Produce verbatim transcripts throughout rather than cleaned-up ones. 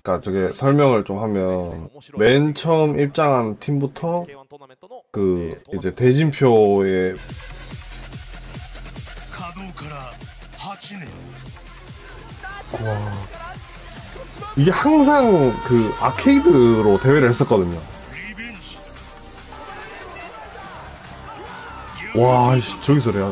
그러니까 저게 설명을 좀 하면 맨 처음 입장한 팀부터 그 이제 대진표의 와 이게 항상 그 아케이드로 대회를 했었거든요. 와 씨, 저기서 레아를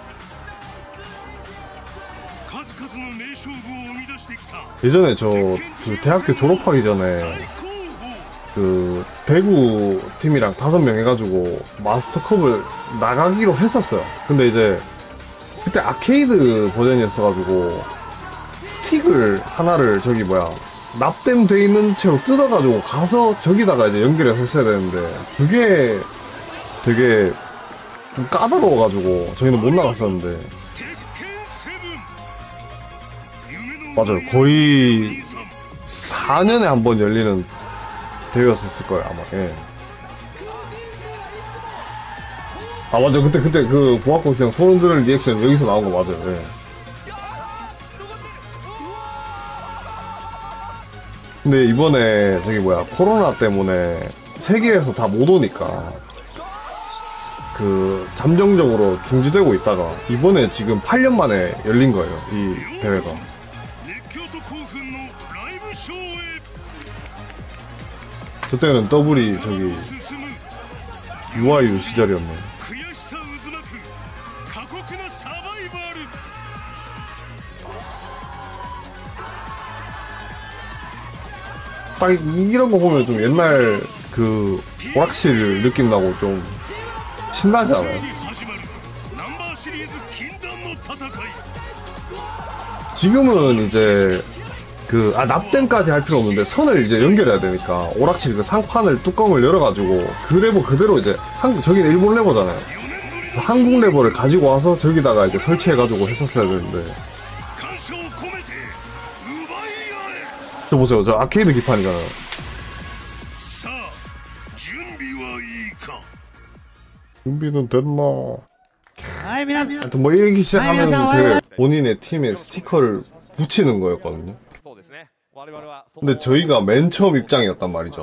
예전에 저 그 대학교 졸업하기 전에 그 대구 팀이랑 다섯 명 해가지고 마스터컵을 나가기로 했었어요. 근데 이제 그때 아케이드 버전이었어가지고 스틱을 하나를 저기 뭐야 납땜 돼 있는 채로 뜯어가지고 가서 저기다가 이제 연결해서 했어야 되는데 그게 되게 좀 까다로워가지고 저희는 못 나갔었는데 맞아요. 거의 사 년에 한 번 열리는 대회였을 거예요 아마. 예. 아 맞아 그때 그때 그 보아코 그냥 소름 돋는 리액션 여기서 나온 거 맞아요. 예. 근데 이번에 저기 뭐야 코로나 때문에 세계에서 다 못 오니까 그 잠정적으로 중지되고 있다가 이번에 지금 팔 년 만에 열린 거예요 이 대회가. 저 때는 더블이 저기 유아유 시절이었네. 딱 이런 거 보면 좀 옛날 그 오락실 느낌 나고 좀 신나지 않아요? 지금은 이제 그, 아, 납땜까지 할 필요 없는데 선을 이제 연결해야 되니까 오락실 그 상판을 뚜껑을 열어가지고 그 레버 그대로 이제 한국, 저기는 일본 레버잖아요. 그래서 한국 레버를 가지고 와서 저기다가 이제 설치해가지고 했었어야 되는데. 저 보세요. 저 아케이드 기판이잖아요. 준비는 됐나? 하여튼 뭐 이렇게 시작하면 그 본인의 팀에 스티커를 붙이는 거였거든요. 근데 저희가 맨 처음 입장이었단 말이죠.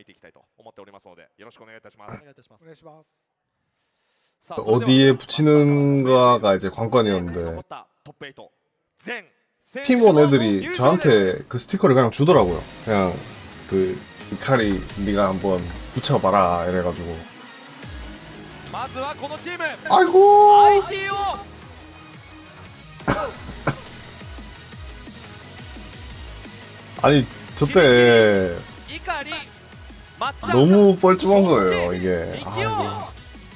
어디에 붙이는가가 이제 관건이었는데 팀원 애들이 저한테 그 스티커를 그냥 주더라고요. 그냥 그 이카리 네가 한번 붙여봐라 이래가지고 아이고 아니 저때 너무 뻘쭘한 거예요 이게. 아,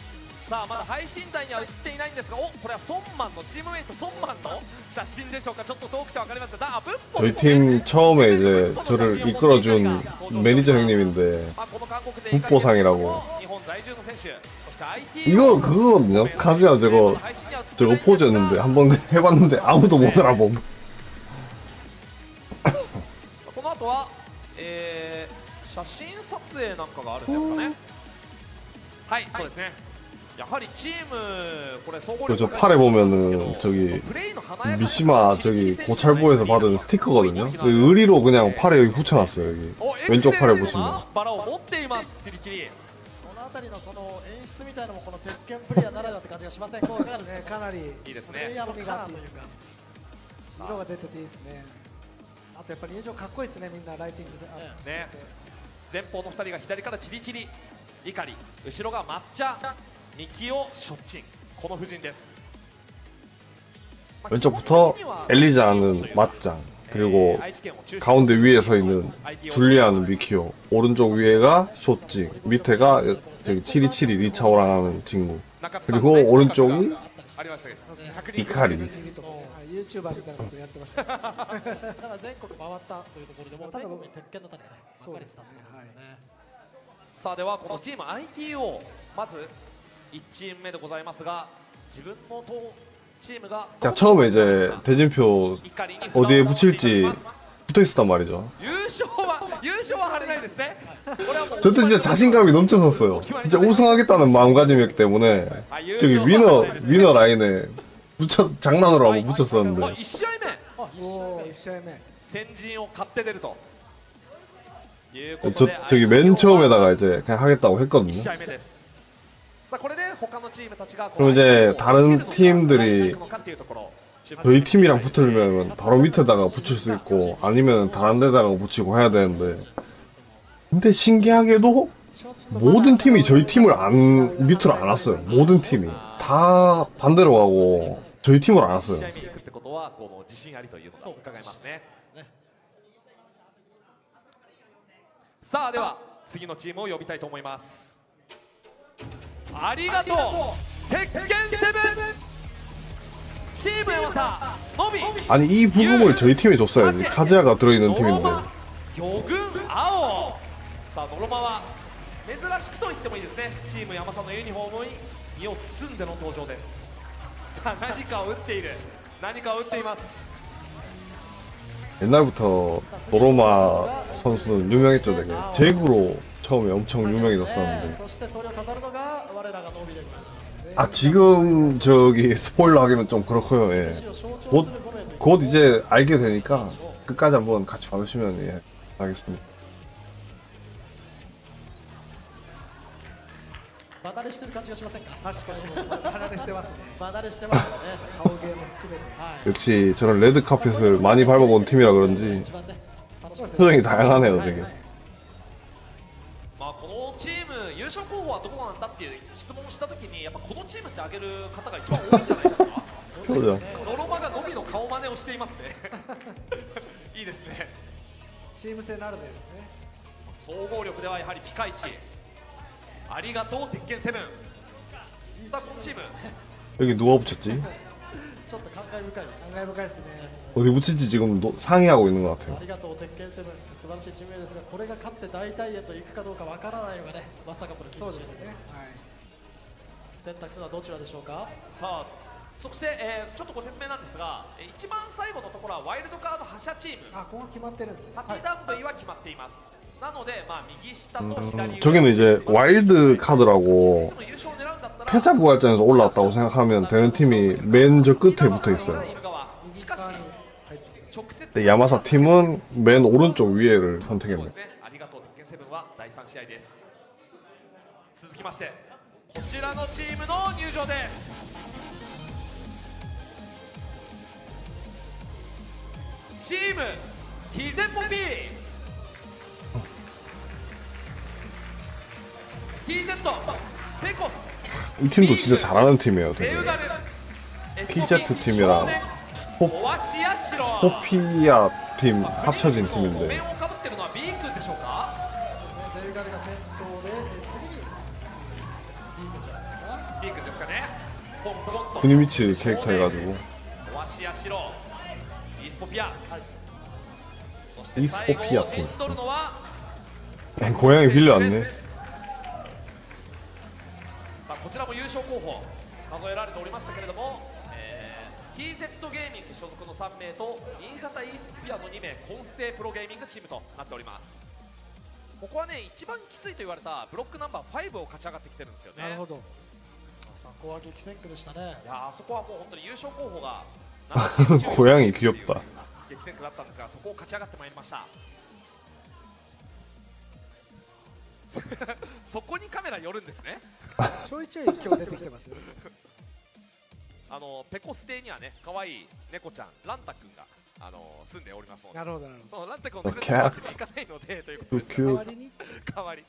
저희 팀 처음에 이제 저를 이끌어준 매니저 형님인데 국보상이라고 이거 그거거든요. 카즈야 저거 저거 포즈였는데 한번 해봤는데 아무도 못 알아봄. 写真撮影なんかがあるんですかね。はい、そうですね。やはりチームこれ総合力 저 팔에 보면은 저기 미시마 저기 고찰부에서 받은 스티커거든요. 의리로 그냥 팔에 여기 붙여놨어요. 여기 왼쪽 팔에 보시면. あたりのその演出みたいなのもこの鉄拳プレイヤーならではって感じがしませんか？いかがですか？かなりいいですね。プレイヤーのカラーというか色が出てていいですね。あとやっぱり入場かっこいいですね。みんなライティングね。前方のふたりが左からチリチリ、怒り、後ろが抹茶、ミキオ、ショッチン。この布陣です。 왼쪽부터 엘리자는 맞짱, 그리고 가운데 위에 서 있는 줄리아는 미키오, 오른쪽 위에가 쇼찡, 밑에가 저기 칠이칠이 리차오랑 하는 친구, 그리고 오른쪽이 이카리. 유튜버 みたいなことやってました。だから全国回ったというところでもう全国に鉄拳の種がね、分かれてたってことですよね。 さあではこのチーム アイティーオー まずいちチーム目でございますが、自分のチームが 자, 처음에 이제 대진표 어디에 붙일지 붙어있었단 말이죠. 저때 진짜 자신감이 넘쳐섰어요. 진짜 우승하겠다는 마음가짐이었기 때문에 저기 위너 위너 라인에 붙여 장난으로 한번 붙였었는데. 저, 저기 맨 처음에다가 이제 그냥 하겠다고 했거든요. 그럼 이제 다른 팀들이 저희 팀이랑 붙으려면 바로 밑에다가 붙일 수 있고 아니면 다른 데다가 붙이고 해야 되는데, 근데 신기하게도 모든 팀이 저희 팀을 안 밑으로 안 왔어요. 모든 팀이 다 반대로 가고 저희 팀을 안 왔어요. さあでは次のチームを呼びたいと思います。ありがとう鉄拳セブンチーム山さのび 아니 이 부금을 저희 팀에 줬어야지. 카즈야가 들어있는 팀인데. 魚群青さあノロマは珍しくと言ってもいいですね。チーム山さんのユニフォームに身を包んでの登場です。さあ何かを打っている何かを打っています。 옛날부터 노로마 선수는 유명했죠. 되게 제구로 처음에 엄청 유명해졌었는데, 아 지금 저기 스포일러 하기는 좀 그렇고요. 예. 곧, 곧 이제 알게 되니까 끝까지 한번 같이 봐주시면 예, 알겠습니다. 離れしてる感じがしませんか。 確かに離れしてますね。 離れしてますよね。 顔芸も含めて。 역시 저는 레드 카펫을 많이 밟아본 팀이라 그런지 표정이 다양하네요, 되게. まあこのチーム優勝候補はどこなんだっていう質問したときにやっぱこのチームって挙げる方が一番多いんじゃないですか。 そうだよ。 ノロマがのびの顔真似をしていますね。いいですね。 チーム戦ならでですね。 総合力ではやはりピカイチ。 ありがとう鉄拳セブン。さあこのチーム 여기 누가 붙였지? ちょっと感慨深い。 感慨深いですね。 어디 붙일지 지금 노, 상의하고 있는 것 같아요. ありがとう鉄拳セブン。素晴らしいチーム名ですが、これが勝って大体へと行くかどうかわからないのがね、まさかこれそうですね。はい。選択するのはどちらでしょうか。さあ、そして、えー、ちょっとご説明なんですが、一番最後のところはワイルドカード覇者チーム。 あ、ここが決まってるんですね。 ハッピーダンブイは決まっています。 なので、まあ右下と左 음, 저기는 이제 와일드 카드라고 패자 부활전에서 올라왔다고 생각하면 되는 팀이 맨 저 끝에 붙어 있어요. 근데 야마사 팀은 맨 오른쪽 위에를 선택했네요. 続きましてこちらのチームの入場です。チームヒゼポピー 이 팀도 진짜 잘하는 팀이에요. 되게. 피제트 팀이랑 스포, 스포피아 팀 합쳐진 팀인데. 쿠니미츠 캐릭터 해가지고. 이스포피아 팀. 고양이 빌려왔네. こちらも優勝候補数えられておりましたけれども、えー、ティーゼット ゲーミング所属のさんめいと新潟 e スピアのにめいコンステプロゲーミングチームとなっております。ここはね一番きついと言われたブロックナンバーごを勝ち上がってきてるんですよね。なるほど。 そこは激戦区でしたね。 いやあそこはもう本当に優勝候補が 고양이귀엽다。 激戦区だったんですがそこを勝ち上がってまいりました。そこにカメラ寄るんですね。 ちょいちょい今日出てきてますよ。 あのペコステにはね可愛い猫ちゃんランタ君があの住んでおりますので。 なるほどなるほど。 そのランタ君を連れてわけにいかないのでということです。代わりに代わり。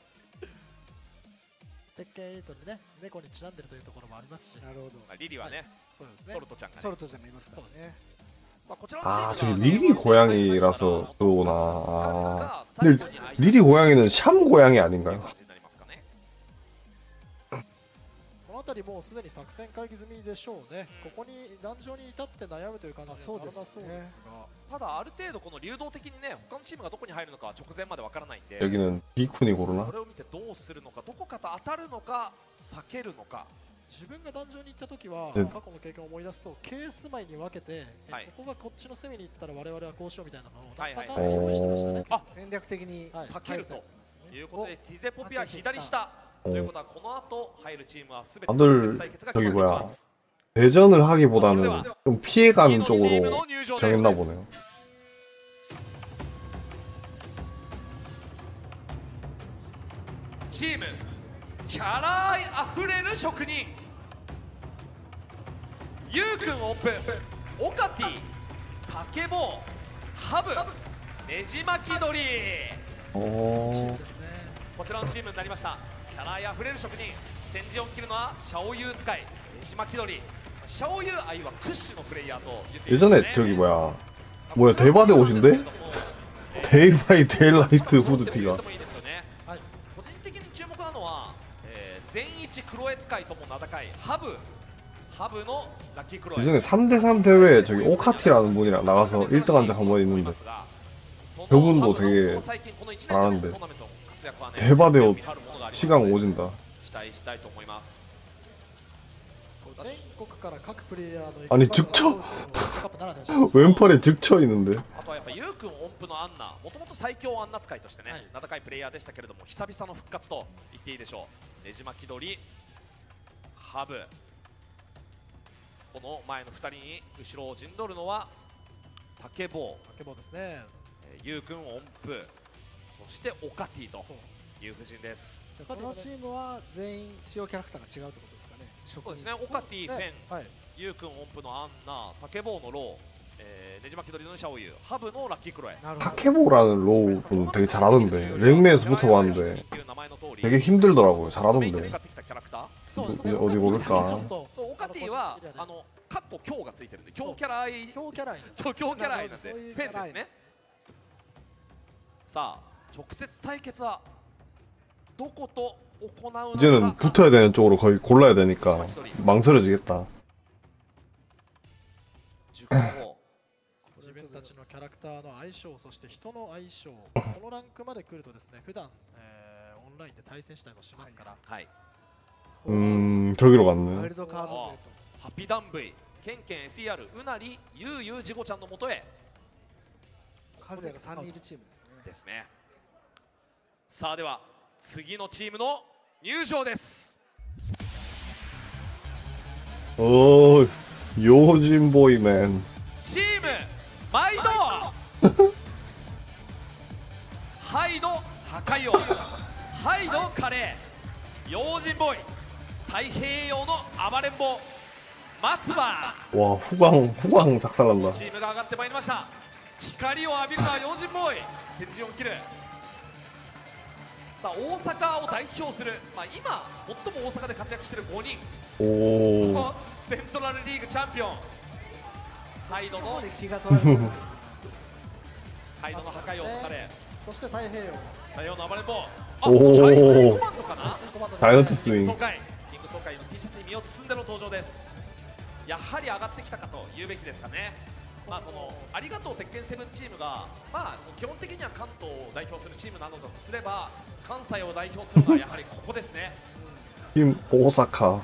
鉄拳エイトにね猫にちなんでるというところもありますし。 なるほど。 リリはね、 そうですね。 ソルトちゃんが、ね、 ソルトちゃんがいますからね。 아, 저기 리리 고양이라서 그거구나. 아. 근데 리리 고양이는 샴 고양이 아닌가요? この辺りもうすでに作戦会議済みでしょうね。ここに壇上に至って悩むという感じはそうですが、 ただある程度この流動的にね他のチームがどこに入るのか直前までわからないんで、 여기는 비쿤이 고르나? これを見てどうするのか、どこかと当たるのか避けるのか。 自分が壇上に行った時は過去の経験を思い出すとケース枚に分けて、はい、ここがこっちの攻めに行ったら我々はこうしようみたいなのをパターンに用意してましたね。 あ、 戦略的に避けるということでティゼポピは左下ということはこの後入るチームは全て直接対決が決まっています。 대전을 하기보다는 좀 피해가는 쪽으로 정했나 보네요. チームキャラ愛あふれる職人、ゆうくんオープン、オカティ、タケボウ、ハブ、ねじ巻き鳥、 おー。 こちらのチームになりました。キャラ愛あふれる職人、先陣を切るのはシャオユー使い、ねじ巻き鳥。シャオユー愛は屈指のプレイヤーと言っていいですね。 예전에 저기 뭐야 뭐야 대바대 옷인데? 데이바이 데일라이트 후드티가. 個人的に注目なのは、えー、全一クロエ使いとも名高いハブ、ハブのラッキークロエ。 예전에 삼 대 삼 대회에 저기 오카티라는 분이랑 나가서 일 등 한 적 한 번 있는데 그분도 되게 잘하는데 대바대 옷 시간 오진다. 期待したいと思います。 全国から各プレイヤーの 아니 즉처 왼팔에 즉처 있는데. あとはやっぱゆうくん音符のアンナ、もともと最強アンナ使いとしてね、はい、名高いプレイヤーでしたけれども、久々の復活と言っていいでしょう。ねじ巻き鳥、ハブ、この前のふたりに後ろを陣取るのはタケボウ、 タケボウですね、 えー、ゆうくん音符、そしてオカティという布陣です。 このチームは全員使用キャラクターが違うってことですかね。 そうですね、オカティ、フェン、 はい、 ゆうくん音符のアンナ、タケボウのロー、えー、ねじ巻き鳥のシャオユー、ハブのラッキークロエ。 타케보라는 로우는 되게 잘하던데. 랭메에서 붙어봤는데 되게 힘들더라고요. 잘하던데. 어디 모를까. そうオカティはあのカッコ強がついてるんで、強キャラ愛、 強キャラ愛、 強キャラ愛なんで、フェンですね。さあ直接対決はどこと行うのか。 이제는 붙어야 되는 쪽으로 거의 골라야 되니까 망설여지겠다. 自分たちのキャラクターの相性、そして人の相性、このランクまで来るとですね、普段、えー、オンラインで対戦したりもしますから、 はい、 음 저기로 ワイ 갔네. ルドカード勢とハピダンブイ、ケンケン エスイーアール、うなり、ゆうゆう、ジゴちゃんのもとへ数也がさんにんいるチームですね。 ですね。さあでは次のチームの入場です。 어 요진보이맨. チーム毎度ハイド破壊王、ハイドカレー、用心ボーイ、太平洋の暴れん坊松葉。 와 후광 후광 작살난다. チームが上がってまいりました。光を浴びるのは用心ボーイ、先陣を切る。さあ大阪を代表する、まあ、今最も大阪で活躍しているごにん、 오 セントラルリーグチャンピオン、ハイドの気が取られるハイドの破壊王のカレー、 そして太平洋、 太平洋の暴れん坊、 おージャイスコマンドかな。 ダイヤモンドスイング。 キング総会、キング総会の T シャツに身を包んでの登場です。やはり上がってきたかと言うべきですかね。まあそのありがとう鉄拳セブンチームが、まあ基本的には関東を代表するチームなのだとすれば、関西を代表するのはやはりここですね。 팀 오사카.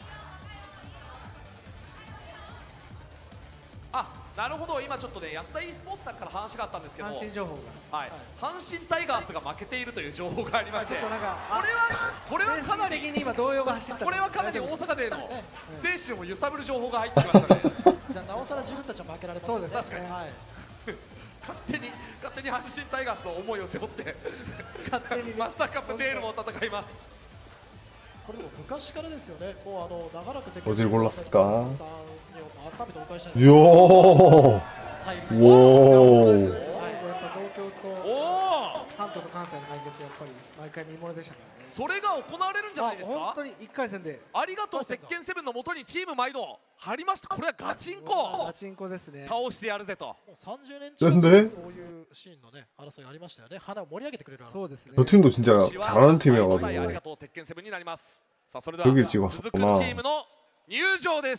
あ、なるほど、今ちょっとね安田 e スポーツさんから話があったんですけど、 阪神情報が、 はい、阪神タイガースが負けているという情報がありまして、 ちょっとなんかこれはこれはかなり的に今動揺が走ったこれはかなり大阪勢の精神を揺さぶる情報が入ってきましたね。 じゃあなおさら自分たちは負けられますね。 そうです、 確かに、 はい、 勝手に勝手に阪神タイガースの思いを背負って勝手にねマスターカップテールを戦います。 これも昔からですよね。もうあの長らく鉄 어딜 골랐을까? さんに改めてお伺いしたいんですけど、 요. はい、 오. やっぱ東京とおお、 関東と関西の対決やっぱり毎回見ものでしたからね。 それが行われるんじゃないですか。 本当にいっかい戦でありがとう鉄拳セブンのもとにチーム毎度張りました。これはガチンコガチンコですね。 倒してやるぜと。 もうさんじゅうねん近くなんでそういうシーンのね争いありましたよね。花を盛り上げてくれる争い。 そうですね。 저 팀도 진짜 잘하는 あり 팀이어가지고 がとう鉄拳セブンになります。さあそれでは 여길 続くチ 찍었었구나. ームの入場です。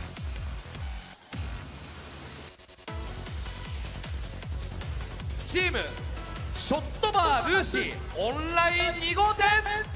チームショットバールーシーオンラインに号店、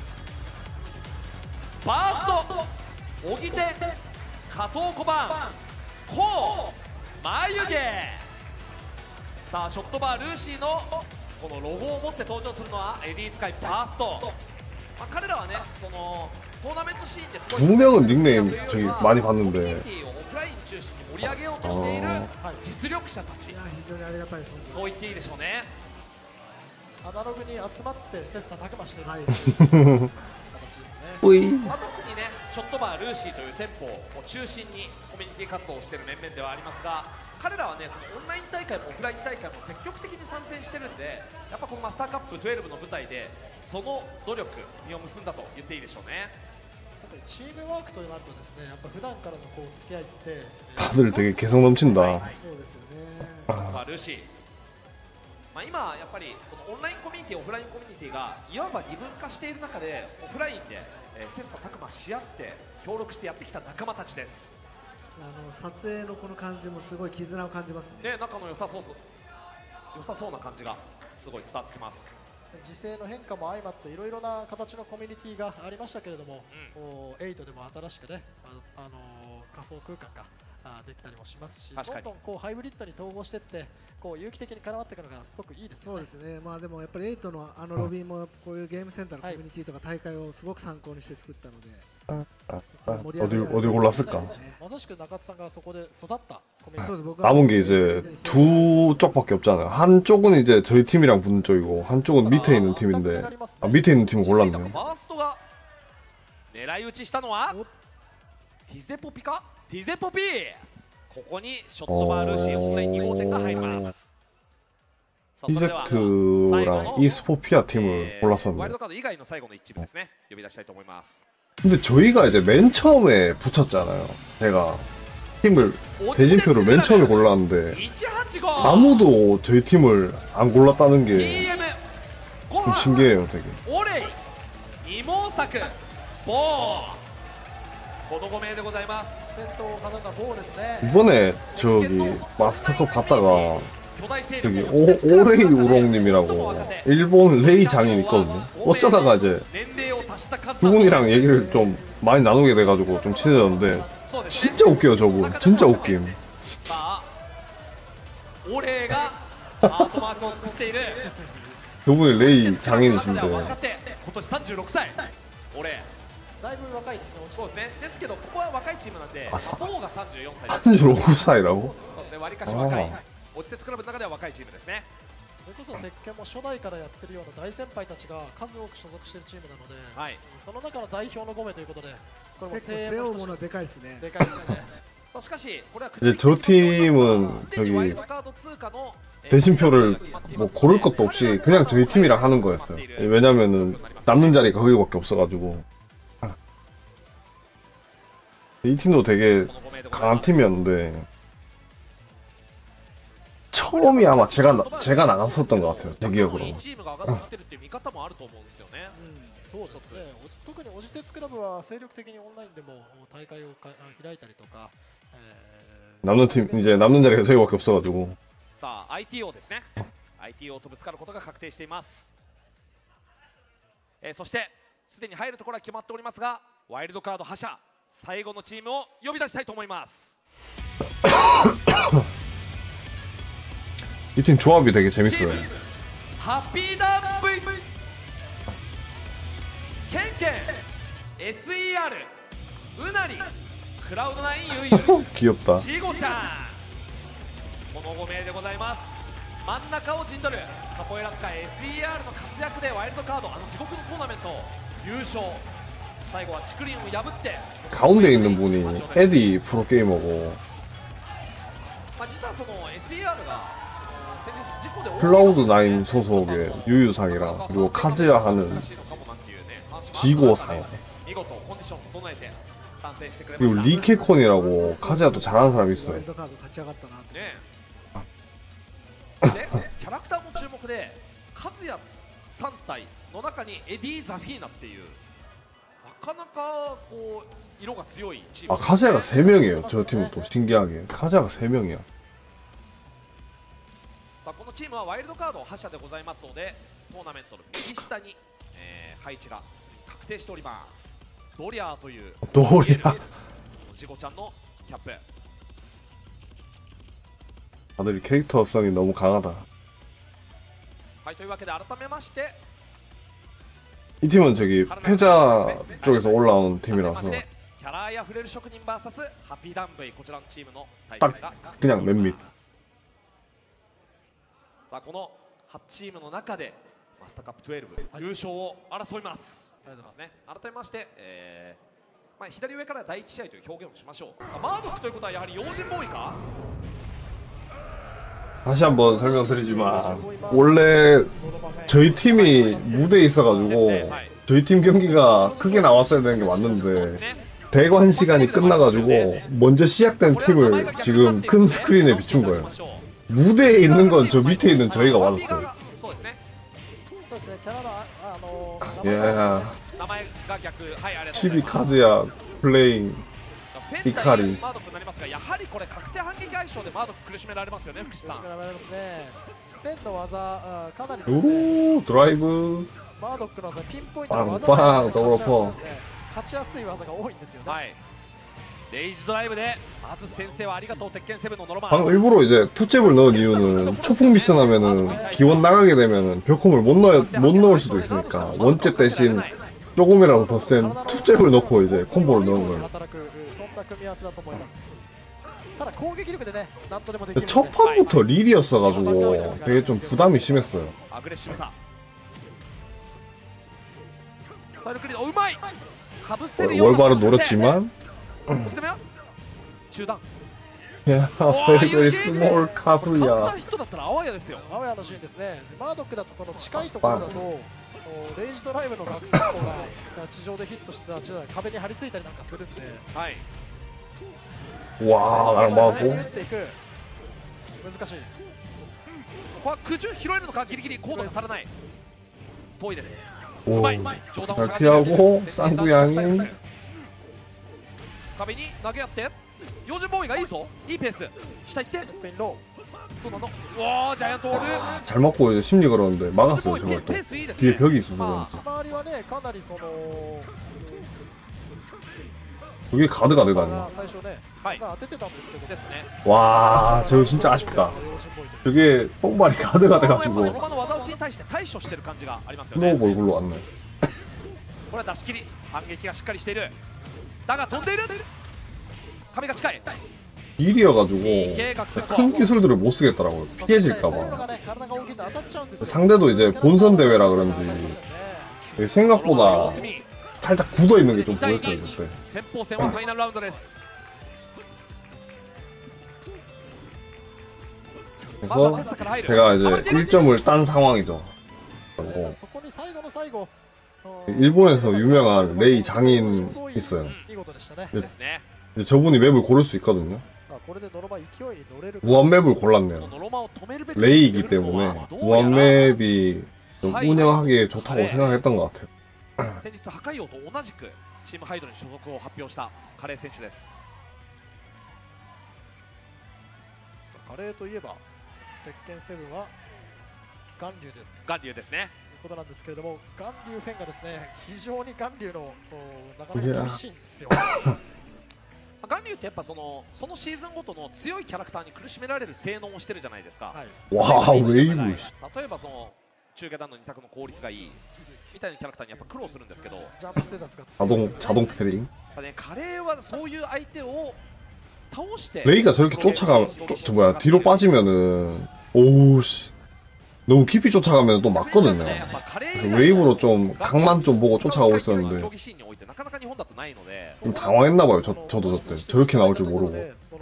バースト小木店加藤小判こう眉毛。さあショットバールーシーのこのロゴを持って登場するのはエリー使いバースト。まあ、彼らはねそのトーナメントシーンですごい 두 명은 닉네임 저기 많이 コミュ 봤는데 ニティをオフライン中心に盛り上げようとしている実力者たち、 いや非常にありがたいです。 そう言っていいでしょうね。 アナログに集まって切磋琢磨している、はい、形ですね。 ういまあ、特にねショットバールーシーという店舗を中心にコミュニティ活動をしている面々ではありますが、彼らはねそのオンライン大会もオフライン大会も積極的に参戦してるんで、やっぱこのマスターカップじゅうにの舞台でその努力実を結んだと言っていいでしょうね。 チームワークとなるとですね、やっぱ普段からのこう付き合いって 다들 되게 개성 넘친다. そうですよね。 まあルーシー、まあ、今やっぱりそのオンラインコミュニティオフラインコミュニティがいわば二分化している中でオフラインで、えー、切磋琢磨し合って協力してやってきた仲間たちです。 あの撮影のこの感じもすごい絆を感じますね。 ね、仲の良さそうす良さそうな感じがすごい伝わってきます。 時勢の変化も相まっていろいろな形のコミュニティがありましたけれども、うん、エイトでも新しくね、あ、あのー、仮想空間があできたりもしますし、どんどんこうハイブリッドに統合していってこう有機的に絡まっていくのがすごくいいですよね。 そうですね。まあでもやっぱりエイトのあのロビーもこういうゲームセンターのコミュニティとか大会をすごく参考にして作ったので。 아, 아, 어디 어디 골랐을까? まさしく中津さんがそこで育ったコミュニティ。 남은 게 이제 두 쪽밖에 없잖아요. 한쪽은 이제 저희 팀이랑 붙는 쪽이고 한쪽은 밑에 있는 팀인데 아, 밑에 있는 팀을 골랐네요. バーストが狙い撃ちしたのはティゼポピかティゼポピ。ここにショットバールーシーオンラインに号店が入ります。 티제트랑 이스포피아 팀을 골랐었는데. ワイルドカード以外の最後の一チームですね。呼び出したいと思います。 근데 저희가 이제 맨 처음에 붙였잖아요. 제가 팀을 대진표를 맨 처음에 골랐는데 아무도 저희 팀을 안 골랐다는 게 좀 신기해요, 되게. 이번에 저기 마스터컵 갔다가 저기 오, 오레이 우롱님이라고 일본 레이 장인 있거든요. 어쩌다가 이제 그분이랑 얘기를 좀 많이 나누게 돼가지고 좀 친해졌는데 진짜 웃겨요, 저분. 진짜 웃김. 그분이 레이 장인이신데. だいぶ若いですね。 そうですね。ですけどここは若いチームなんで、ボーがさんじゅうよんさい。 삼십육 살이라고? そうですね。割かし若い。落ちてクラブの中では若いチームですね。 それこそ石鹸も初代からやってるような大先輩たちが数多く所属しているチームなので、はい、その中の代表のご名ということで、これも声援もものでかいですね。でかいですね。しかしこれは 이제 저 팀은 저기 대진표를 뭐 고를 것도 없이 그냥 저희 팀이랑 하는 거였어요. 왜냐면은 남는 자리가 거기밖에 없어가지고. 이 팀도 되게 강한 팀이었는데 처음이 아마 제가 제가 나갔었던 것 같아요. 제 기억으로. そうですね。特にオジテツクラブは精力的にオンラインでも大会を開いたりとか。 남는 팀 이제 남는 자리가 저희밖에 없어가지고. さあ 아이티오 ですね。아이티오 とぶつかることが確定しています。えー、そしてすでに入るところは決まっておりますが、ワイルドカード覇者最後のチームを呼び出したいと思います。 이 팀 조합이 되게 재밌어요. ハッピーダン V ケンケン エスイーアール うなり クラウドナインユーユ 귀엽다. ジゴちゃんこのご名でございます。真ん中を陣取るカポエラ使い エスイーアール の活躍でワイルドカードあの地獄のトーナメント優勝。最後はチクリンを破って 가운데 있는 분이 에디 프로게이머고 클라우드 나인 소속의 유유상이랑 그리고 카즈야 하는 지고상 그리고 리케콘이라고 카즈야도 잘하는 사람이 있어요. キャラクターも注目でカズヤさん体の中にエディ・ザフィーナっていうなかなかこう色が強いチーム。 아 카즈야가 세 명이에요. 저 팀은 또 신기하게 카즈야가 세 명이야. さあこのチームはワイルドカード覇者でございますのでトーナメントの右下に、えー、配置がすでに確定しております。ドリアーというドリアジゴちゃんのキャップ。 다들 캐릭터성이 너무 강하다. はいというわけで改めまして 이 팀은 저기 패자 쪽에서 올라온 팀이라서 딱 그냥 맨밑. さあこのはちチームの中でマスターカップじゅうに優勝を争います。ありがとうございますね。改めまして、えーまあ、左上からだいいち試合という表現をしましょう。あマードックということはやはり用心ボーイか。 다시 한번 설명드리지만 원래 저희 팀이 무대에 있어가지고 저희 팀 경기가 크게 나왔어야 되는 게 맞는데 대관 시간이 끝나가지고 먼저 시작된 팀을 지금 큰 스크린에 비춘 거예요. 무대에 있는 건 저 밑에 있는 저희가 맞았어요. 예. 치비 카즈야 플레잉 이카리. やはりこれ確定反撃相性でマードック苦しめられますよね、福士さん。苦しめられますね。ペンの技かなりですね。 おドライブ。 マードックの技ピンポイントの技バンバンドロポン。 勝ちやすい技が多いんですよね。はい。レイジドライブでまず先生はありがとう鉄拳セブンのノロマン。 방금 일부러 이제 투잽을 넣은 이유는 초풍 미션하면은 기원 나가게 되면은 벽홈을 못 넣어 못 넣을 수도 있으니까 원잽 대신 조금이라도 더 센 투잽을 넣고 이제 콤보를 넣은 거예요. 첫 판부터 릴이었어가지고 되게 좀 부담이 심했어요. 월바를 노렸지만 야, very small 카스야. レイジドライブの学生とか地上でヒットしてた壁に張り付いたりなんかするんで、はい。 わあ、なるほど。 打っていく。難しい。 ここは空中拾えるのかギリギリコードがされない。遠いです。 うまい。上段を下げて。サンクヤン。 壁に投げ合って。用心ボーイがいいぞ。いいペース。下行って。ペンロー。 잘 먹고 이제 심리 걸었는데 막았어요. 저걸 또 뒤에 벽이 있어서 그런지. 그게 가드가 되다니. 와, 저거 진짜 아쉽다. 저게 뽕발이 가드가 돼가지고 스노우볼 굴러 왔네. 일이어가지고 큰 기술들을 못 쓰겠더라고요. 피해질까봐. 상대도 이제 본선 대회라 그런지 생각보다 살짝 굳어 있는 게 좀 보였어요 그때. 그래서 제가 이제 일 점을 딴 상황이죠. 일본에서 유명한 레이 장인 있어요. 저분이 맵을 고를 수 있거든요. 무한맵을 골랐네요. 레이이기 때문에 무한맵이 좀 운영하기에 좋다고 생각했던 것 같아요. 先日破壊王と同じくチームハイドに所属を発表したカレー選手です。カレーといえば鉄拳セブンは巌流で巌流ですね。ということなんですけれども、巌流フェンがですね、非常に巌流のなかなか厳しいんですよ。巌流ってやっぱそのそのシーズンごとの強いキャラクターに苦しめられる性能をしてるじゃないですか。 わあ、ウェイブ。 例えばその中下段のに択の効率がいいみたいなキャラクターにやっぱ苦労するんですけど、 자동 자동 패링。 ね、カレーはそういう相手を倒して。 레이가 저렇게 쫓아가, 저 뭐야 뒤로 빠지면은 오우씨 너무 깊이 쫓아가면 또 맞거든요. 웨이브로 좀 각만 좀 보고 쫓아가고 있었는데 좀 당황했나봐요. 저, 저도 저때 저렇게 나올 줄 모르고.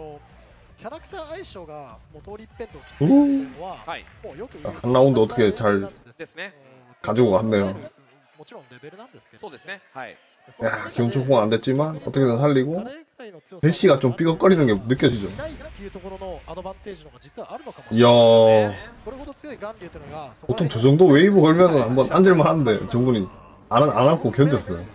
한 라운드 어떻게 잘 가지고 갔네요. 야, 기본 초풍은 안 됐지만 어떻게든 살리고 대시가 좀 삐걱거리는 게 느껴지죠. 이야, 보통 저 정도 웨이브 걸면은 한번 앉을만 하는데 정군이 안, 안 안고 견뎠어요.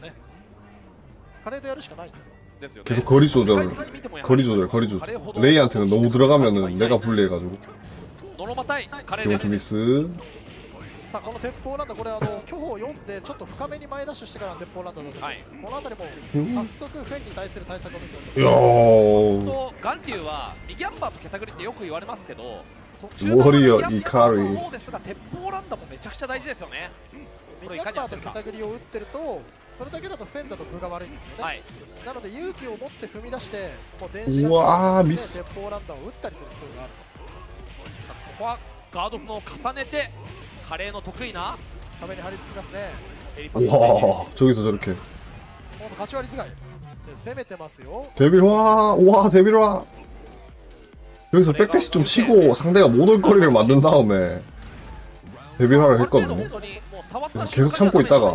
계속 거리 조절, 거리 조절, 거리 조절. 레이한테는 너무 들어가면은 내가 불리해가지고. 기본 좀 미스. さあこの鉄砲ランダこれあの巨砲よんでちょっと深めに前ダッシュしてからの鉄砲ランダだと思います。この辺りも早速フェンに対する対策を見せてます。 いやー。 巌流は右アンバーとケタグリってよく言われますけど、 ウォリアーイカリそうですが鉄砲ランダもめちゃくちゃ大事ですよね。 右アンバーとケタグリを打ってるとそれだけだとフェンだと分が悪いんですよね。はい、なので勇気を持って踏み出してもう電車に鉄砲ランダを打ったりする必要があると。 ここはガードのを重ねてカレーの得意な壁に張り付きますね。 와 저기서 저렇게 今度勝ち割り使いで攻めてますよ。 데빌화 와 데빌화 여기서 백대시 좀 치고 상대가 못 올 거리를 만든 다음에 데빌화를 했거든요. 계속 참고 있다가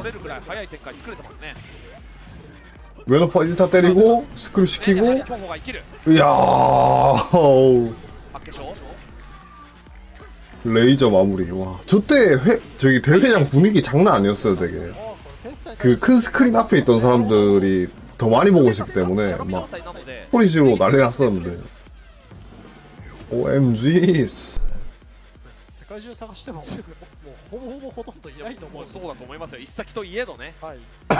웨너퍼 일 타 때리고 스크류 시키고 이야 레이저 마무리. 와 저때 회 저기 대회장 분위기 장난 아니었어요. 되게 그 큰 스크린 앞에 있던 사람들이 더 많이 보고 있었기 때문에 막 소리 지르고 난리 났었는데 오엠지 世界中探してももうほぼほぼほとんどいないと思う。 そうだと思いますよ。一先といえどね。 はい。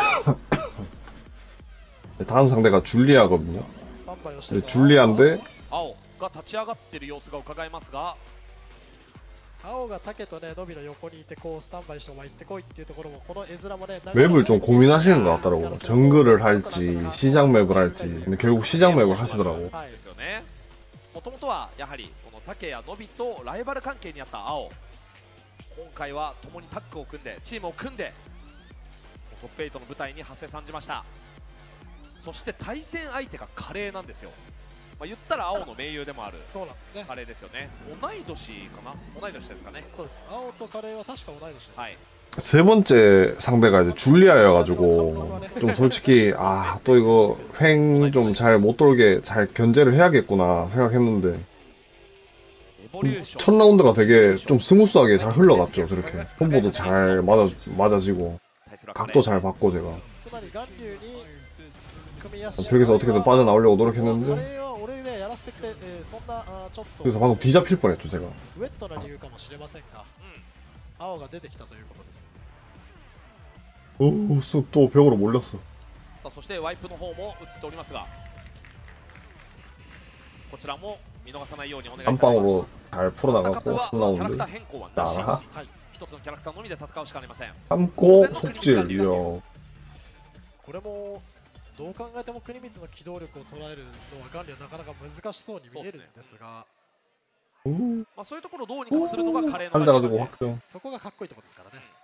다음 상대가 줄리아거든요. スタンバイをしてる 근데 줄리아인데 青が立ち上がってる様子が伺えますが、 青が竹とねノビの横にいてこうスタンバイしてお前行ってこいっていうところもこの絵面もね 맵을 좀 고민하시는 것 같더라고. 정글을 할지 시장 맵을 할지. 근데 결국 시장 맵을 하시더라고. はいですよね。もともとはやはりこの竹やノビとライバル関係にあった青。今回は共にタッグを組んでチームを組んでトップエイトの舞台に馳せ参じました。そして対戦相手がカレーなんですよ。まあ、言ったら青の盟友でもあるそうなんですね。 カレーですよね。同い年かな、同い年ですかね。 そうです。青とカレーは確か同い年です。 はい。 세 번째 상대가 이제 줄리아여가지고 좀 솔직히 아 또 이거 횡 좀 잘 못 돌게 잘 견제를 해야겠구나 생각했는데 첫 라운드가 되게 좀 스무스하게 잘 흘러갔죠. 저렇게 콤보도 잘 맞아 맞아지고 각도 잘 받고 제가 つまり巌流に組みやすい 벽에서 어떻게든 빠져나오려고 노력했는데 カレーは俺でやらせてくれ、えーそんなあちょっと 그래서 방금 뒤잡힐 뻔했죠 제가. ウェットな理由かもしれませんが、青が出てきたということです。 오, 쑥 또 벽으로 몰렸어. さあそしてワイプの方も映っておりますが、こちらも見逃さないようにお願いいたします。 한방으로 잘 戦 풀어나갔고 キャラク 3라운드 ター変更はなし。 나라 一つのキャラクターのみで戦うしかありません。 참고 속질 이요. これもどう考えても国光の機動力を捉えるのは巌流はなかなか難しそうに見えるんですが、 まあそういうところをどうにかするのがカレーの 앉아가지고 확정. そこがかっこいいところですからね。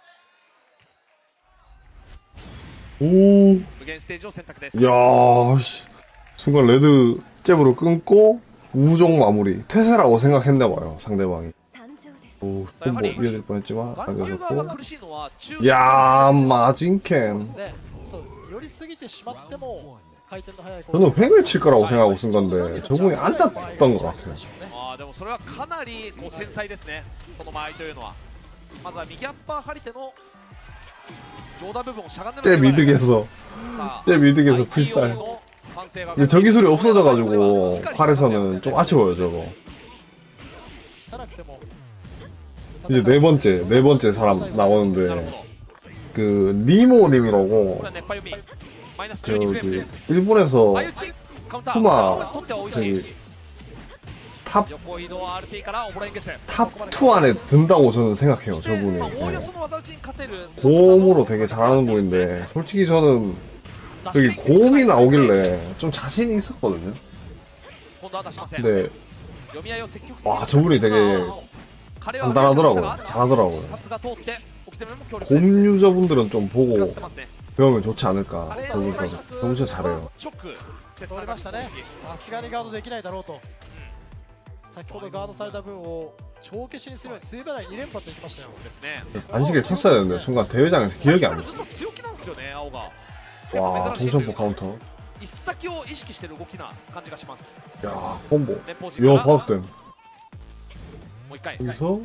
오, 無限ステージを選択です。 야, 씨. 순간 레드 잽으로 끊고 우종 마무리. 태세라고 생각했나봐요 상대방이. 오, 콤보 이어질 뻔했지만 巌流側が 안겨졌고. 苦しいのは中 야, そうで 마진캔. すね。と寄りすぎてしまっても回転の速い 저는 횡을 칠 거라고 생각하고 쓴 건데 저분이 앉았던 것 같아요. あーでもそれはかなりこう繊細ですね。その間合いというのはまずは右アッパー張り手の上段部分をしゃがんで 제 미드에서 제 미드에서 필살. 근데 저 기술이 없어져가지고 팔에서는 좀 아쉬워요 저거. じゃなくても 이제 네 번째 네 번째 사람 나오는데 그 니모님이라고 熱波読みマイナスじゅうにフレームで 저기 す。 일본에서 相打ちカウンター 후마 取っては美味しい 저기 탑 横移動 アールピー からオボラインゲッツ 탑 투 안에 든다고 저는 생각해요 저분이. まあおおよ 네. その技打ちに勝てる 고음으로 되게 잘하는 분인데 솔직히 저는 저기 고음이 나오길래 좀 자신이 있었거든요. 今度は出しません 근데 読み合いを積極的 와 저분이 되게 간단하더라고요. 잘하더라고요. 殺が通ってオキテメも協力 곰 유저분들은 좀 보고 使ってますね 배우면 좋지 않을까. 저분 너무 진짜 잘해요. 直接通りましたね。さすがにガードできないだろうと。先ほどガードされた分を帳消しにするように追払いに連発いきましたよ。 ですね 반시계를 쳤어야 되는데 순간 대회장에서 기억이 안 ずっと強気なんですよね青が 났어. 와 동점포 카운터. 一先を意識してる動きな感じがします 야 콤보. 連邦陣か 야 ら 바둑댐. もう一回 여기서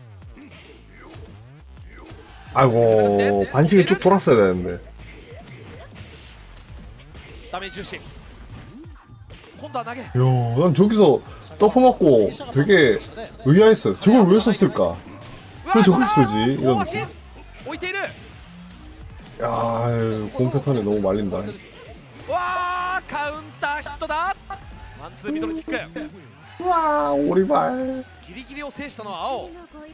아이고 반시계 쭉 돌았어야 되는데. ダメージ重視今度は投げ 야난 저기서 떡프 맞고 되게 의아했어요. 저걸 왜 썼을까? 왜 저걸 쓰지? 이런 大 느낌. 足置いている 야, 곰 패턴이 너무 말린다. わーカウンターヒットだワンツーミドルキック 와, 오리발. ギリギリを制したのは青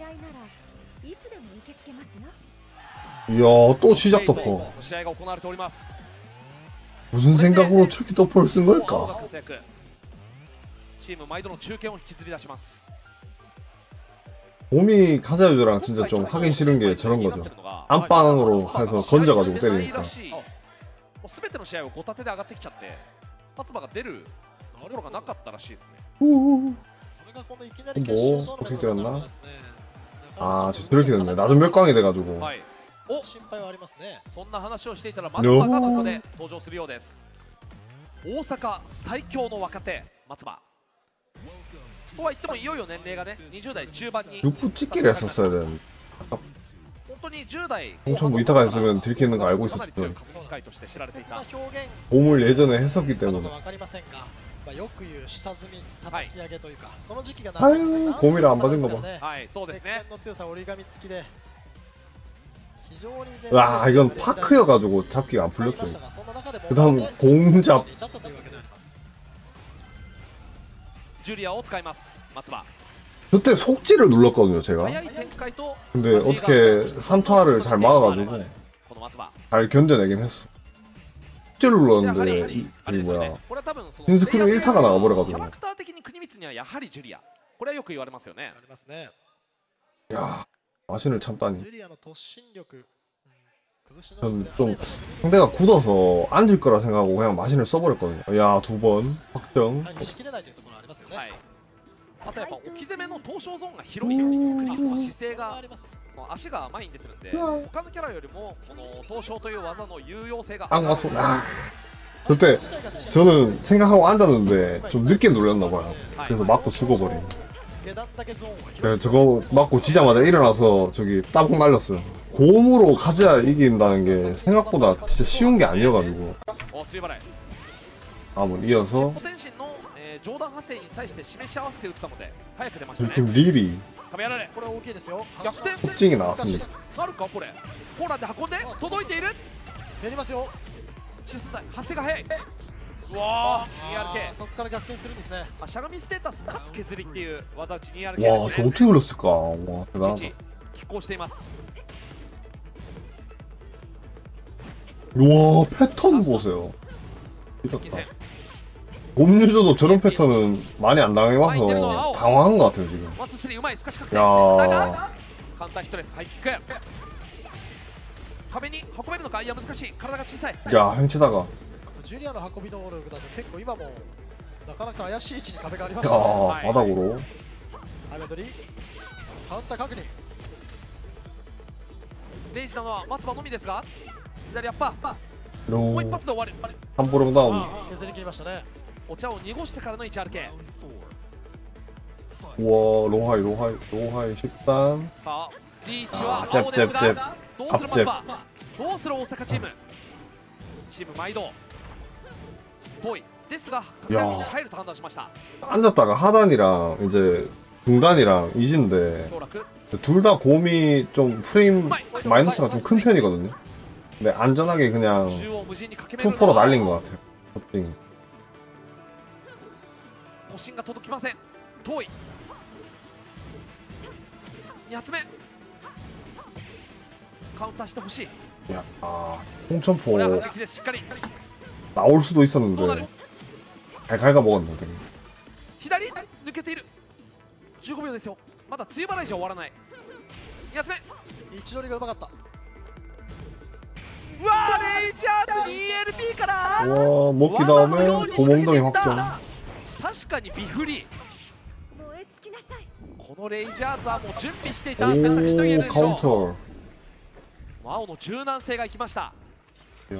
이야, 또 시작 덮어. 試合が行われております 무슨 생각으로 저렇게 덮어를 쓴 青が 걸까? 活躍チーム毎度の中堅を引きずり出します 곰이 카자유즈랑 진짜 좀 하기 싫은 게 저런 거죠. 안방으로 해서 건져가지고 때리니까. 全ての試合をごたてで上がってきちゃって松葉が出るところがなかったらしいですね。 뭐 어떻게 때렸나? 아, 저 저렇게 됐네. 낮은 멸광이 돼가지고. はい。お、 心配はありますね。 そんな話をしていたら松葉がここで登場するようです。大阪最強の若手松葉。とは言ってもいよいよ年齢がねにじゅう代中盤に。 육부 찍기를 했었어야 되는데. 本当にじゅう代 엄청 뭐 이따가 했으면 들키는 거 알고 かなり強い 있었죠. 歌として知られていた。 表現 곰을 예전에 했었기 かどう 때문에. かわかりませんが、まあよく言う下積み叩き上げというか、その時期が 아유, 곰이라 안 받은 거 봐. はいそうですね。 の強さ折り紙付きで非常にね 와, 이건 파크여가지고 잡기가 안 풀렸어요. そんな中でも 그 다음 공잡. ちゃったというわけであります。 ジュリアを使います松葉。 그때 속지를 눌렀거든요, 제가. 早い展開と 근데 어떻게 삼 타를 잘 막아가지고 この松葉。 잘 견뎌내긴 했어. 속지를 눌렀는데 이, 이 뭐야. これは多分その 흰스크린 일 타가 キャ 나가버려가지고. ラクター的に国光にはやはりジュリア。これはよく言われますよね。 ありますね。 야, 마신을 참다니. ジュリアの突進力、うん崩しの 전 좀 상대가 굳어서 앉을 거라 생각하고 그냥 마신을 써버렸거든요. 야, 두 번 확정. 対にしきれないというところありますよね。 はい。あとやっぱ置き攻めの東証ゾーンが広いんですよ。クリスの姿勢があります。 その足が前に出てるんで、他のキャラよりもこの東証という技の有用性が 안 같아. 아. 그때 저는 생각하고 앉았는데 좀 늦게 눌렸나 봐요. 그래서 맞고 죽어버린. 下段だけゾーンは広い。 제가 저거 맞고 지자마자 일어나서 저기 따봉 날렸어요. 곰으로 가지야 이긴다는 게 생각보다 진짜 쉬운 게 아니어가지고 お強い払い。 한번 이어서 ポテンシンの、えー、上段発生に対して示し合わせて打ったので早く出ました 지금 ね。 리리 亀やられ。 これは大きいですよ。 逆転 특징이 나왔습니다. なるかこれ。コーラーで運んで届いている。 やりますよ。 進んだ発生が早い。うわー ニーアールケあーそこから逆転するんですね。 ー。しゃがみステータスかつ削りっていう技打ち ニーアールケー で 와 す 저 ね。 어떻게 올렸을까. 와 いち 대단하다. いち拮抗しています。 와 패턴 보세요. 近 미쳤다. 戦 곰 유저도 저런 패턴은 많이 안 당해봐서 당황한 것 같아요 지금. ワンツースリーうまいすかし確定。 やだーがカウンターヒットですハイキック。壁に運べるのか。いや難しい体が小さい。 야 행치다가 ジュリアの運び能力だと結構今もなかなか怪しい位置に壁がありま 야 したね。 바닥으로 アメドリカウンター確認。 レイジなのは松葉のみですが左アッパー 이런 もう一発で終わる。 한보름 다음 削り切りましたね。 お茶を濁してからの いちアールケー。 우와 로하이 로하이 로하이 십단 さあリーチはあー青ですジェブジェブがどうする松葉どうする大阪チームチーム毎度遠いですがいやー角に入ると判断しました。 앉았다가 하단이랑 이제 중단이랑 이진데 強楽 둘 다 곰이 좀 프레임 마이너스가 좀 큰 편이거든요. 근데 안전하게 그냥 中央無尽に駆け巡る 투포로 날린 것 같아요. 갑자기. 腰心が届きません。遠いに発目カウンターしてほしい。 야, 아, こ 홍천포 れは反撃です。しっかり 나올 수도 どうな 있었는데 る 잘 갉아먹었네 되게. 左抜けている。じゅうごびょうですよ。まだ梅雨払いじゃ終わらない。に発目位置取りがうまかった。 うわーレイジャーズ ニーエルピー から 와 먹기 技のよ 다음에 うに仕掛けて 고몽덩이 いった。 확정. 確かにビフリ燃え尽きなさい。 このレイジャーズはもう準備していた選択肢と言える 오 でしょう。 카운터. 青の柔軟性がいきました。 いや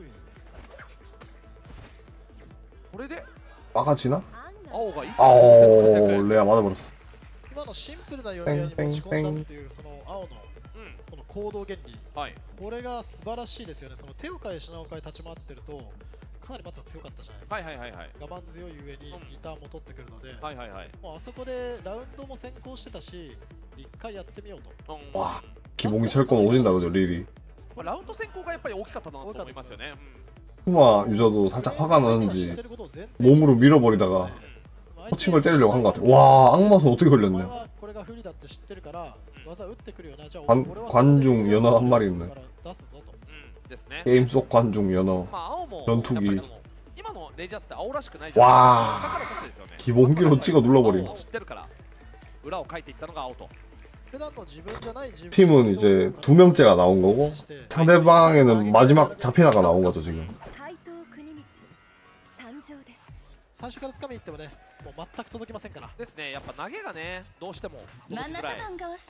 これで 막아지나? 青が一気に 아오 活躍。 레아 맞아버렸어. 今のシンプルな読み合いに持ち込んだっていうその青のうんこの行動原理、 はい。 これが素晴らしいですよね。その手を変え品を変え立ち回ってるとかなり松は強かったじゃないですか。 はいはいはいはい我慢強いゆえにうんリターンも取ってくるので、 はいはいはい。 もうあそこでラウンドも先行してたし、一回やってみようと。 うんわ 기봉이 철권 오진다 그죠 리리. まあラウンド先行がやっぱり大きかったなと思いますよね。 후마 유저도 살짝 화가 知っ 나는지 てることを前提 몸으로 밀어버리다가 코칭을 때리려고 한 것 같아. 와 악마선 어떻게 お前 걸렸네. はこれが不利だって知ってるから技打ってくるよな。じゃあ 관 俺は 관중 연어 한 마리 있네. 出すぞと。 うんですね。 게임 속 관중 연어. まあ青も 전투기 やっぱりその今のレイジャーズって青らしくないじゃないわだからこそですよね。 기본기로 찍어 눌러버린. 青を知ってるから裏をかいていったのが青と。 팀은 이제 두 명째가 나온 거고 상대방에는 마지막 자피나가 나온 거죠 지금. 怪盗国光参上です。 最初から掴みに行ってもね、もう全く届きませんから。 ですね、やっぱ投げがねどうしても届きづらい。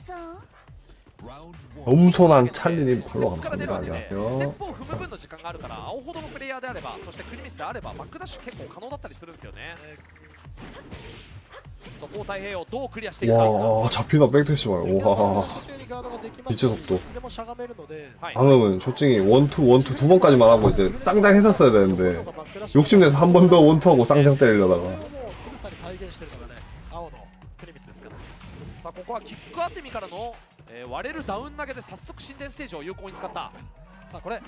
엄소난 찰리님 팔로 ステップから出る 감사합니다. わけで、ステ 안녕하세요. ップを踏む分の時間があるから青ほどのプレイヤーであれば、そしてクリミスであればバックダッシュ結構可能だったりするんですよね。そこを太平洋どうクリアしていくか。 와 자피나 백대시 봐요. 와 빛의 속도. 방금은 솔직히 원투 원투 두 번까지만 하고 이제 쌍장 했었어야 되는데 욕심내서 한 번 더 원투하고 쌍장 때리려다가. さあここはキックアテミからの、えー割れるダウン投げで早速神殿ステージを有効に使った。 さあこれ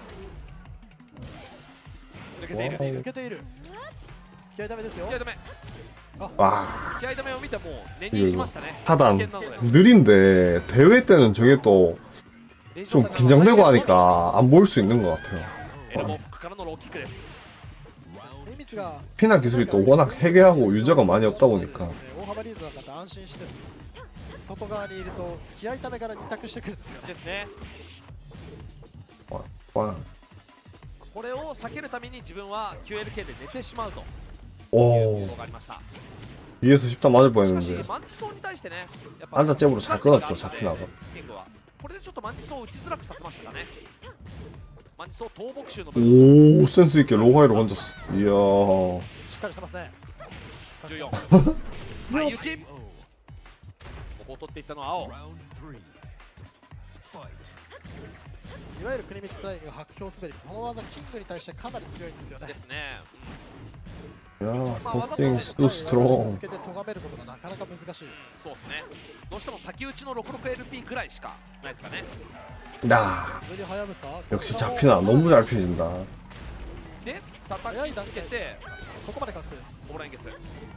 抜けている。 抜けている。気合いダメですよ。 気合い止め。 와 気合い止めを見ても寝に行きましたね。 하단 危険なので 느린데 대회 때는 저게 또 좀 긴장되고 하니까 안 보일 수 있는 것 같아요. エルボーフックからのローキックです。 피나 기술이 또 워낙 해괴하고 유저가 많이 없다 보니까 大幅リードだから安心して外側にいると気合いためから二択してくるんですよね。 ですね。 와, 와. これを避けるために自分は キューエルケー で寝てしまうという 오 行動がありました。 뒤에서 십타 맞을 しか 뻔했는데 しマンチソウに対してね、やっぱ 앉아 잽으로 잘 끊었죠 자피나가. キングはこれでちょっとマンチソウを打ちづらくさせましたかね。マンチソウ倒木臭の部分 오 센스 있게 로하이로 던졌어. 이야 しっかりしてますね。 じゅうよん相打ち。ここを取っていったのは青。 いわゆる国光スライムが白氷滑り、この技キングに対してかなり強いんですよね。 ですね。 야 스토킹 또 스트롱. つけて咎めることがなかなか難しい。 そうですね。どうしても先打ちの ろくじゅうろくエルピー ぐらいしかないですかね。 야 無理はやぶさ。 역시 자피나 너무 잘 피해진다. で叩きつけてここまで確定です。 オブラインゲッツ。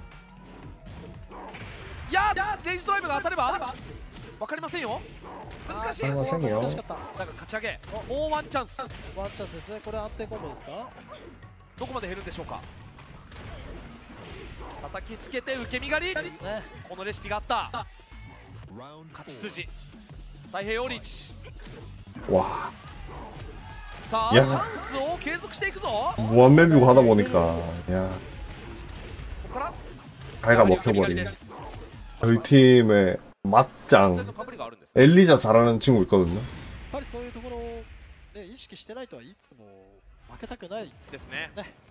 いやーレイジドライブが当たればわかりませんよ。難しい。 あー難しいよ難しかった。 だが勝ち上げもうワンチャンス。 ワンチャンスですね。これ安定コンボですか。 どこまで減るんでしょうか。叩きつけて受け身狩り。 ね、 このレシピがあった。勝ち筋太平洋リーチ。 와 さあチいやャンスを継続していくぞ。 무한맵이고 하다 보니까 야 ここから 가이가 먹혀버린. 저희 팀의 맞짱 のかぶりがあるんです。 엘리자 잘하는 친구 있거든요. やっぱりそういうところをね意識してないとはいつも負けたくない。 ですね。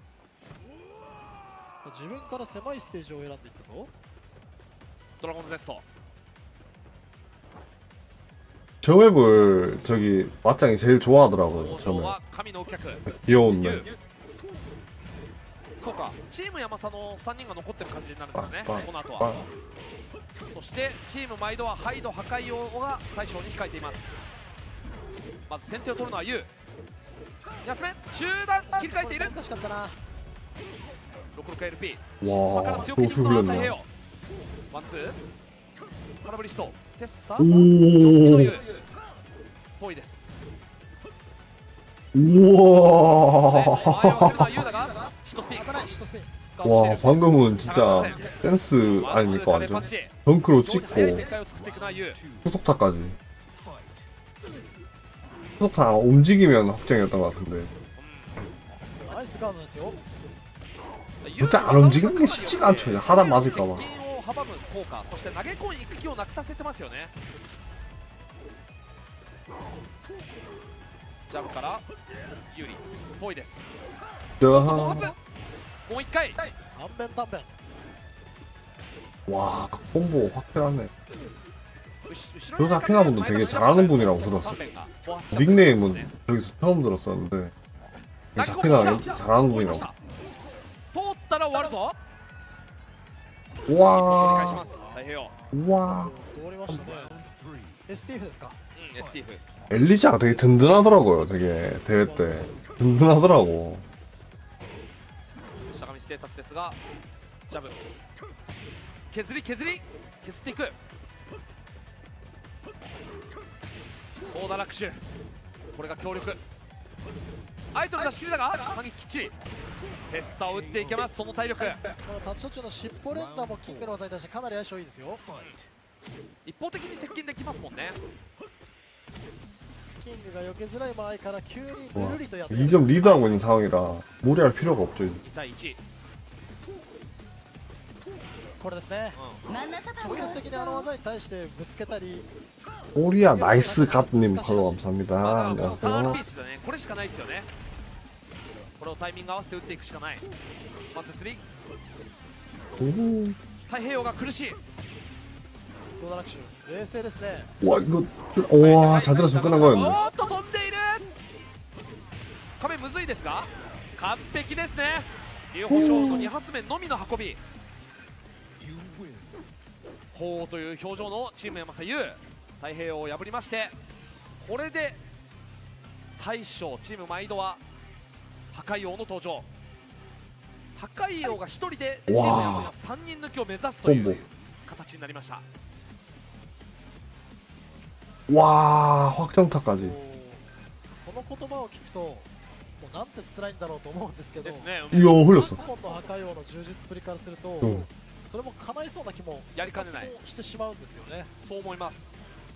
自分から狭いステージを選んでいったぞ。 ドラゴンズゼスト。 저 맵을 저기 맞짱이 제일 좋아하더라고요. 王 저 将 맵. は神のお客。 귀여운 맵. そうか、チーム山佐のさんにんが残ってる感じになるんですね。 パンこの後パンは。そしてチーム毎度はハイド破壊用が対象に控えています。まず先手を取るのはユウ。やつ目中段切り替えている。 難しかったな。 ろくじゅうろくエルピー。 わーから強気に行くのはどう太平洋。ワンツー。空振りスト。テッサ。 おー遠いです。 우와. 前を開けるのはユウだが、ヒットスピン。 危ない。シットスピン。 와 방금은 진짜 댄스 아닙니까 완전. 덩크로 찍고 展開を作っていくのはユウ。 후속타까지. 후속타 움직이면 확정이었던 것 같은데 ナイスガードですよ。 그때 안 움직이는 게 쉽지가 않죠. 그냥 하단 맞을까봐. 接近を阻む効果、そして投げ込み行く気をなくさせてますよね。ジャブから有利、遠いです。もう 야, 発もう一回。 安弁短弁。 와 콤보 확실하네. 後 저 사피나분도 되게 잘하는 분이라고 들었어. 닉네임은 저기서 처음 들었었는데 사피나 잘하는 분이라고. 通ったら終わるぞ。 와 折り返します太平洋。 와 通りましたね。エスティーフですか。 うん、エスティーフ。 엘리자가 되게 든든하더라고요. 되게 대회 때 든든하더라고. しゃがみステータスですが、ジャブ削り削り削っていく。ソーダラックシュ、これが強力。アイドル出し切りだが反撃きっちり。テッサを打っていけます。その体力。 このタッチ途中の尻尾連打もキングの技に対してかなり相性いいですよ。 一方的に接近できますもんね。 キングが避けづらい間合いから急にぐるりとやって 이 점 리드하고 있는 상황이라 무리할 필요가 없죠. 이제. に対いち。 これですね。直接的にあの技に対してぶつけたり 코리아 나이스 갓님 팔로우 감사합니다. まあ、このサール 안녕하세요. ピースだね。これしかないですよね。これをタイミング合わせて打っていくしかない。ワンツースリー。 오. 太平洋が苦しい。 ソーダラクシュ冷静ですね。 와 이거 와 잘 들었으면 끝난 거였네. おっと飛んでいる。壁むずいですが完璧ですね。竜保証のに発目のみの運び。ほうという表情のチーム山佐優、太平洋を破りまして、これで大将チーム毎度は破壊王の登場。破壊王がひとりでチーム山佐さんにん抜きを目指すという形になりました。 와 확정타까지. その言葉を聞くともうなんて辛いんだろうと思うんですけど、 ですね。 이야 흘렸어. 日本の破壊王の充実ぶりからすると、 응. それも叶いそうな気もやりかねないしてしまうんですよね。 そう思います。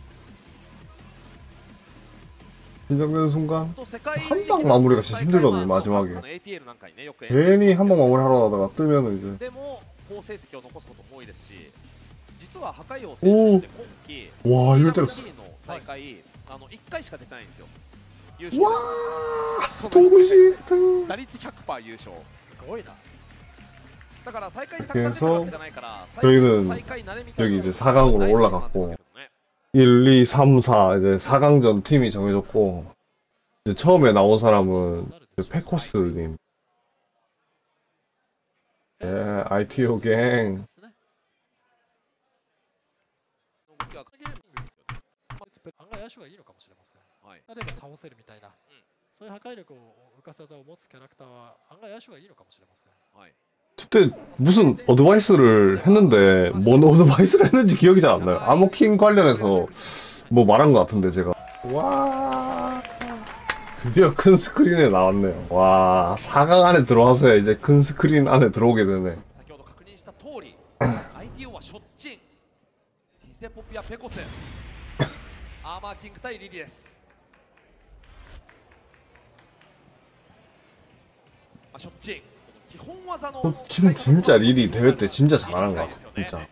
긴장되는 순간 と世界 한 방 마무리가 진짜 힘들거든요 마지막에. 에이티엘 なんかにねよく 괜히 한 방 마무리하러 가다가 뜨면은 이제 でも好成績を残すことも多いですし、実は破壊王選手って今季 와 이럴 때렸어. の大会あのいっかいしか出てないんですよ。優勝 와 その 동시등. 打率 ひゃくパーセント 優勝。 すごいな。 だから大会にたくさん出てるわけじゃないから、 저희는 大会慣れみたいな 여기 이제 사 강으로 올라갔고 일, 이, 삼, 사 이제 사 강전 팀이 정해졌고 이제 처음에 나온 사람은 이제 페코스님. 예, 아이티오 갱. 案外野手がいいのかもしれません。 はい。 あれば倒せるみたいな、そういう破壊力を浮かす技を持つキャラクターは案外野手がいいのかもしれません。 그때 무슨 어드바이스를 했는데 뭔 어드바이스를 했는지 기억이 잘 안 나요. 아모킹 관련해서 뭐 말한 것 같은데 제가. 와 드디어 큰 스크린에 나왔네요. 와 사 강 안에 들어와서야 이제 큰 스크린 안에 들어오게 되네. 先ほど確認した通り、アイティーオー はショッチン、ティセポピアペコス、アーマーキング対リリです。まあショッチン、基本技の 지금 진짜 리리 대회 때 진짜 잘하는 것 같아. 진짜.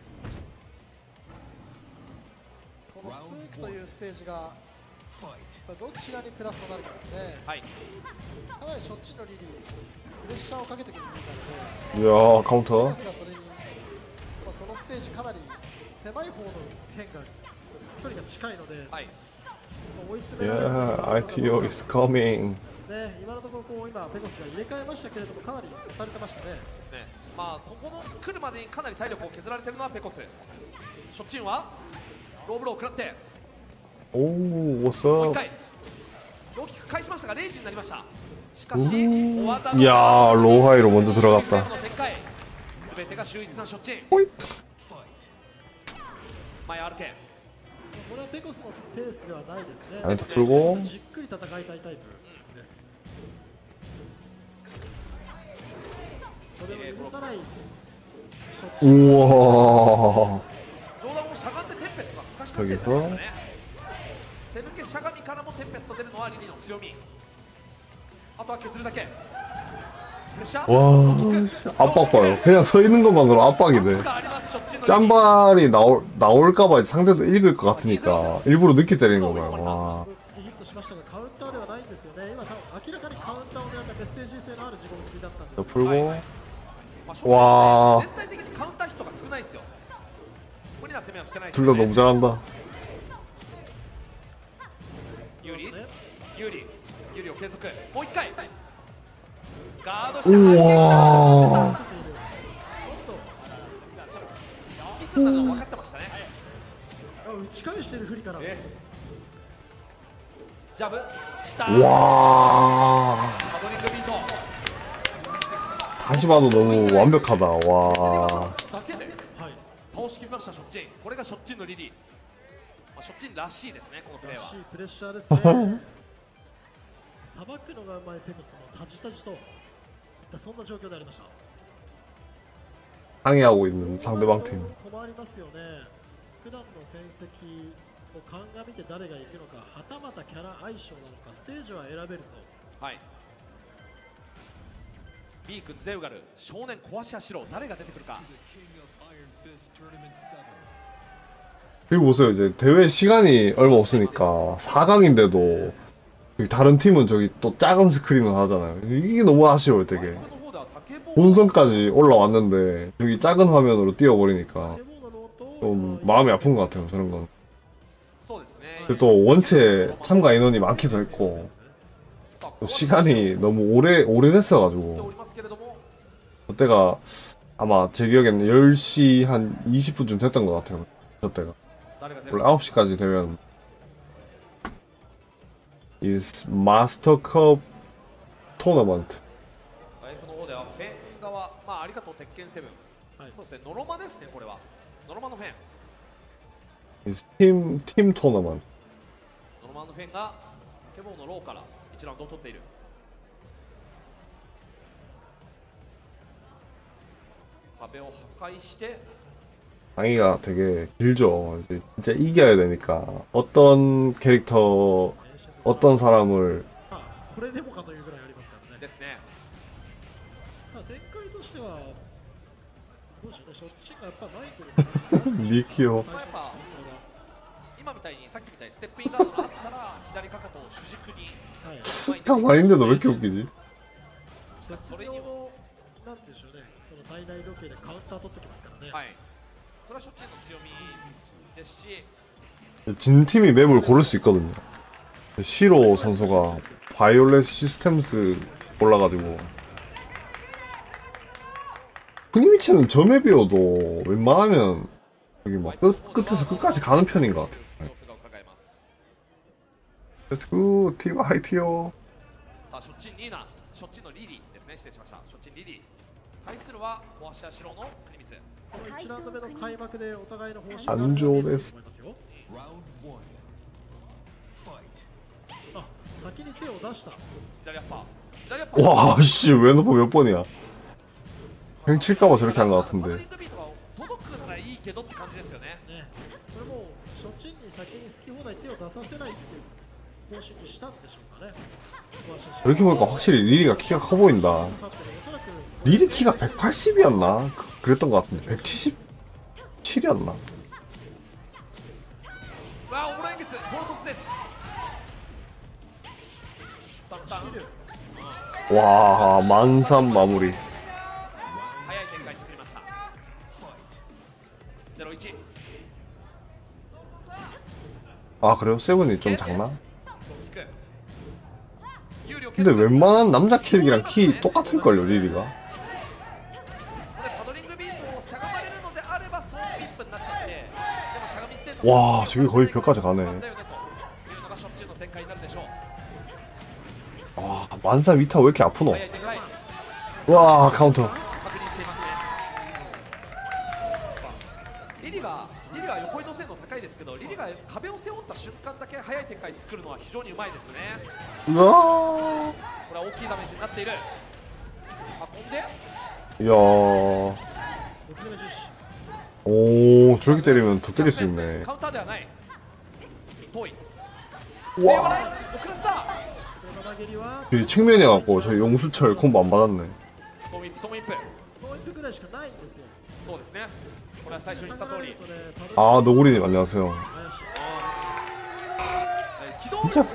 このスークというステージがどちらにプラスとなるかですね。 はい。 かなりショッチンのリリープレッシャーをかけてくるみたい 이야 なので、 카운터. ですがそれに、まあ、このステージかなり狭い方の辺が距離が近いので、 はい。 追い詰められる Yeah, 아이티오 is coming. ですね。今のところこう今ペコスが入れ替えましたけれどもかなり押されてましたね。 ね、まあここの来るまでにかなり体力を削られてるのはペコス。ショッチンはローブローを食らって 오 もう what's 一 up? 回大きく返しましたがレイジになりました。しかし小技の 이야 로하이로 먼저 들어갔다. すべてが秀逸なショッチン。 호잇. 前 アールケー。 これはペコスのペースではないですね。 안에서 풀고 じっくり戦いたいタイプです。それを許さないショッチン。 우와 上段をしゃがんでテンペストが透かしかけてましたね。背抜けしゃがみからもテンペスト出るのはリリーの強み。あとは削るだけ。プレッシャー 와 씨, 압박 봐요. 그냥 서 있는 것만으로 압박이네. 짬발이 나올 나올까봐 상대도 읽을 것 같으니까 일부러 늦게 때리는 거봐요. 와. ヒットしましたがカウンターではないんですよね。今明らかにカウンターを狙ったメッセージ性のある自分好きだったんです。 풀고 와 全体的にカウンターヒットが少ないですよ。無理な攻めはしてないです 둘 よ 다 ね。 너무 잘한다. 有利有利有利を継続。もう一回ガードして 우와 ミスになるの分かってましたね。 打ち返してるふりから。 ジャブした。 와 パドリングビート 다시 봐도 너무 완벽하다. 와 だけで倒しきりましたショッチン。これがショッチンのリリー。まあ、ショッチンらしいですねこのプレーは。 らしいプレッシャーですね。さばくのがうまいペコスのタジタジといったそんな状況でありました。 항의하고 있는 상대방 팀. 困りますよね。 普段の戦績を鑑みて誰が行くのか、はたまたキャラ相性なのか、ステージは選べるぞ。 はい。B 君ゼウガル少年壊し走ろう、誰が出てくるか。 그리고 보세요. 이제 대회 시간이 얼마 없으니까 사 강인데도 다른 팀은 저기 또 작은 스크린을 하잖아요. 이게 너무 아쉬워요, 되게. 본선까지 올라왔는데 저기 작은 화면으로 띄워버리니까 좀 마음이 아픈 것 같아요, 저런 건. 근데 또 원체 참가 인원이 많기도 했고 또 시간이 너무 오래 오래됐어가지고 그때가 아마 제 기억에는 열 시 한 이십 분쯤 됐던 것 같아요, 저 때가. 원래 아홉 시까지 되면 이 마스터컵 토너먼트. の方ではフェン側、まあありがとう鉄拳セブン。そうですね、ノロマですね、これは。ノロマのフェン。 팀, 팀 토너먼트. ノロマのフェンがケボーのローからいちラウンドを取っている。壁を破壊して 강의가 되게 길죠. 이제 진짜 이겨야 되니까 어떤 캐릭터, 어떤 사람을 これでもかというぐらいありますからね。 ですね。 まあ展開としてはどうしようね、そっちがやっぱマイクル 미키요. まあやっぱ今みたいにさっきみたいにステップインガードの圧から左かかとを主軸に、 가만인데도 왜 이렇게 웃기지? それのなんていうんでしょうね、その体内時計でカウンター取ってきますからね。 はい。それはショッチンの強みですし、 진 팀이 맵을 고를 수 있거든요. 시로 선수가 바이올렛 시스템스 올라가지고 쿠니미치는 저 맵이어도 웬만하면 여기 막 끝, 끝에서 끝까지 가는 편인 것 같아요. Let's go, 팀 화이트요. さあショッチンニーナ、ショッチンのリリーですね、失礼しました。ショッチンリリー。対するはコアシアシロの国光。 このいちラウンド目の開幕でお互いの方針が安城です。 あ、先に手を出した。 左アッパー。左アッパー。 와, 씨, 왼오퍼 몇 번이야? 횡 칠까봐 저렇게 한 것 같은데. 届くならいいけどって感じですよね。 ね、これもうショッチンに先に好き放題手を出させないっていう方針にしたんでしょうかね。 이렇게 보니까 확실히 리리가 키가 커 보인다. 리리 키가 백팔십이었나? 그랬던 것 같은데 백칠십칠이었나? 와, 오라인게츠 보로톡스です。 와, 만삼 마무리. 早い展開作りました。 ゼロいち。 아, 그래요? 세븐이 좀 작나? 근데 웬만한 남자 캐릭이랑 키 똑같을걸요, 리리가. 와, 저기 거의 벽까지 가네. 와, 만사 미타 왜 이렇게 아프노? 와, 카운터. 리리가 리리가横移動性能高いですけど、リリが壁を背負った瞬間だけ速い展開作るのは非常にうまいですね。 うわー、 これは大きいダメージになっている。運んで、 いやー、오, 저렇게 때리면 더 때릴 수 있네. カウンターではない。遠い。 와, 遅らせた。 이 측면이어갖고 저 용수철 콤보 안 받았네. ソーイップ、ソーイップ。 ソーイップぐらいしかないんですよ。 そうですね。これは最初に言った通り。 아, 너구리님 안녕하세요. 진짜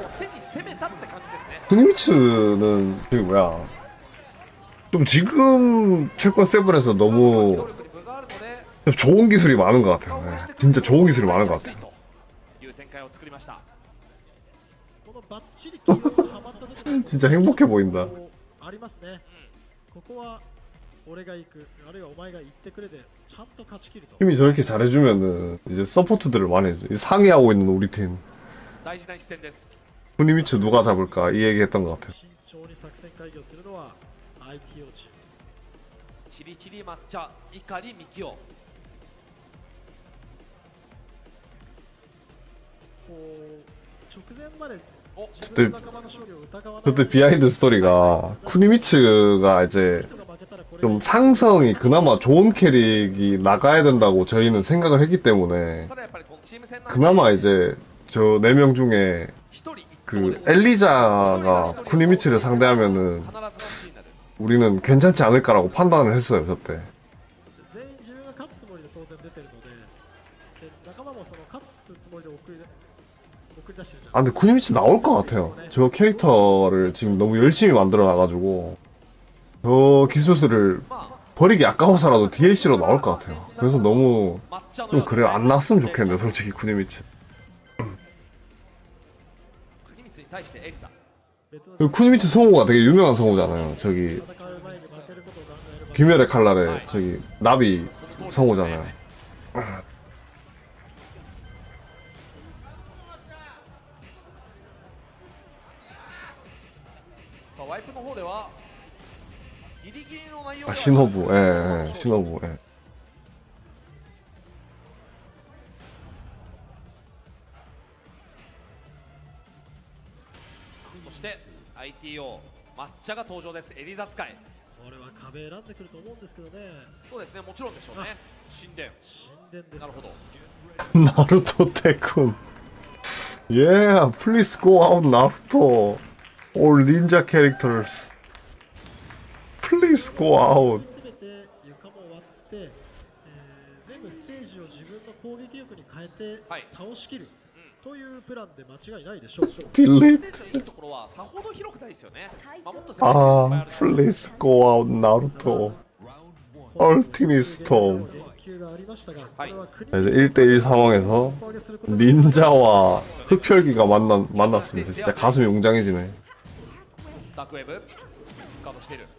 쿠니미츠는 저기 뭐야, 좀 지금 채권 세븐에서 너무 좋은 기술이 많은 것 같아요. 네. 진짜 좋은 기술이 많은 것 같아요. 진짜 행복해 보인다. 팀이 저렇게 잘해주면은 이제 서포트들을 많이 해줘. 상의하고 있는 우리 팀. 쿠니미츠 누가 잡을까 이 얘기했던 것 같아요. 치리치리抹茶 이카리 미키오. 그때, 그때 비하인드 스토리가 쿠니미츠가 이제 좀 상성이 그나마 좋은 캐릭이 나가야 된다고 저희는 생각을 했기 때문에 ただやっぱりこのチーム戦なんで 그나마 이제 저 네 명 중에 一人一投 그 ですね 엘리자가 쿠니미치를 상대하면은 必ず勝ちになる 우리는 괜찮지 않을까라고 판단을 했어요 저때. 全員自分が勝つつもりで当然出てるので、で仲間もその勝つつもりで送り送り出してるじゃ 아 ん。 근데 쿠니미치 나올 것 같아요. 저 캐릭터를 지금 너무 열심히 만들어 놔가지고 저 기술들을 まあ 버리기 아까워서라도 디엘씨로 나올 것 같아요. 그래서 너무 抹茶の 좀 よう 그래 안 났으면 좋겠는데 솔직히 쿠니미치. 国光に対してエリサ別の 그 쿠니미치 성우가 되게 유명한 성우잖아요. 저기 戦う前に負けることを考えれば 귀멸의 칼날의 저기 나비 성우잖아요. さあワイプの方ではギリギリの内容で 아 は 신호부, 예, 예, 신호부, 예. そして アイティーオー 抹茶が登場です。エリザ使い。 これは壁選んでくると思うんですけどね。 そうですね、もちろんでしょうね。神殿。 神殿です。 なるほど。 나루토 태쿤. Yeah, please go out Naruto. All ninja characters. Please go out. 詰めて床も割って、えー全部ステージを自分の攻撃力に変えてはい倒しきる、というプランで間違いないでしょう。 Delete. 選手のいいところはさほど広くないですよね。まあ、もっと攻めていっぱいあ Ah, ると思う please go out Naruto. Ultimate Storm. 言及がありましたが、こはいれはクリ 이제 일 대 일 상황에서 닌자와 흡혈귀가 만나, 만났습니다. 진짜 가슴이 웅장해지네. ダークウェーブガードしている。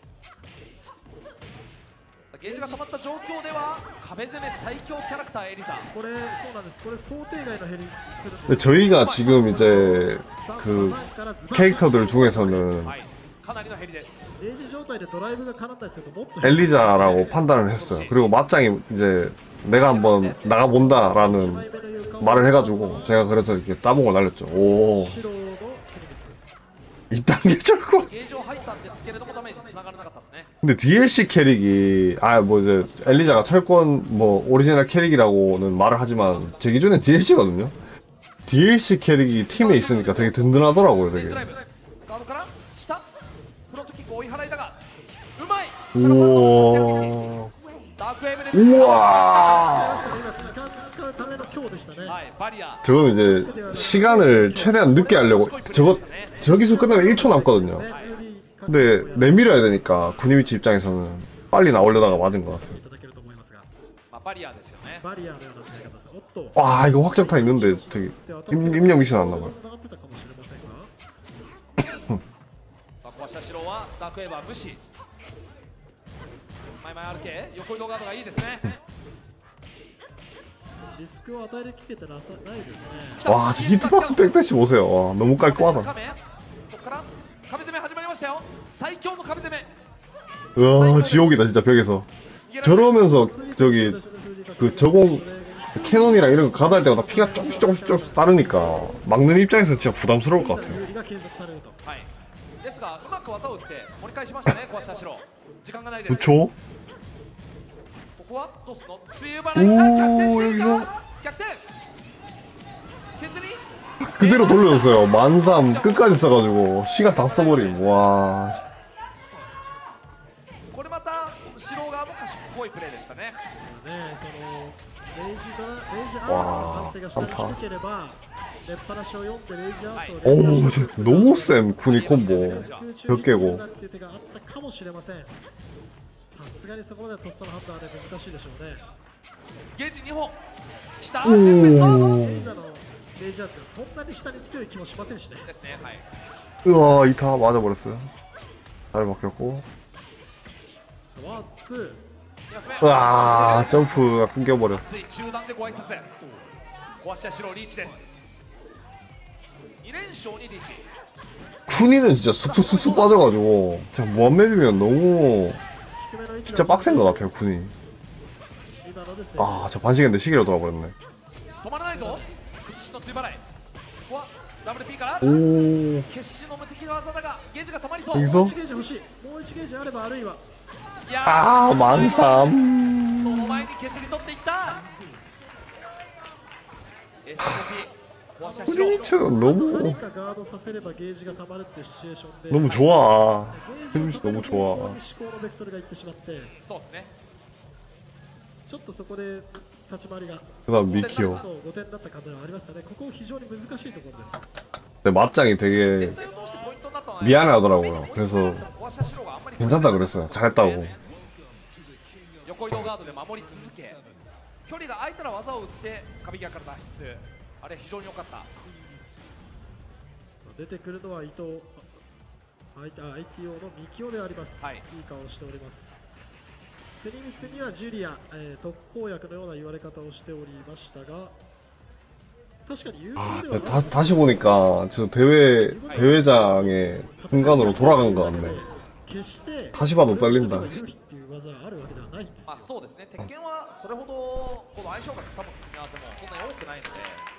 ゲージが溜まった状況では壁攻め最強キャラクターエリザ。 これそうなんです。これ想定外の減りするん 근데 です。 저희가 지금 이제 그 캐릭터들 중에서는 はい、かなりのヘリです。 レイジ状態でドライブが絡んだりするともっと 엘리자라고 판단을 했어요. 그리고 맞짱이 이제 내가 한번 나가본다라는 말을 해가지고 제가 그래서 이렇게 따봉을 날렸죠. 오, 白の国物 이 단계 절고. ゲージは入ったんですけれどもダメージつながらなかったですね。 근데 디엘씨 캐릭이 아 뭐 이제 엘리자가 철권 뭐 오리지널 캐릭이라고는 말을 하지만 제 기준엔 디엘씨거든요. 디엘씨 캐릭이 팀에 있으니까 되게 든든하더라고요, レイズ 되게. ライブガードから下フロントキック追い払いだがうまい。 우와. ダークウェーブで 우와. 今時間使うための強でしたね。 はいバリア 저는 이제 시간을 최대한 늦게 하려고 저거 저 기술 끝나면 일 초 남거든요. ね ツーディー か 근데 내밀어야 되니까 구니미치 입장에서는 빨리 나오려다가 맞은 것 같아요. いただけると思いますが、 まあバリアですよね。 バリアのような使い方です。おっと。 와 이거 확정타 있는데 되게 では 임, 입력 미션 안 나와요. 繋がってたかもしれませんが、 さあ壊した城はダークウェーブは無視。マイマイ アールケー 横移動ガードがいいですね。 リスクを与えるきけてなさないですね。 와 저 히트박스 백대시 보세요. 와, 너무 깔끔하다. 壁そこから壁攻め始まりましたよ。最強の壁攻め。 와 지옥이다 진짜 벽에서. 저러면서 저기 그 저공 캐논이랑 이런 거 가다할 때마다 피가 조금씩 조금씩 조금씩 따르니까 막는 입장에서 진짜 부담스러울 것 같아요. 有利が継続されると。 はい。ですがうまく技を打って盛り返しましたね。壊した城。時間がないです。 그쵸? ここはどうすんの？梅雨払いか逆転しているおーか？逆転。削り。 그대로 돌려줬어요. 만삼 끝까지 써가지고 시간 다 써버림. 와. これまた城側も賢いプレーでしたね。 ね、そのレイジドラレイジアーツの判定が下に低ければ、出っ放しを読んでレイジアーツを 오 저 너무 센 쿠니 콤보. 空中に 벽 飛ば 깨고. すっていう手があったかもしれません。さすがにそこまでとっさの判断はね難しいでしょうね。 ゲージにほん。来た。 おーレイザのレイジアーツがそんなに下に強い気もしませんしね。 ですね。はい。 우와 이타 맞아버렸어요. 잘 바뀌었고. ワンツ 우와 점프가 끊겨버려. つい中段でご挨拶。壊した城リーチです。に連勝にリーチ。 쿠니는 진짜 쑥쑥쑥쑥 빠져가지고 그냥 무한맵이면 너무 ー低めの位置 진짜 빡센 것 같아요 쿠니. 今のですね。 아 저 반칙인데 시계로 돌아버렸네. 止まらないぞ。屈指の追払い。ここは ダブリューピー から 오 決死の無敵の技だがゲージが溜まりそう。 여기서 もういちゲージ欲しい。もういちゲージあればあるいはいやー 아, 만삼. その前に削り取っていった エスピー 壊し足を 크리미츠 너무 何かガードさせればゲージが溜まるっていうシチュエーションで 너무 좋아. ゲー 크리미츠 ジを 너무 溜める方向 좋아. に思考のベクトルがいってしまってそうですねちょっとそこで立ち回りが 그다음 미키오. ごてんだった感じがありましたね。ここ非常に難しいところです。 근데 맞짱이 되게 全体を通してポイントになったのは 미안해하더라고요. 그래서 壊し足ローがあんまり 괜찮다 그랬어요. 잘했다고. 横移動ガードで守り続け距離が空いたら技を打って壁際から脱出あれ非常に良かった出てくるのは伊藤あ アイティーオー のミキオであります。 はいいい顔をしております。国光にはジュリア、えー特効薬のような言われ方をしておりましたが確かに有効 아, では 다, 다시 보니까 저 대회 대회장의 순간으로 돌아간 것 같네. 決して 다시 봐도 떨린다. 有利っていう技があるわけではないんですよ。 まあそうですね鉄拳はそれほどこの相性が多分組み合わせもそんなに多くないので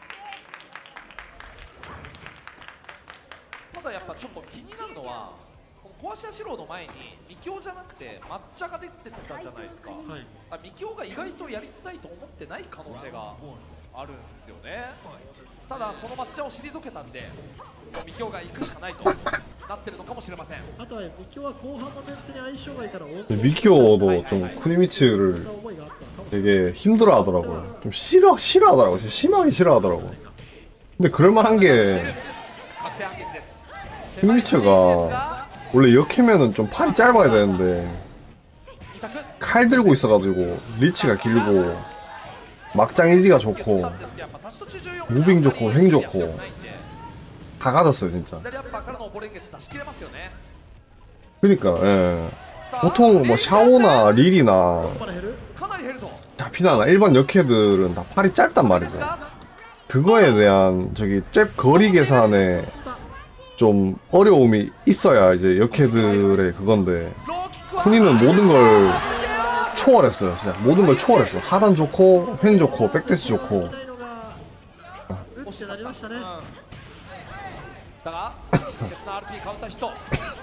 ただやっぱちょっと気になるのはこの壊し足ローの前にミキオじゃなくて抹茶が出てたじゃないですか、 はいあミキオが意外とやりたいと思ってない可能性があるんですよねただその抹茶を退けたんでミキオが行くしかないとなってるのかもしれませんあとはミキオは後半のメンツに相性がいいから 미키오도 좀 쿠니미츠를 な思いがあったのかもしれない 되게 힘들어하더라고요. 좀 싫어 싫어하더라고요. 진짜 심하게 싫어하더라고. 근데 그럴만한 게 確定反撃です 쿠니미츠가 원래 역해면은 좀 팔이 짧아야 되는데 二択 칼 들고 있어가지고 리치가 길고 막장 이지가 좋고 무빙 좋고 횡 좋고 다 가졌어요 진짜. 左アッパーからのボレンゲツ出し切れますよね 그니까 예. 보통 뭐 샤오나 릴이나 まだ減るかなり減るぞ 자피나나 일반 역해들은 다 팔이 짧단 말이죠. 그거에 대한 저기 잽 거리 계산에 좀 어려움이 있어야 이제 역해들의 그건데 ローキックは 쿠니는 모든 걸 초월했어요. 진짜 모든 걸 초월했어. 하단 좋고 횡 좋고 백대스 좋고 ないのがうってなりましたね。 だが鉄の アールピー カウンターヒット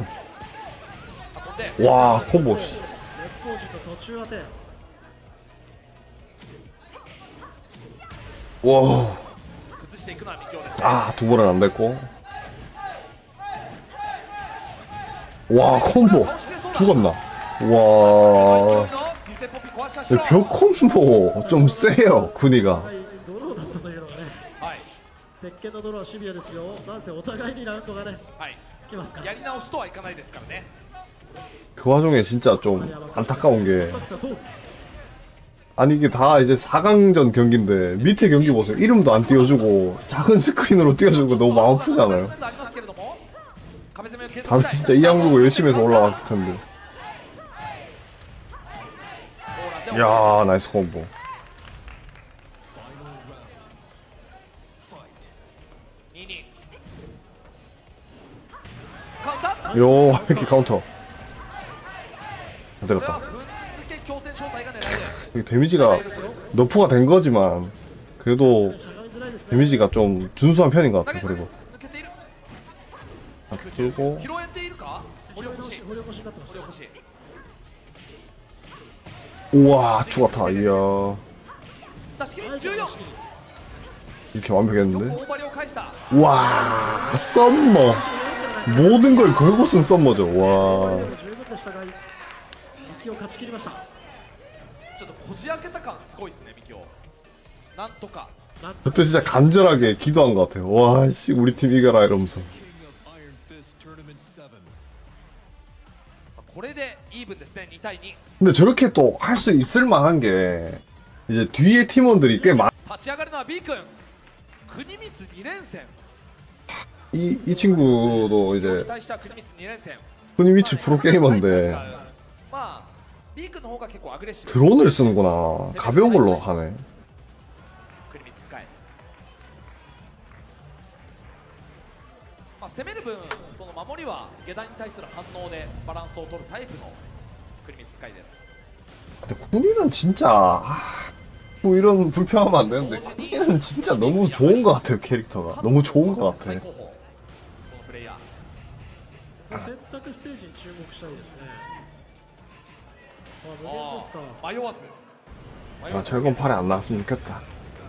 運んで 와 콤보 씨. 烈光陣の途中当て 와. 崩していくのはミキオですね 아, 두 번은 안 됐고. 와, 콤보. 죽었나? 와. 벽 콤보 좀 세요, 쿠니가. はいドローだったというのがねはい鉄拳のドローはシビアですよ。なんせお互いにラウンドがねはいつきますからやり直しとはいかないですからね 그 와중에 진짜 좀 안타까운 게, バックスは通る 아니 이게 다 이제 사 강전 경기인데 밑에 경기 보세요. 이름도 안 띄워주고 작은 스크린으로 띄워주는 거 너무 마음 아프잖아요. ありますけれども壁攻めを継続 다들 したい 진짜 이 양국을 열심히 해서 올라왔을 텐데. 야, 나이스 콤보. ににカウンター 요, 이렇게 카운터. 잘 これは 때렸다. 分付け経典招待が狙いで 이게 데미지가 너프가 된 거지만 그래도 しゃがみづらいですね。 데미지가 좀 준수한 편인 것 投 같아. げ 그래도 抜けている 그리고 拾えているか掘り起こし掘り起こしになってました掘り起こし 우와 죽었다. 이야 出し切りじゅうよん 이렇게 よく 완벽했는데. 大張りを返した 와 썸머 모든 걸 걸고 쓴 썸머죠. で 와 も十分でしたが息を勝ち切りました。 ちょっとこじ開けた感すごいですねミキオなんとか 그때 진짜 간절하게 기도한 것 같아요. 와씨 우리 팀 이겨라 이러면서. これでイーブンですねに対に 근데 저렇게 또 할 수 있을 만한 게 이제 뒤에 팀원들이 꽤 많. 立ち上がるのは B 君国光に連戦 이, 이 친구도 に 이제 対しては国光に連戦 쿠니미츠 프로게이머인데 まあ B 君の方が結構アグレッシブ 드론을 쓰는구나. 가벼운 걸로 하네. 国光使えまあ攻める分その守りは下段に対する反応でバランスを取るタイプの国光使いです 근데 쿠니는 진짜 아, 뭐 이런 불평하면 안 되는데 쿠니는 진짜 너무 좋은 것 같아요. 캐릭터가 너무 좋은 것 같아. 最高峰このプレイヤー選択ステージに注目したいですね。 無限ですか。 迷わず迷 아, わず 철권 팔에 안 나왔으면 좋겠다.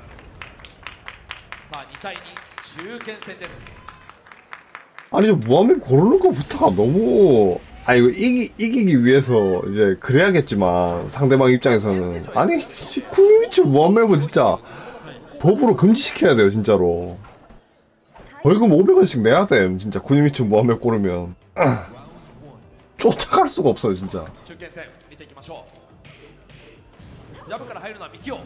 さあに対に中堅戦です。 아니, 저 무한맵 고르는 거부터가 너무, 아, 이거 이기, 이기기 위해서 이제 그래야겠지만, 상대방 입장에서는. 아니, 씨, 쿠니미츠 무한맵은 진짜 법으로 금지시켜야 돼요, 진짜로. 벌금 오백 원씩 내야 돼, 진짜. 쿠니미츠 무한맵 고르면. 쫓아갈 수가 없어요, 진짜. 中堅戦見ていきましょう。ジャブから入るのはミキオ。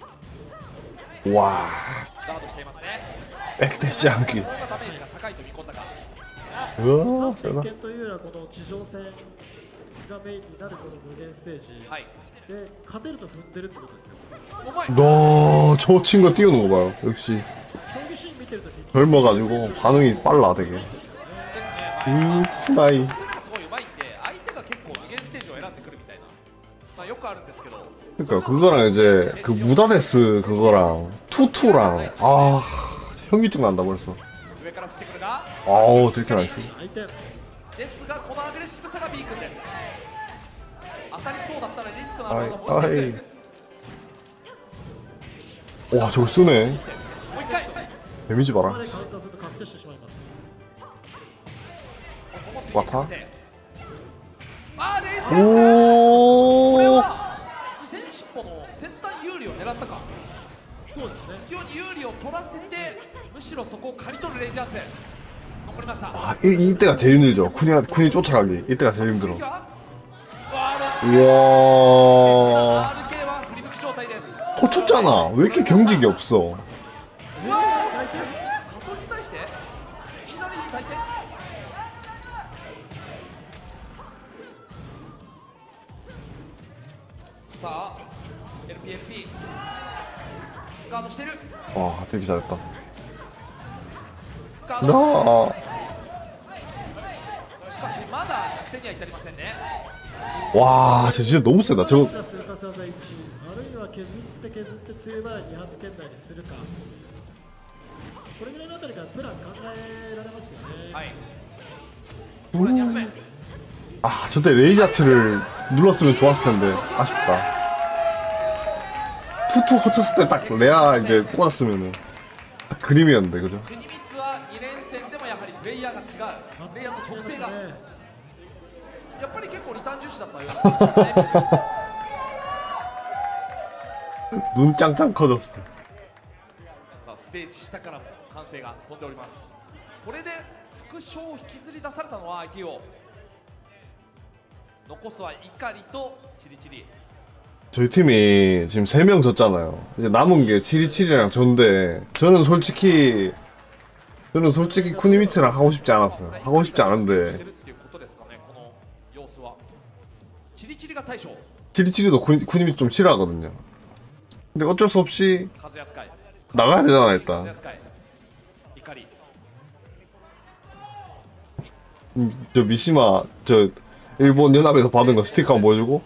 와, ガードしていますね。 백대시 한기. これがダメージが高いと見込んだか。 우와, 鉄 세다. 拳というよりはこの地上戦がメインになるこの無限ステージ、 はい。 で勝てると踏んでるってことですよ。 うまい。 너, 저 친구가 뛰어오는 거 봐요. 역시. 競技シーン見てるとき 젊어가지고 반응이 빨라, 되게. ですね。 음, 쿠나이. 攻めがすごいうまいんで、相手が結構無限ステージを選んでくるみたいな。まあよくあるんですけど。 그니까 그거랑 이제 그 무다데스 그거랑 투투랑 아 현기증 난다 벌써. 上から降ってくるが。 아우 되게 나이스. 相手ですがこのアグレッシブさがビー君です。当たりそうだったらリスクのあ 아이 る技を持っていく。 아이. 와 저걸 쓰네. もう一回。 데미지 ここ 봐라. までカウンターすると確定してしまいます。 わた。あーレイジャー。これ 오. は戦士歩の先端有利を狙ったか。 そうですね。 非常に有利を取らせてむしろそこを刈り取るレイジャーツ。残りました。 아 이, 이때가 제일 힘들죠. 군이 군이 쫓아가기. 이때가 제일 힘들어. 次は 우와. 아르케이 は振り向き状態です。 터쳤잖아. 왜 이렇게 경직이 없어? うわー加藤に対していきなり大体さあ エルピーエルピー ガードしてる。 와 되게 잘했다. ガード 나. しかしまだ逆転には至りませんね。 와 진짜 너무 세다. 저거 が数化技いち、あるいは削って削って強い払いに発圏内にするか。これぐらいのあたりからプラン考えられますよね。 はい。これに発目。 아 저때 레이자츠를 눌렀으면 좋았을 텐데 아쉽다. 투투 허쳤을 때 딱 레아 이제 꽂았으면은 딱 그림이었는데 그죠? 国光はに連戦でもやはりプレイヤーが違う。プレイヤーの特性がやっぱり結構リターン重視だったような気がしますね。 눈 짱짱 커졌어. さあステージ下からも歓声が飛んでおります。これで副賞を引きずり出されたのは アイティーオー。 残すは怒りとチリチリ。 저희 팀이 지금 세 명 졌잖아요. 이제 남은 게 칠이칠이랑 전데 저는 솔직히 저는 솔직히 쿠니미츠랑 하고 싶지 않았어요. 하고 싶지 않은데 チリチリが大将。 칠이칠이도 쿠니, 쿠니미츠 좀 싫어하거든요. 근데 어쩔 수 없이 風扱い。 나가야 되잖아 風 일단. 扱い。怒り。 음, 저 미시마 저 일본 연합에서 받은 거 스티커 한번 보여주고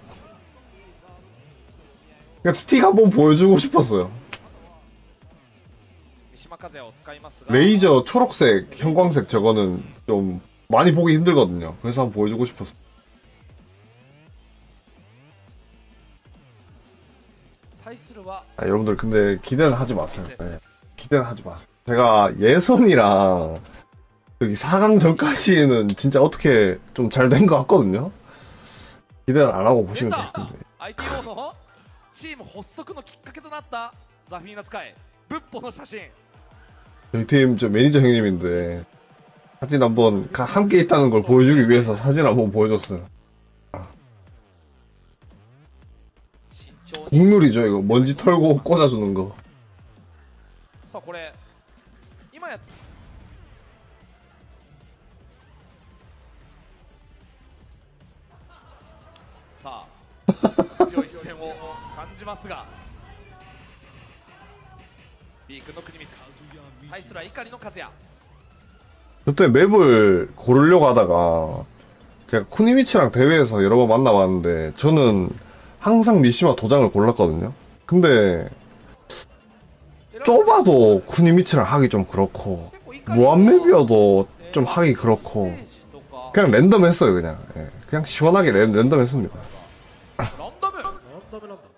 그냥 스티커 한번 보여주고 싶었어요. 三島和也を使いますが。 레이저 초록색 형광색 저거는 좀 많이 보기 힘들거든요. 그래서 한번 보여주고 싶었어요. 対するは 아, 여러분들 근데 기대는 하지 마세요. 네. 기대는 하지 마세요. 제가 예선이랑 여기 사 강 전까지는 진짜 어떻게 좀 잘 된 것 같거든요. 기대는 안 하고 出 보시면 た 되겠습니다. アイティーオー のチーム発足のきっかけとなったザフィーナ使い仏法の写真。 저희 팀 저 매니저 형님인데 사진 한번 가- 함께 있다는 걸 보여주기 위해서 사진 한번 보여줬어요. 慎重に。 국룰이죠 이거. 먼지 털고 꽂아주는 거. さあこれ今やさあ強い視線を感じますが B君の国光対するは怒りの和也。 그때 맵을 고르려고 하다가 제가 쿠니미치랑 대회에서 여러 번 만나봤는데 저는 항상 미시마 도장을 골랐거든요. 근데 좁아도 쿠니미치랑 하기 좀 그렇고 무한맵이어도 좀 하기 그렇고 그냥 랜덤 했어요. 그냥 예, 그냥 시원하게 랜, 랜덤 했습니다.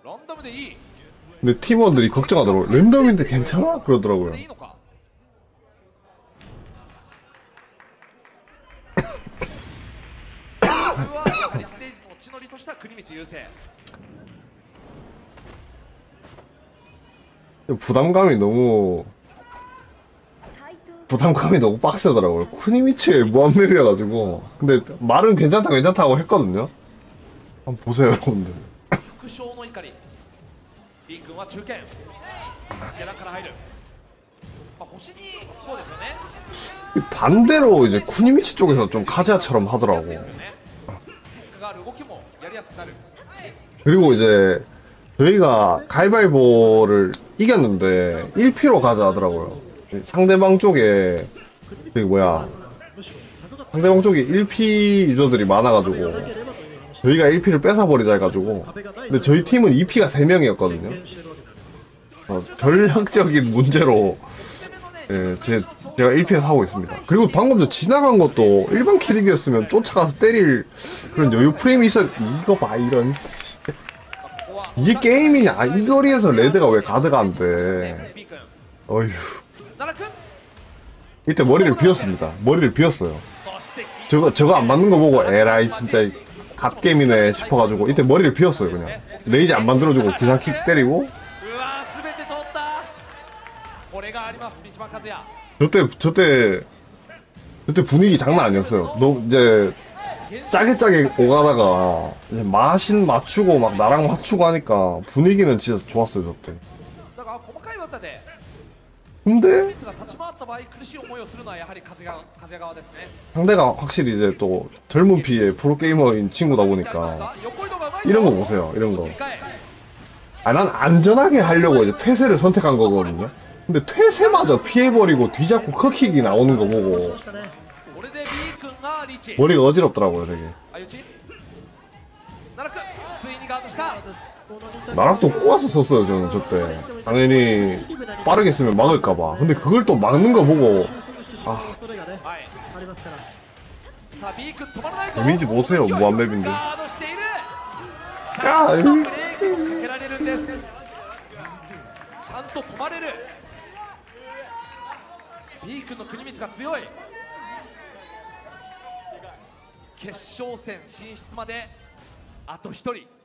ランダムでいい。 근데 팀원들이 걱정하더라고요. 랜덤인데 괜찮아? これで 그러더라고요. いいのか。これはやはりステージの地の利とした国光優勢。 부담감이 너무 부담감이 너무 빡세더라고요. 쿠니미츠의 무한맵이어가지고. 근데 말은 괜찮다 괜찮다고 했거든요. 한번 보세요 여러분들. 副将の怒り。B君は中堅。下段から入る。まあ星にそうですよね。 반대로 이제 쿠니미츠 쪽에서 좀 카즈야처럼 하더라고. リスクがある動きもやりやすくなる。 그리고 이제 저희가 가위바위보를 이겼는데 일 피로 가자 하더라고요. 상대방 쪽에 그 뭐야 상대방 쪽에 일 피 유저들이 많아가지고 저희가 일 피를 뺏어버리자 해가지고. 근데 저희 팀은 이 피가 세 명이었거든요. 어, 전략적인 문제로 예, 제, 제가 일 피에서 하고 있습니다. 그리고 방금 저 지나간 것도 일반 캐릭이었으면 쫓아가서 때릴 그런 여유 프레임이 있었. 이거 봐 이런 이게 게임이냐. 이 거리에서 레드가 왜 가드가 안 돼. 어휴. 이때 머리를 비웠습니다. 머리를 비웠어요. 저거 저거 안 맞는 거 보고 에라이 진짜 갓게임이네 싶어가지고 이때 머리를 비웠어요. 그냥 레이지 안 만들어주고 기상킥 때리고. 저때 저때 저때 분위기 장난 아니었어요. 너 이제 짜게 짜게 오가다가 이제 마신 맞추고 막 나랑 맞추고 하니까 분위기는 진짜 좋았어요 저때. 근데 상대가 확실히 이제 또 젊은 피의 프로게이머인 친구다 보니까 이런 거 보세요. 이런 거. 아, 난 안전하게 하려고 이제 퇴세를 선택한 거거든요. 근데 퇴세마저 피해버리고 뒤잡고 컷킥이 나오는 거 보고 머리가 어지럽더라고요 되게. 나락도 꼬아서 썼어요 저는 저때. 당연히 빠르게 쓰면 막을까봐. 근데 그걸 또 막는 거 보고 아 데미지 보세요. 무한맵인데. 야, B君の国光が強い。決勝戦進出まであとひとり。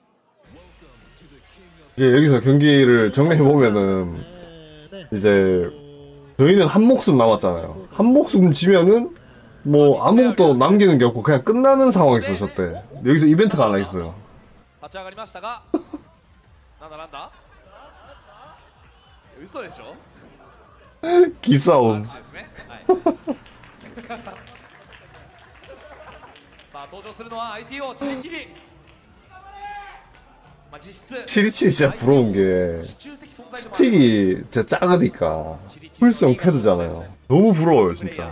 이제 여기서 경기를 정리해보면은 이제 저희는 한 목숨 남았잖아요. 한 목숨 지면은 뭐 아무것도 남기는 게 없고 그냥 끝나는 상황이었어 저때. 여기서 이벤트가 하나 있어요. 立ち上がりましたが、なんだなんだ嘘でしょ。 기싸움. さあ登場するのは 아이티오 チリチリ。 치리치리 진짜 부러운 게 스틱이 진짜 작으니까 풀스용 패드잖아요. 너무 부러워요 진짜.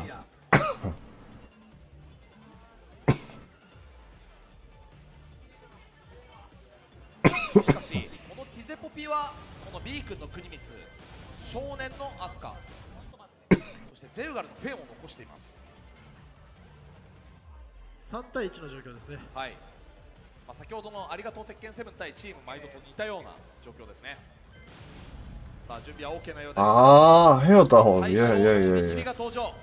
삼対いちの状況ですね。 まあ先ほどのありがとう鉄拳セブン対チーム毎度と似たような状況ですね。さあ準備は OK なようです。 아 헤어다운. 예예예. が登場。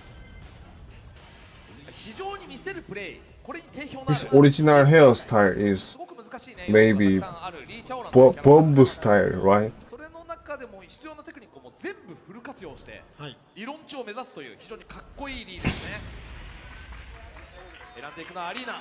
非常に見せるプレイ。これに定評のある。 His original hairstyle is maybe bomb style, right? それの中でも必要なテクニックをもう全部フル活用して、理論値を目指すという非常にかっこいいリーですね。選んでいくのはアリーナ。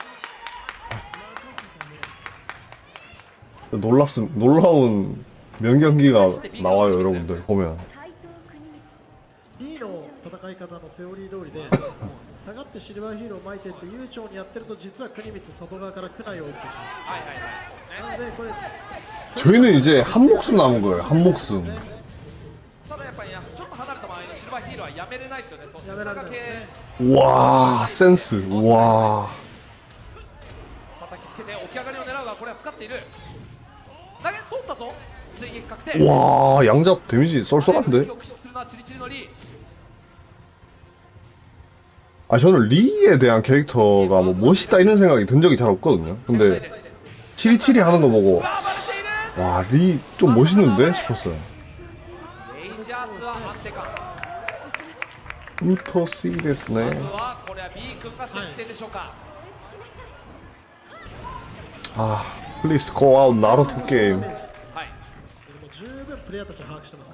놀랍습 놀라운 명경기가 나와요 여러분들 보면. リーの戦い方のセオリー通りで下がってシルバーヒーローを巻いてって悠長にやってると実は国光外側からクナイを打ってきます。はいはいはい。なのでこれ 저희는 이제 한 목숨 남은 거예요. 한 목숨. ただやっぱりちょっと離れた場合のシルバーヒーローはやめれないですよね。そうやめられないですね。와 센스. 와. 叩きつけて起き上がりを狙うがこれは使っている。 와 양잡 데미지 쏠쏠한데? 아 저는 리에 대한 캐릭터가 뭐 멋있다 이런 생각이 든 적이 잘 없거든요. 근데 치리치리 하는 거 보고 와, 리 좀 멋있는데 싶었어요. レイジャーツは安定感。 우토시 ですまずね。 はこれは B 君が先手でしょうか。 아, please go out 나루토 게임. はい。 十分プレイヤーたちは把握してますから。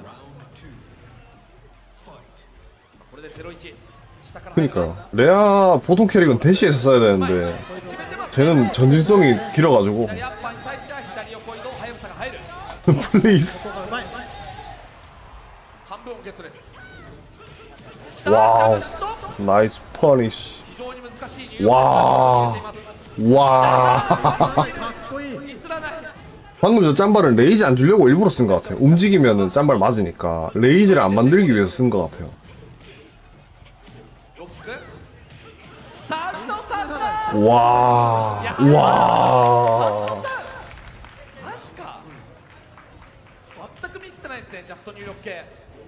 これでゼロいち。下から入る。 그니까요. 레아 보통 캐릭은 대시에서 써야 되는데 決めてます。 쟤는 전진성이 길어가지고 左アッパーに対しては左横移動ハヤブサが入る。 플리즈. うまいうまい。 半分ゲットです。 와우. ジャンプシット 나이스 퍼니쉬. 非常に難しい入力 와. が 와. かっこいい。 ミスらない。 방금 저 짬발은 레이즈 안 주려고 일부러 쓴 것 같아요. 움직이면은 짬발 맞으니까 레이즈를 안 만들기 위해서 쓴 것 같아요. ロックサンドさんだ。 와. 와. マジか。全くミスってないですね、ジャスト入力系。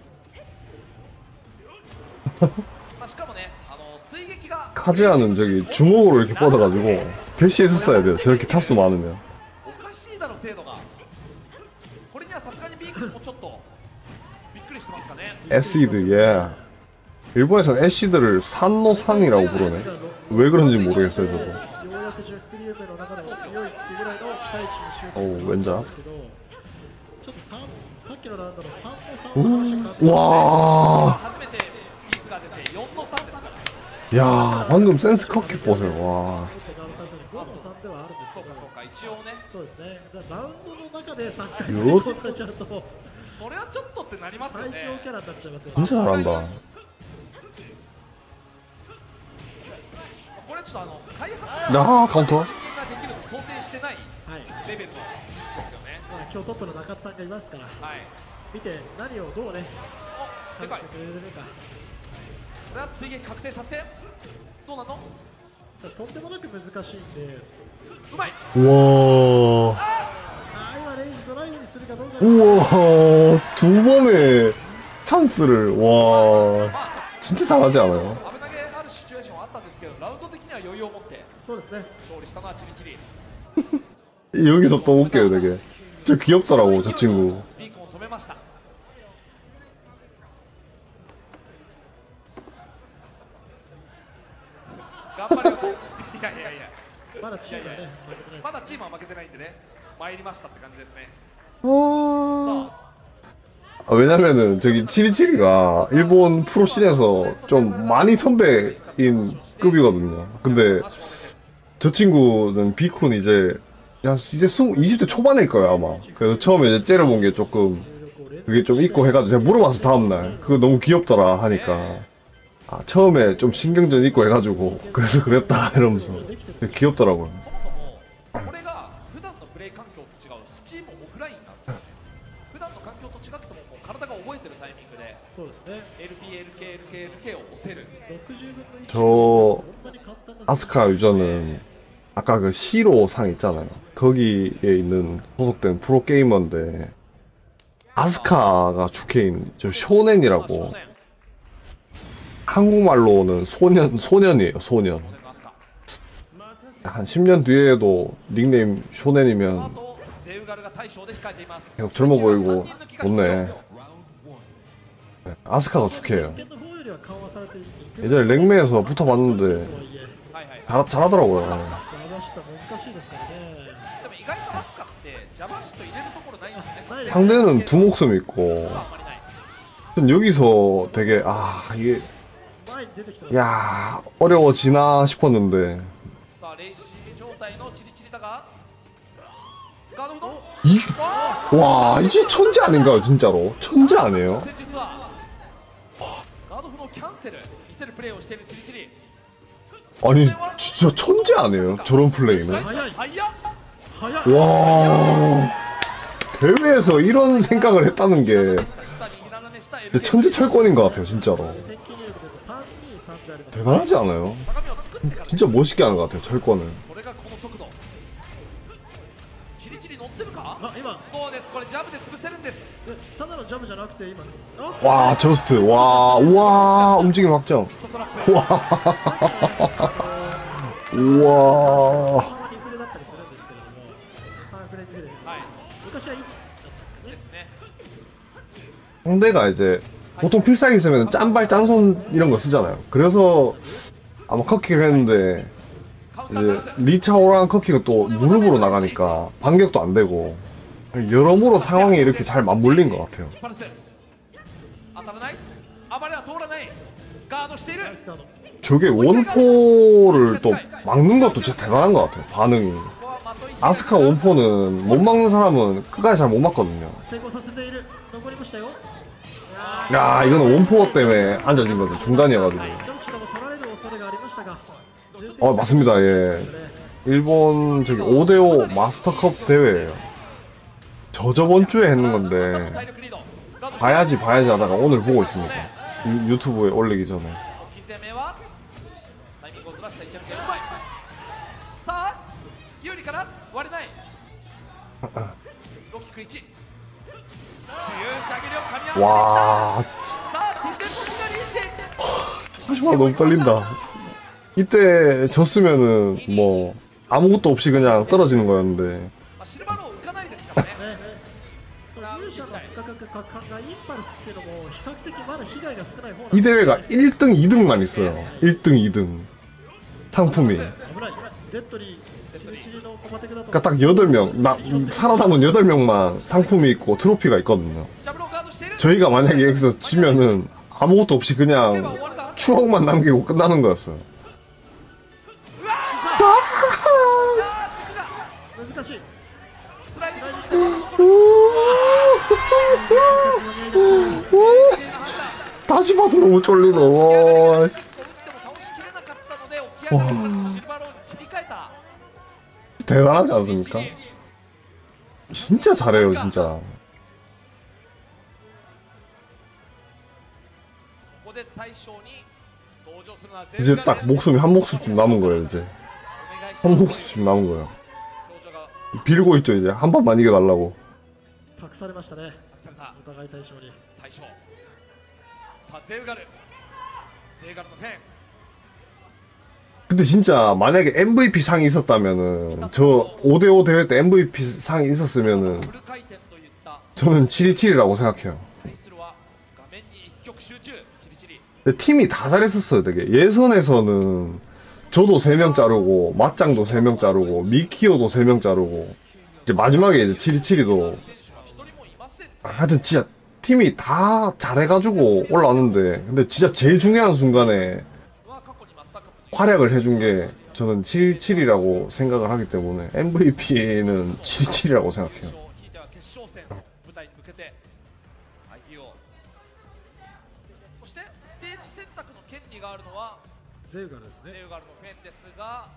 まあしかもね、あの追撃が 카즈야는 저기 주먹으로 이렇게 뻗어가지고 대시에서 써야 돼요. 저렇게 타수 많으면. おかしいだろ精度が。これにはさすがに B 君もちょっとびっくりしてますかね。 에시드, 예. 일본에서는 에시드를 산노산이라고 부르네. 왜 그런지 모르겠어요, 저도. ようやくじゅっクリームの中でも強いっていうぐらいの期待値に修正おう、ウェンジャーですけど、ちょっとさんさっきのラウンドのさんのさん 우, の話が変わって 와. 初めてミスが出てよんのさんですから。 야, 방금 센스 컷킥 보세요. 와. 手がされてごのさんではあるんですけど、 そうかそうか、一応ね、 そうですね。だからラウンドの中でさんかいよっ成功されちゃうとそれはちょっとってなりますよ最ね。 強キャラになっちゃいますよ。 진짜 잘한다. これちょっとあの開発 야, 카운터. ができると想定してないはい。 レベルのですよね。 まあ今日トップの中津さんがいますから、 はい。 見て何をどうね、 お、でかい。 感じてくれるか。 これは追撃確定させてどうなの？ とんでもなく難しいんで、 うまい。 와. ああ今レイジドライブにするかどうか。 우와. 두 번의 찬스를. 와. 진짜 잘하지 않아요? 危なげあるシチュエーションはあったんですけど、ラウンド的には余裕を持ってそうですね。 勝利したのはチリチリ。 여기서 또 웃겨요, 되게. 저 귀엽더라고, 저 친구. ビーコンを止めました。頑張れよ。いやいやいや。 まだチームはね、負けてないです。 まだチームは負けてないんでね、参りましたって感じですね。 어... さ 아, 왜냐면은 저기 칠이칠이가 일본 프로씬에서 좀 많이 선배인 급이거든요. 근데 あ、正面です。 저 친구는 비콘 이제 야, 이제 수, 이십 대 초반일 거야 아마. 그래서 처음에 이제 째려본 게 조금 그게 좀 있고 해가지고 제가 물어봤어 다음날. 그거 너무 귀엽더라 하니까 아, 처음에 좀 신경전 있고 해가지고 그래서 그랬다 이러면서 되게 귀엽더라고요. そもそもこれが普段のプレイ環境と違うスチームオフラインなんですよね。普段の環境と違くてももう体が覚えてるタイミングでそうですね。 エルピー、エルケー、エルケー、エルケー を押せる。 ろくじゅうぶんのいち。 저 そんなに簡単な 아스카 유저는 아까 그 시로상 있잖아요. 거기에 있는 소속된 프로게이머인데 아스카가 주캐인 저 쇼넨이라고 한국말로는 소년, 소년이에요, 소년. 한 십 년 뒤에도 닉네임 あ 쇼넨이면 とゼウガルが大将で控えています。 계속 젊어 보이고 좋네. 아스카가 주캐예요. 実験の方よりは緩和されていて、 예전에 랭메에서 붙어봤는데 とはいえはいはい。 잘, 잘하더라고요. ジャバシット難しいですからね。 でも意外とアスカってジャバシット入れるところないんですね。 ないです。 상대는 두 목숨 있고 あんまりない。 전 여기서 되게 아 이게 前に出てきたら 야 어려워지나 싶었는데 さあレイジ状態のチリチリだがガードフド 이 わ 와 이제 천재 아닌가요 진짜로 천재 아니에요? 戦術はガードフのキャンセル見せるプレーをしているチリチリ。 아니 진짜 천재 아니에요 저런 플레이는? 早い早っ。 早い。 와 대회에서 이런 생각을 했다는 게 下右斜め下 진짜 천재 철권인 것 같아요 진짜로 天気入力で言うとさんにさんであります。 대단하지 않아요? 鏡を作ってから 진짜 멋있게 하는 것 같아요 철권을 これがこの速度。チリチリ乗ってるか。 あ今そうです。これジャブで潰せるんです。 いやただのジャブじゃなくて今あ 와 저스트 와 우와 움직임 확정 ストトラップ。 우와 たまにフレだったりするんですけれどもさんフレにフレではい。 昔はいち 상대가 이제 보통 필살기 쓰면 짠발 짠손 이런 거 쓰잖아요. 그래서 아마 커킥을 했는데 이제 리차오랑 커킥은 또 무릎으로 나가니까 반격도 안 되고 여러모로 상황이 이렇게 잘 맞물린 것 같아요. 当たらない暴れは通らないガードしている 저게 원포를 또 막는 것도 진짜 대단한 것 같아요. 반응이. 아스카 원포는 못 막는 사람은 끝까지 잘 못 막거든요. 成功させている残りましたよ 야, 이거는 원포 때문에 앉아진 거죠. 중단이어가지고. どちらも取られる恐れがありましたが 어, 맞습니다. 예. 일본 저기 오 대 오 마스터컵 대회예요. 저 저번 주에 했는 건데 体力リード 봐야지 봐야지 하다가 오늘 보고 있습니다. 유, 유튜브에 올리기 전에. 金攻めはタイミングをずらしたいちゃんけんうまいさあ有利から割れないロッキックいち自由射撃力噛み合わ 와, せていったさあ金攻め左位置 사실 너무 떨린다. 이때 졌으면은 뭐 아무것도 없이 그냥 떨어지는 거였는데 まあシルバーロー浮かないですからね勇者の価格価格がインパルスっていうのも比較的まだ被害が少ない方なん 이 で 대회가 일 등, 이 등만 있어요. 일 등, 이 등. 상품이. 危ないデッドリーチリチリのコマテクだと 그러니까 딱 여덟 명, 나, 살아남은 여덟 명만 상품이 있고 트로피가 있거든요. ジャブローガードしている 저희가 만약에 여기서 지면은 아무것도 없이 では 그냥 終わるだ 추억만 남기고 끝나는 거였어요. あーチクが難しいスライディングしてまだ残る 다시 봐도 너무 쫄리네. 와. 打っても倒しきれなかったので起き上がるシルバーローに切り替えた 대단하지 않습니까? 진짜 잘해요, 진짜. ここで大将に登場するのはゼ 이제 ウガル 딱 목숨이 한 목숨씩 남은 거예요, 이제. お願いし 한 ます 목숨씩 남은 거예요. 表情が 빌고 있죠, 이제. 한 번만 이겨달라고. 託されましたね託されたお互い対象に大将さあゼウガルゼウガルのフェン 근데 진짜 만약에 엠브이피 상이 있었다면은 저 오 대 오 대회 때 엠브이피 상이 있었으면은 フル回転といった 저는 칠이칠이라고 생각해요. 対するは画面に一極集中チリチリ 근데 팀이 다 잘했었어요, 되게. 예선에서는 저도 세 명 자르고 맞짱도 세 명 자르고 미키오도 세 명 자르고 이제 마지막에 이제 칠이칠이도 選手は一人もいません 하여튼 진짜 팀이 다 잘해가지고 올라왔는데 근데 진짜 제일 중요한 순간에 は過去にマスターカップに 활약을 해준 게 저는 칠이칠이라고 생각을 하기 때문에 엠브이피는 칠이칠이라고 생각해요. ひいては決勝戦舞台に向けて アイティーオー そしてステージ選択の権利があるのはゼウガルですねゼウガルのフェンですが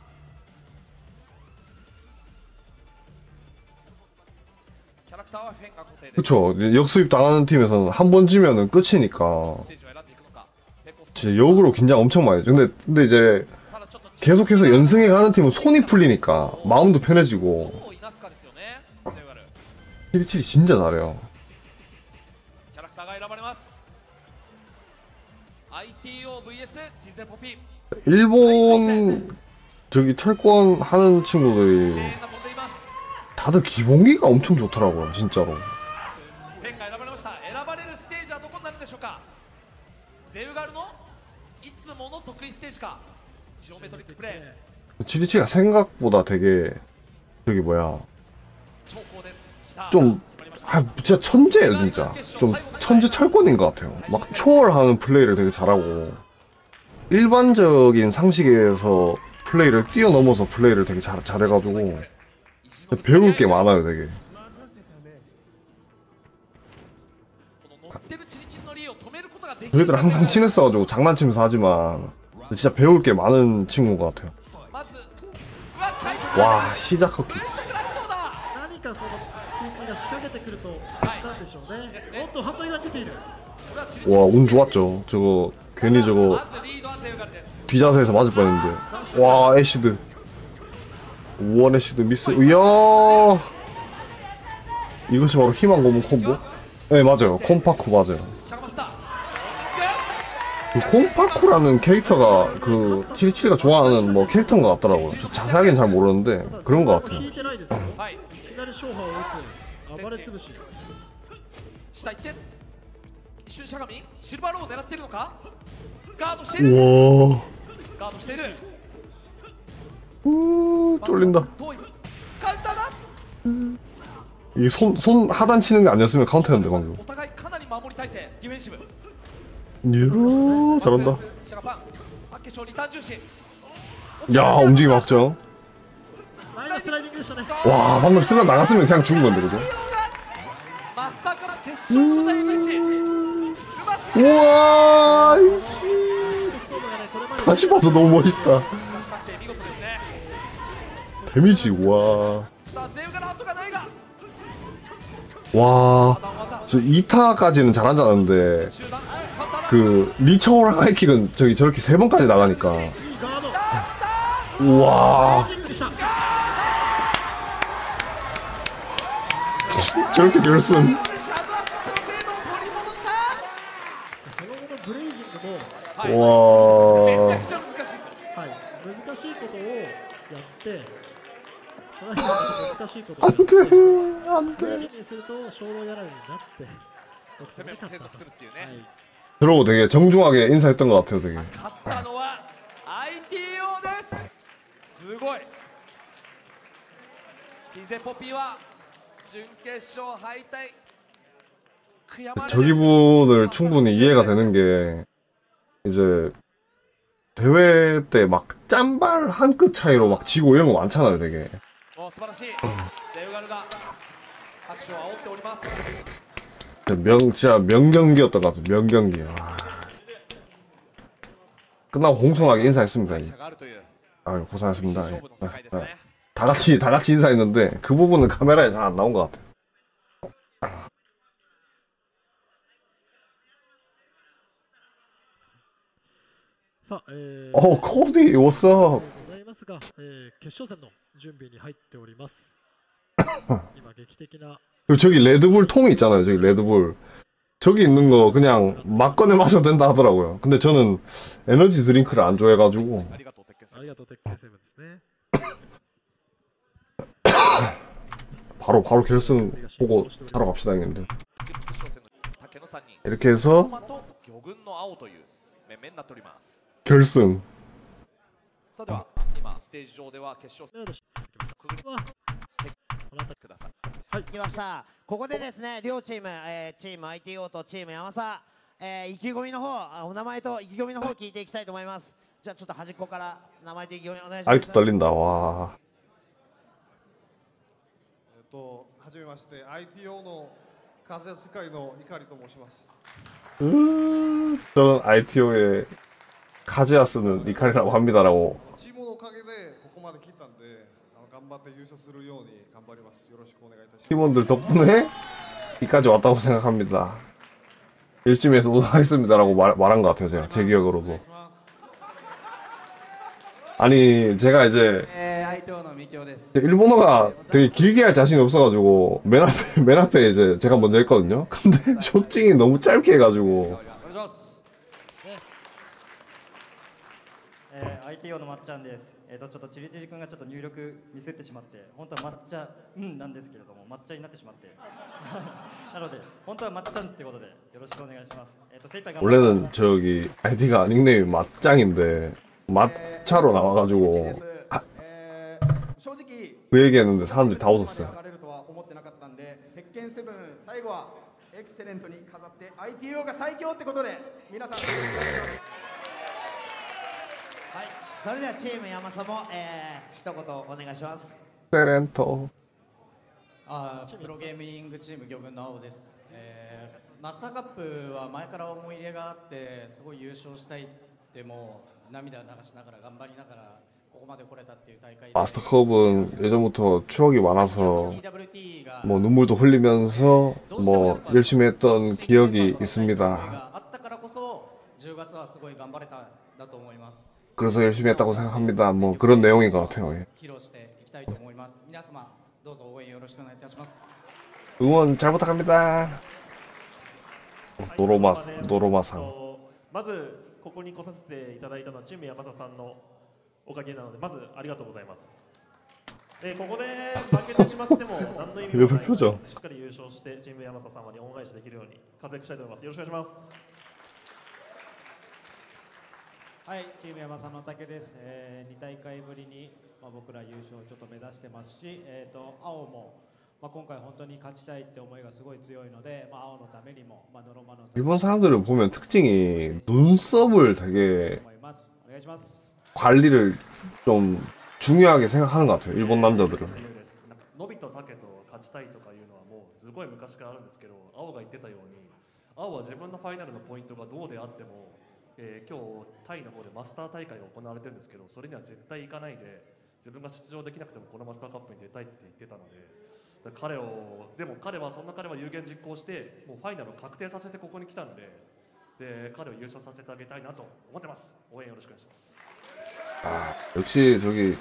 キャラクターはフェンが固定です 그쵸. 역수입 당하는 팀에서는 한 번 지면은 끝이니까 ステージを選んでいくのかペコス 진짜 역으로 긴장 엄청 많이 했죠. 근데, 근데 이제 ただちょっと 계속해서 연승해 가는 팀은 손이 풀리니까 마음도 편해지고 どういなすかですよねゼウガル 칠이칠이 진짜 잘해요. キャラクターが選ばれます アイティーオーブイエス ディゼポピ 일본 저기 철권 하는 친구들이 声援が飛んでいます 다들 기본기가 엄청 좋더라고요, 진짜로. フェンが選ばれました選ばれるステージはどこになるんでしょうかゼウガルのいつもの得意ステージかジオメトリックプレイ 칠이칠이가 생각보다 되게 저기 뭐야 長考です来た 좀 아, 진짜 천재예요, 진짜. 좀 천재 철권인 것 같아요. 막 초월하는 플레이를 되게 잘하고 일반적인 상식에서 플레이를 뛰어넘어서 플레이를 되게 잘, 잘해가지고 배울 게 많아요, 되게. この乗ってるチリチリのリーを止めることができる 저희들 항상 친했어가지고 장난치면서 하지만 진짜 배울 게 많은 친구인 것 같아요. まずうわ回復 와, 시작 커킥. どうだ何かそのチリチリが仕掛けてくるとなんでしょうねおっと反対側に出ているこれはチリチリ 와, 운 좋았죠. 저거 괜히 저거 まずリードはゼウガルです 뒤자세에서 맞을 뻔했는데. 와, 애쉬드. 우원 애쉬드 미스. 이야. 이것이 바로 희망 고문 콤보? 네, 맞아요. 콤파쿠 맞아요. シャガマスター 그 콤파쿠라는 캐릭터가 그 칠이칠이가 좋아하는 뭐 캐릭터인 것 같더라고요. 저 자세하게는 잘 모르는데 그런 것 같아요. 引いてないですよはいいきなり勝敗を打つ暴れ潰し。 下行って一瞬しゃがみシルバーローを狙っているのか。ガードしている。 와. ガードしている。 우, 쫄린다. 遠いカウンターだ。 이 손, 손 하단 치는 게 아니었으면 카운터였는데 방금. お互いかなり守り体勢ディフェンシブ。 이야, 잘한다. シャガパンパッケージをリターン重視。 야, 움직임 확정. 前のスライディングでしたね。 와, 방금 슬라 나갔으면 그냥 죽은 건데, 그죠? マスターから決勝の大ピンチ。うまっ 우와, 이씨. ストームがねこれまで 다시 봐도 너무 멋있다. しかし関係見事ですね。 데미지, 와. さあゼウガの後がないが 와. 弾技 저 이 타까지는 잘한 줄 알았는데, 中段カウンターだ。 그, 리처랑 하이킥은 저기 저렇게 세 번까지 나가니까. いいガード。 우와. レイジングでした。 저렇게 결승. シャドウアシットの精度を取り戻した。 その後のブレイジングも、 はい、 와. めちゃくちゃ難しいですよ。 はい、難しいことをやってその後難しいことをやって 안 ブレイ 돼. ジングにすると衝動やられになって攻めも継続するっていうね。 はい、 저러고 되게 정중하게 인사했던 것 같아요, 되게. 勝ったのは アイティーオー です。すごい。キゼポピーは準決勝敗退。悔やまれる。 저 기분을 충분히 이해가 되는 게, 이제, 대회 때 막 짠발 한 끗 차이로 막 지고 이런 거 많잖아요, 되게. お素晴らしい。ゼウガルが拍手を煽っております。 명, 진짜 명경기였던 것 같아요, 명경기. 와. 끝나고 공손하게 인사했습니다. 会社があるという 아유, 고생하셨습니다. 勝負の世界ですね。 다 같이, 다 같이 인사했는데, 그 부분은 카메라에 잘 안 나온 것 같아요. さあ、えー、 어, 코디, what's up? ございますが、えー、決勝戦の準備に入っております今劇的な 그리고 저기 레드불 통이 있잖아요, 저기 레드불. 저기 있는 거 그냥 막 꺼내 마셔도 된다 하더라고요. 근데 저는 에너지 드링크를 안 좋아해가지고. ありがとう鉄拳さん。 ありがとう鉄拳セブンですね 바로, 바로 결승 보고 사러 갑시다, 형님들. 決勝戦の竹のさんにん。 이렇게 해서 トマと魚群の青という面々になっております。 결승. さあでは今ステージ上では決勝戦くぐりうわください。 はい、来ました。ここでですね、両チーム、えーチーム アイティーオー とチーム山佐、えー意気込みの方、あお名前と意気込みの方を聞いていきたいと思います。じゃあちょっと端っこから名前と意気込みお願いします。 아직도 떨린다, 와. えっと、はじめまして、アイティーオー の風世界の怒りと申します。 음, 저는 아이티오의 카지아스는 리칼이라고 합니다라고. チームのおかげでここまで来たんで、あの頑張って優勝するように頑張ります。よろしくお願いいたします。 팀원들 덕분에 여기까지 왔다고 생각합니다. 열심히 해서 우승하겠습니다라고 말, 말한 것 같아요, 제가. 제 기억으로도. 아니, 제가 이제 일본어가 되게 길게 할 자신이 없어가지고 맨 앞에, 맨 앞에 이제 제가 먼저 했거든요. 근데 쇼팅이 너무 짧게 해가지고 えー、アイティーオー のまっちゃんです。えーとちょっとチリチリ君がちょっと入力ミスってしまって、本当は抹茶うんなんですけれども抹茶になってしまって、なので本当はまっちゃんってことでよろしくお願いします。えっ、と精一杯頑張り 원래는 저기 아이디가 닉네임이 맛짱인데 맛차로 나와가지고 아, 正直、 그 얘기했는데 사람들이 다 웃었어요. 流れるとは思ってなかったんで、鉄拳セブン最後はエクセレントに飾って アイティーオー が最強ってことで皆さん。 はい、それではチーム山佐も、えー、一言お願いします。 세렌토 あープロゲーミングチーム魚群の青です、えー、マスターカップは前から思い入れがあってすごい優勝したいってもう涙流しながら頑張りながらここまで来れたっていう大会で 마스터컵은 예전부터 추억이 많아서 뭐 눈물도 흘리면서 뭐 열심히 했던 기억이 있습니다. あったからこそじゅうがつはすごい頑張れたんだと思います 그래서 열심히 했다고 생각합니다. 뭐 그런 내용인 것 같아요. 예. 披露していきたいと思います皆様どうぞ応援よろしくお願いいたします 응원 잘 부탁합니다. 노로마 노로마상. まずここに来させていただいたのはチーム山佐さんのおかげなのでまずありがとうございます。 えーここで負けてしまっても何の意味もないので、しっかり優勝してチーム山佐様に恩返しできるように活躍したいと思います。よろしくお願いします。 はい、チーム山佐の竹です。えー、に大会ぶりに、まあ、僕ら優勝をちょっと目指してますし、えー、と青も、まあ、今回本当に勝ちたいって思いがすごい強いので、まあ、青のためにも、まあ、ノロマのために 일본 사람들을 보면 특징이 눈썹을 되게 관리를 좀 중요하게 생각하는 것 같아요. 일본 남자들은. のびと竹と勝ちたいとかいうのはもうすごい昔からあるんですけど、青が言ってたように、青は自分のファイナルのポイントがどうであっても、えー、今日タイの方でマスター大会が行われてるんですけど、それには絶対行かないで、自分が出場できなくてもこのマスターカップに出たいって言ってたので、彼をでも彼はそんな彼は有言実行してもうファイナルを確定させてここに来たんで、で彼を優勝させてあげたいなと思ってます。応援よろしくお願いします。 아, 역시 저기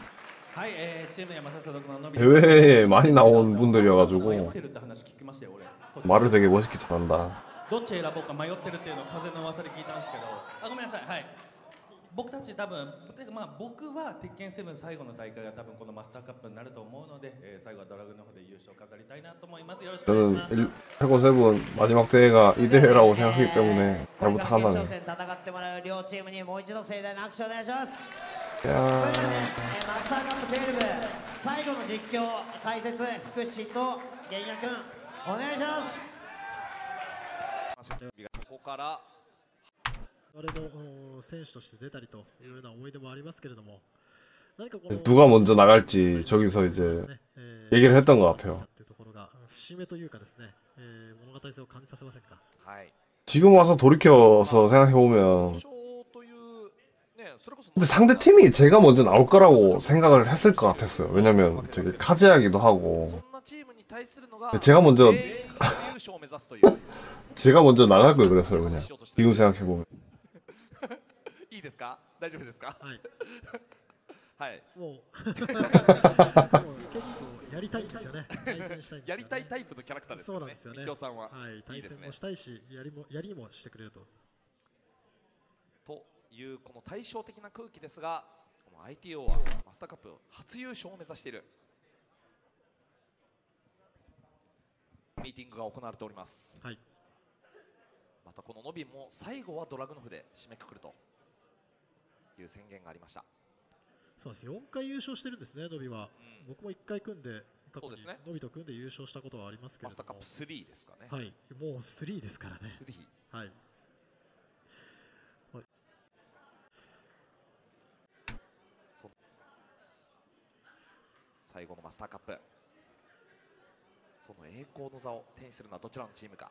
대회에 많이 나온 분들이어가지고 말을 되게 멋있게 잘한다. どっち選ぼうか迷ってるっていうのを風の噂で聞いたんですけど、あ、ごめんなさい。はい。僕たち多分、てかまあ僕は鉄拳セブン最後の大会が多分このマスターカップになると思うので、えー、最後はドラグの方で優勝を飾りたいなと思います。よろしくお願いします。 저는 태권 세븐 마지막 대회가 이 대회라고 생각하기 때문에 잘 부탁한다네. 決勝戦戦ってもらう両チームにもう一度盛大な拍手をお願いします。 야. それではね、えー、マスターカップじゅうに最後の実況解説福士と源也君お願いします。 そこから我も選手として出たりというような思い出もありますけれども、何かこの 누가 먼저 나갈지 저기서 이제 얘기를 했던 것 같아요. 節目というかですね、えー、物語性を感じさせませんか。 지금 와서 돌이켜서 생각해 보면 근데 상대 팀이 제가 먼저 나올 거라고 생각을 했을 것 같았어요. 왜냐면 저기 카즈야기도 하고 제가 먼저 제가 먼저 나갈 걸 그랬어요. 그냥 지금 생각해 보면. いいですか？大丈夫ですか？はい。はい。 もう結構やりたいんですよね。対戦したいんですよね。 やりたいタイプのキャラクターですよね。 そうなんですよね。 みきおさんは。 はい。対戦もしたいし、やりもやりもしてくれると。 というこの対照的な空気ですが、この アイティーオー はマスターカップ初優勝を目指している。ミーティングが行われております。 はい。 またこのノビも最後はドラグノフで締めくくるという宣言がありました。 そうです。よんかい優勝してるんですね、ノビは。うん、僕もいっかい組んで、過去にノビと組んで優勝したことはありますけれども。 マスターカップスリーですかね。 はい。もうスリーですからね。 スリー。 はい。はい、 最後のマスターカップ。その栄光の座を手にするのはどちらのチームか。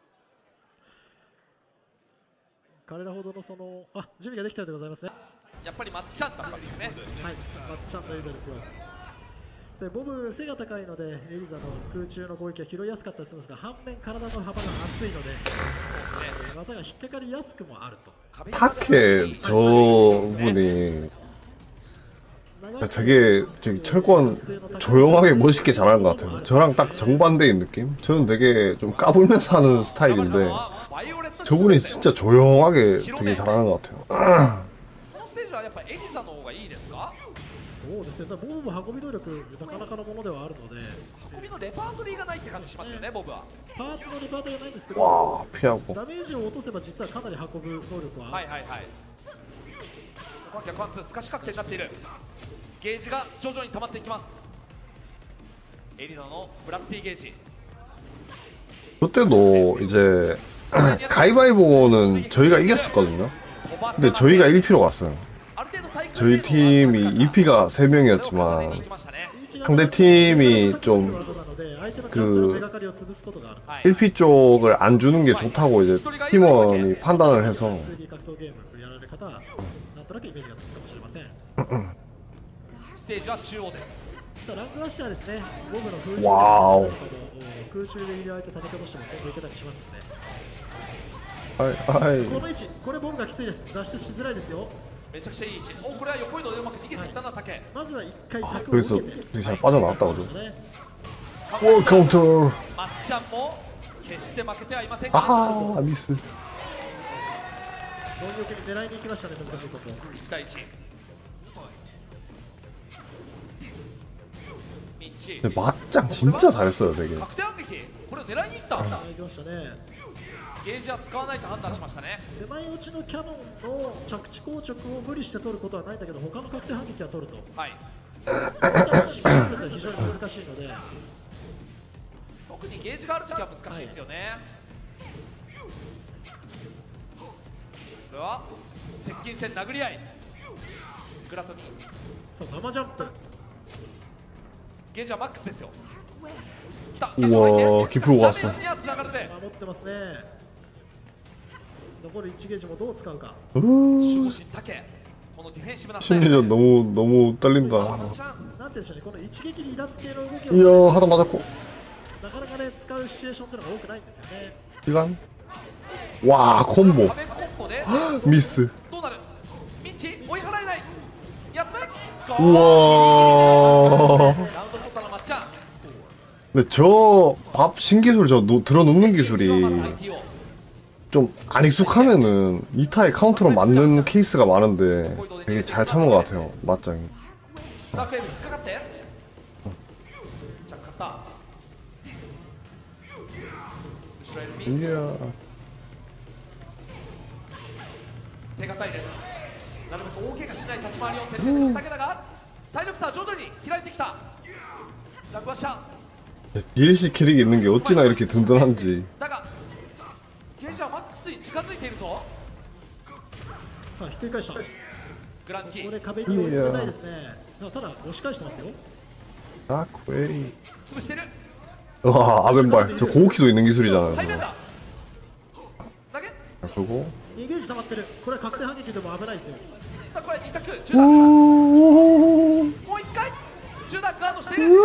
彼らほどのそのあ準備ができたようでございますね。 やっぱりまっちゃんだったんですね。 はい、まっちゃんのエリザですよ。でボブ背が高いのでエリザの空中の攻撃は拾いやすかったりするんですが、反面体の幅が厚いので、えー、技が引っかかりやすくもあると。 타케 저분이 되게 저기 철권 조용하게 멋있게 잘하는 것 같아요. 저랑 딱 정반대인 느낌? 저는 되게 좀 까불면서 하는 스타일인데 저분이 진짜 조용하게 되게 잘하는 것 같아요. そうですね。ボブも運び能力なかなかのものではあるので、 運びのレパートリーがないって感じしますよね、ボブは。 パーツのレパートリーがないんですけど、 わー、ピアゴ。 ダメージを落とせば実はかなり運ぶ能力は。 はいはいはい。ここは逆ワンツー透かし確定になっている。ゲージが徐々に溜まっていきます。エリナのブラックティーゲージ。 그때도 이제 가위바위보는 저희가 이겼었거든요. 근데 저희가 일 피로 갔어요. 저희 팀이 이 피가 세 명이었지만 상대 팀이 좀 그 일 피 쪽을 안 주는 게 좋다고 이제 팀원이 판단을 해서 와우. 空中でいる相手叩き落としても今後いけたりしますのはいで、 はい、 この位置、これボムがきついです。脱出しづらいですよ。 めちゃくちゃいい位置。お、これは横移動でうまく逃げていったな、竹。 まずは一回タクを受けて。 되게 잘 빠져나왔다거든. 오 카운터. まっちゃんも決して負けてはいません。 ああミス。 同様に狙いに行きましたね、難しいところ。 いち対いち。ミッチ 근데 맞짱 진짜 잘했어요 되게. 確定反撃これを狙いにいった。 行きましたね。 ゲージは使わないと判断しましたね。 手前打ちのキャノンの着地硬直を無理して取ることはないんだけど、他の確定反撃は取ると。 はい。 ただしっかり取ると非常に難しいので。 特にゲージがあるときは難しいですよね。これは接近戦殴り合い。グラスに。 そう、生ジャンプ。 ゲージはマックスですよ。来た。 うわー、キプロがさ。 守ってますね。残るいちゲージもどう使うか。 うーん。 심리전 너무 너무 딸린다. なんていうんでしょうね、この一撃離脱系の動きを 이야 하다 맞았고. なかなかね使うシチュエーションっていうのが多くないんですよね。 시간. 와 콤보. 미스. 우와. 근데 저 밥 신기술 저 노, 들어눕는 기술이 좀 안 익숙하면은 이타의 카운터로 맞는 케이스가 많은데 되게 잘 참은 것 같아요 맞짱이. 이야. 手堅いです。なるべく大怪我しない立ち回りを徹底するだけだが、体力差徐々に開いてきた。落馬した。 디엘씨 캐릭이 있는 게 어찌나 이렇게 든든한지. だがゲージはマックスに近づいているぞ。 さあひっくり返した。 グランキー。 これ壁に追い詰めたいですね。ただ押し返してますよ。 아 퀘이. 潰してる。 와 아벤발 저 고우키도 있는 기술이잖아요. 그리고 にゲージ溜まってる。これ確定反撃でも危ないですよ。 さあこれに択中段もう一回中段ガードしている。時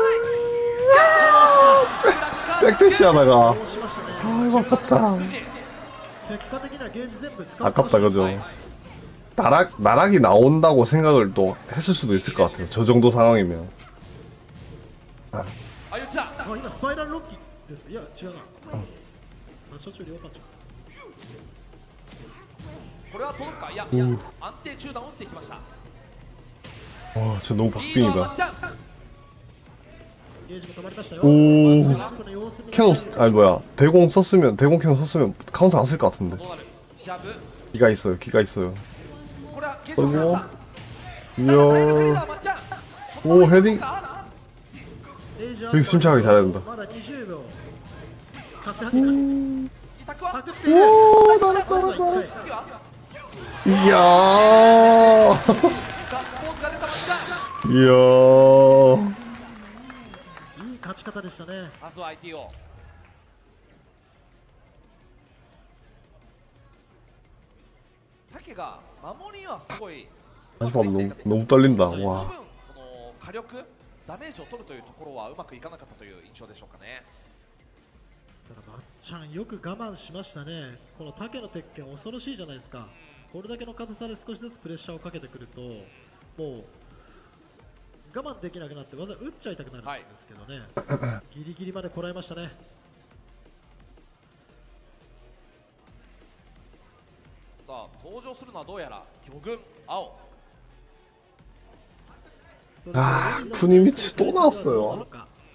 間がない。 백대시 하다가 아 이거 아깝다. 結果的にはゲージ全部使う。 아깝다 그죠. 나락 나락이 나온다고 생각을 또 했을 수도 있을 것 같아요. 저 정도 상황이면. 아. あ言っちゃ。 あ今スパイラルロッキーです。いや違うな。あ所長両パンチ。 これは届くか。いやいや安定中段を打っていきました。 와 진짜 너무 박빙이다. ゲージも溜まりましたよ。 오 캐논 아니 뭐야 대공 썼으면 대공 캐논 썼으면 카운터 안 쓸 것 같은데. 기가 있어요 기가 있어요. 그리고 이야 오 헤딩 되게 침착하게 잘해야 된다. 음. 오 나락 나락 나락. 이야 이야 いい勝ち方でしたね。 まずは アイティーオー。 竹が守りはすごい 아직밥 너무 너무 떨린다. 와. この火力ダメージを取るというところはうまくいかなかったという印象でしょうかね。 ただまっちゃんよく我慢しましたね。この竹の鉄拳恐ろしいじゃないですか。これだけの硬さで少しずつプレッシャーをかけてくるともう我慢できなくなって技打っちゃいたくなるんですけどね、はい、ギリギリまでこらえましたね。 さあ登場するのはどうやら魚群青。 아 쿠니미츠 또 나왔어요.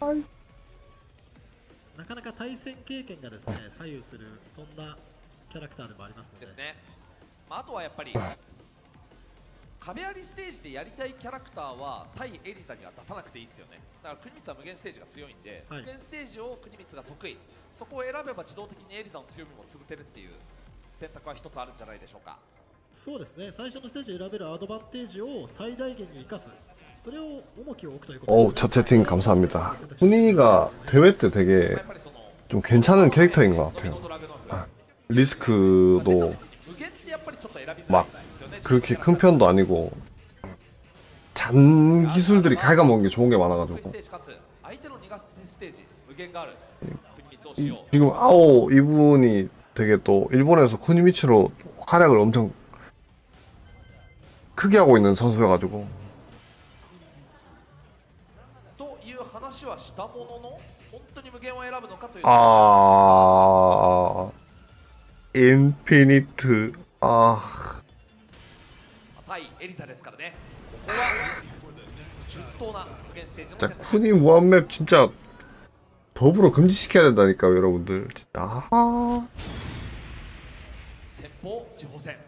なかなか対戦経験がですね左右するそんなキャラクターでもありますので。ですね。まああとはやっぱり壁ありステージでやりたいキャラクターは対エリザには出さなくていいですよね。だから国光は無限ステージが強いんで、はい、無限ステージを国光が得意、そこを選べば自動的にエリザの強みも潰せるっていう選択は一つあるんじゃないでしょうか。そうですね。最初のステージ選べるアドバンテージを最大限に生かす。 어우 첫 채팅 감사합니다. 훈이가 대회 때 되게 좀 괜찮은 캐릭터인 것 같아요. 리스크도 막 그렇게 큰 편도 아니고 잔 기술들이 갉아먹은 게 좋은 게 많아가지고 이, 지금 아오 이분이 되게 또 일본에서 쿠니미츠로 활약을 엄청 크게 하고 있는 선수여가지고 아 인피니트 아 対エリザですからね。ここは当な無限ステージの 진짜 選択 쿠니 무한맵 진짜 법으로 금지시켜야 된다니까요, 여러분들. 진짜. 아. 先方地方戦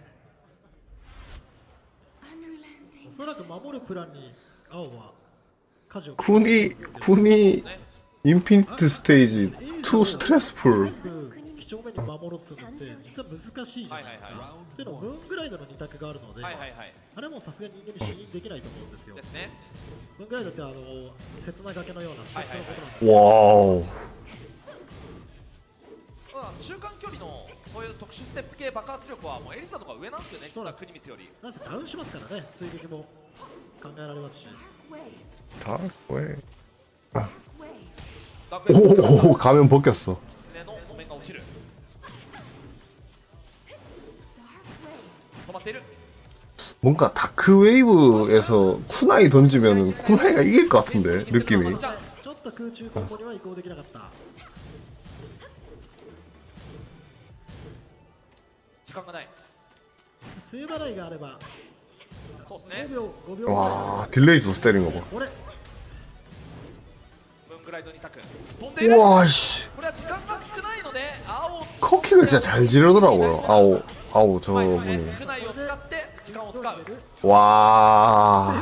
おそらく守るプランに青は舵を 쿠니 쿠니 인피니트 스테이지 too stressful. 几帳面に守ろうとするのって実は難しいじゃないですか。っていうのもムーングライドの二択があるので、 はいはいはい、 あれもさすがに人間に視認できないと思うんですよ。 ですね。 ムーングライドってあの刹那掛けのようなステップのことなんです。 와우. 中間距離のそういう特殊ステップ系爆発力はもうエリザとか上なんですよね。そうです。国光より。 なぜダウンしますからね。追撃も考えられますし。 ダークウェイ。あ。오 가면 벗겼어. 뭔가 다크 웨이브에서 쿠나이 던지면은 쿠나이가 이길 것 같은데 느낌이. ちょっと空中コンボには移行できなかった。 時間がない。 梅雨払いがあれば。 そうですね。 ごびょうごびょう。 와 딜레이 있어서 때린 거 봐. ムーングライドに択。飛んでいる。 와 씨. これは時間が少ないので青。 커킥을 진짜 잘 지르더라고요. 아우 아우 저분이. クナイを使って時間を使う。 와.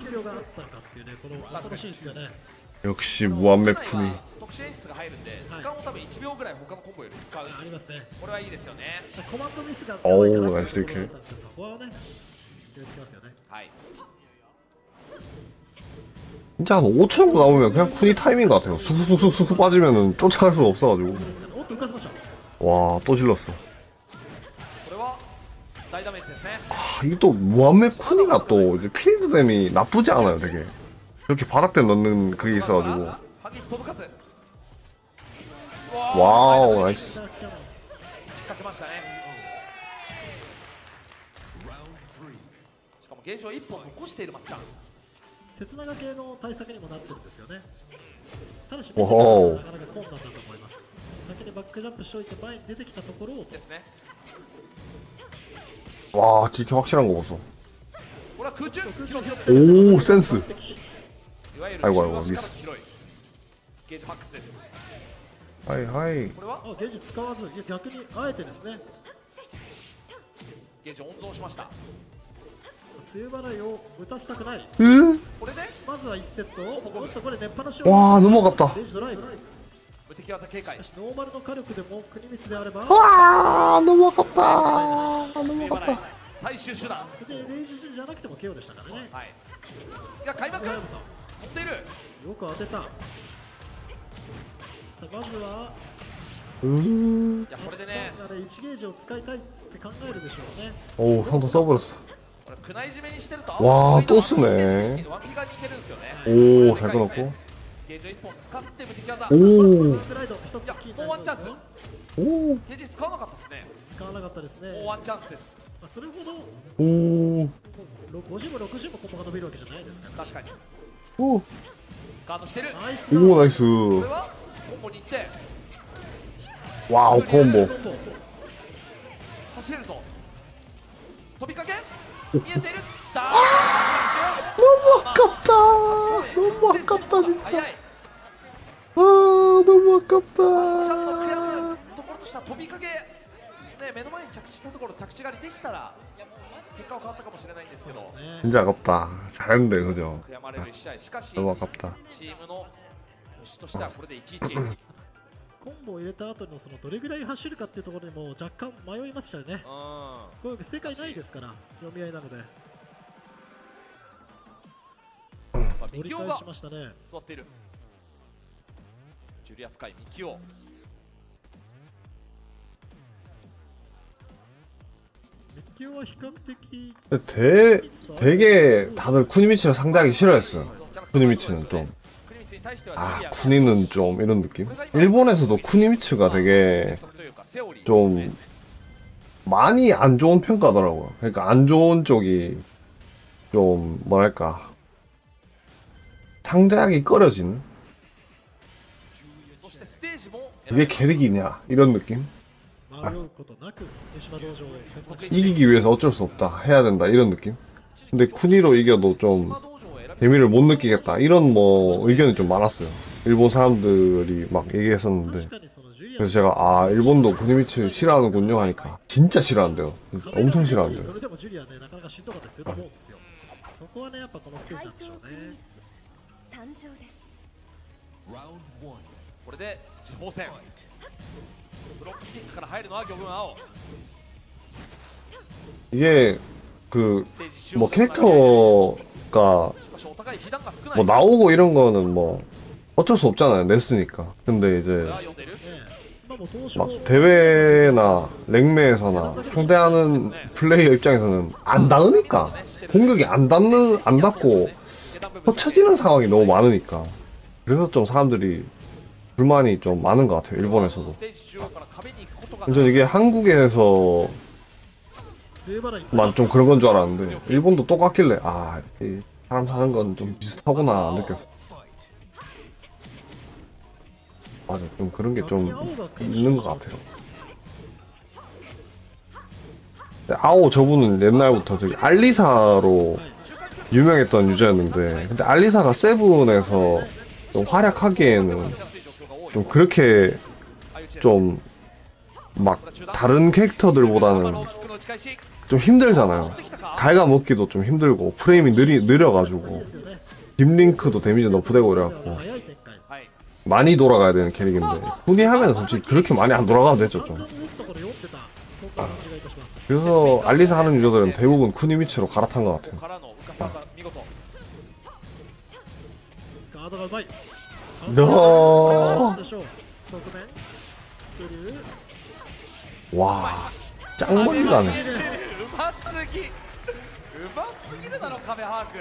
역시 무한맵 쿠니. 特殊演出が入るんで時間を多分いちびょうぐらい他のコンボより使う。ありますね。これはいいですよね。 コマンドミスが。 오 나이스 이렇게. そこはね。やってますよね。 はい。 진짜 한 오 초 정도 나오면 그냥 쿠니 타이밍인 것 같아요. 쑥쑥쑥쑥 빠지면은 쫓아갈 수가 없어가지고. 와 또 질렀어. 아 이게 또 무한맵 쿠니가 또 이제 필드댐이 나쁘지 않아요 되게. 이렇게 바닥댐 넣는 그게 있어가지고. 와우 나이스. ゲージをいっぽん残しているまっちゃん。 刹那掛けの対策にもなってるんですよね。ただし、なかなか困難だと思います。先にバックジャンプしておいて前に出てきたところをですね。 와 딜캐 확실한 거 보소. 오 센스. 아이고 아이고 미스. ゲージマックスです。 하이 하이. これは？ あゲージ使わず逆にあえてですね。 ゲージ温存しました。 梅雨払いを打たせたくない。 うん？ まずはいちセットを。おっとこれ熱放しを。 와 너무 아깝다. 無敵技警戒。 ノーマルの火力でも国光であれば。 와 너무 아깝다. 너무 아깝다. 最終手段。 別にレイジじゃなくても ケーオー でしたからね。 はい。いや開幕。飛んでいる。 よく当てた。さあまずは。 うん。 いやこれでね。 いちゲージを使いたいって考えるでしょうね。 おおハンドサブルス。 와 또 쓰네. 오 잘 끊었고. 오. 오. それほど 오. ごじゅうもろくじゅうもコンボが伸びるわけじゃないですから。 確かに。 오. ガードしてる。 오 나이스. これはコンボに行って。 와우 콤보. 走れるぞ。飛びかけ。 너무 아깝다. 너무 아깝다 진짜. 아 너무 아깝다. ちゃんと悔やむところとした飛びかけね目の前に着地したところ着地ができたら結果は変わったかもしれないんですけど。 진짜 아깝다. 잘했는데 그죠? 悔やまれる試合しかし 너무 아깝다. チームの星としてはこれでいちいち。 コンボを入れた後のそのどれぐらい走るかっていうところにも若干迷いますからね。これ世界ないですから読み合いなので。 ミキオが座っている。ジュリア使いミキオ。 ミキオは比較的 대 되게 다들 쿠니미치를 상대하기 싫어했어요. 쿠니미치는 좀. 아 쿠니는 좀 이런 느낌? 일본에서도 쿠니미츠가 되게 좀 많이 안 좋은 평가더라고요. 그러니까 안 좋은 쪽이 좀 뭐랄까 상대하기 꺼려지는 이게 캐릭이냐 이런 느낌? 아, 이기기 위해서 어쩔 수 없다 해야 된다 이런 느낌? 근데 쿠니로 이겨도 좀 재미를 못 느끼겠다 이런 뭐 의견이 좀 많았어요. 일본 사람들이 막 얘기했었는데, 그래서 제가 아 일본도 쿠니미츠 싫어하는군요 하니까 진짜 싫어한대요. 엄청 싫어한대요. それでもジュリアねなかなかしんどかったりすると思うんですよ。そこはねやっぱこのステージなんでしょうね。 参上です。 これで地方戦ブロックキックから入るのは魚群青。 이게 그 뭐 캐릭터가 뭐 나오고 이런 거는 뭐 어쩔 수 없잖아요. 냈으니까. 근데 이제 막 대회나 랭매에서나 상대하는 플레이어 입장에서는 안 닿으니까, 공격이 안 닿는 안 닿고 퍼쳐지는 상황이 너무 많으니까, 그래서 좀 사람들이 불만이 좀 많은 것 같아요. 일본에서도. 전 이게 한국에서 만 좀 그런 건 줄 알았는데 일본도 똑같길래 아, 이 사람 사는 건 좀 비슷하구나 느꼈어. 맞아, 좀 그런 게 좀 있는 것 같아요. 근데 아오 저분은 옛날부터 저기 알리사로 유명했던 유저였는데, 근데 알리사가 세븐에서 좀 활약하기에는 좀 그렇게 좀 막 다른 캐릭터들보다는 좀 힘들잖아요. 갉아먹기도 좀 힘들고 프레임이 느리, 느려가지고 딥링크도 데미지 너프되고 이래갖고 많이 돌아가야 되는 캐릭인데, 쿠니 하면 솔직히 그렇게 많이 안 돌아가도 되죠 좀. 아, 그래서 알리사 하는 유저들은 대부분 쿠니미츠로 갈아탄 것 같아요. 너 와, 짱 멀리 가네. うますぎうますぎるだろ壁把握。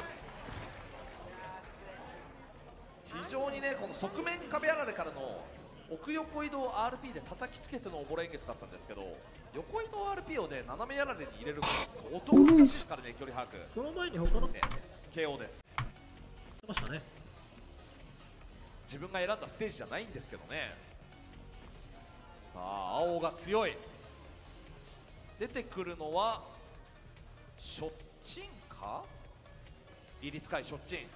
非常にねこの側面壁あられからの奥横移動 アールピー で叩きつけてのおぼろ演月だったんですけど、横移動 アールピー をね斜めやられに入れること相当難しいですからね、距離把握。 その前に他のケーオー です。 ましたね。 自分が選んだステージじゃないんですけどね。さあ青が強い。出てくるのはショッチンか、リリ使いショッチン。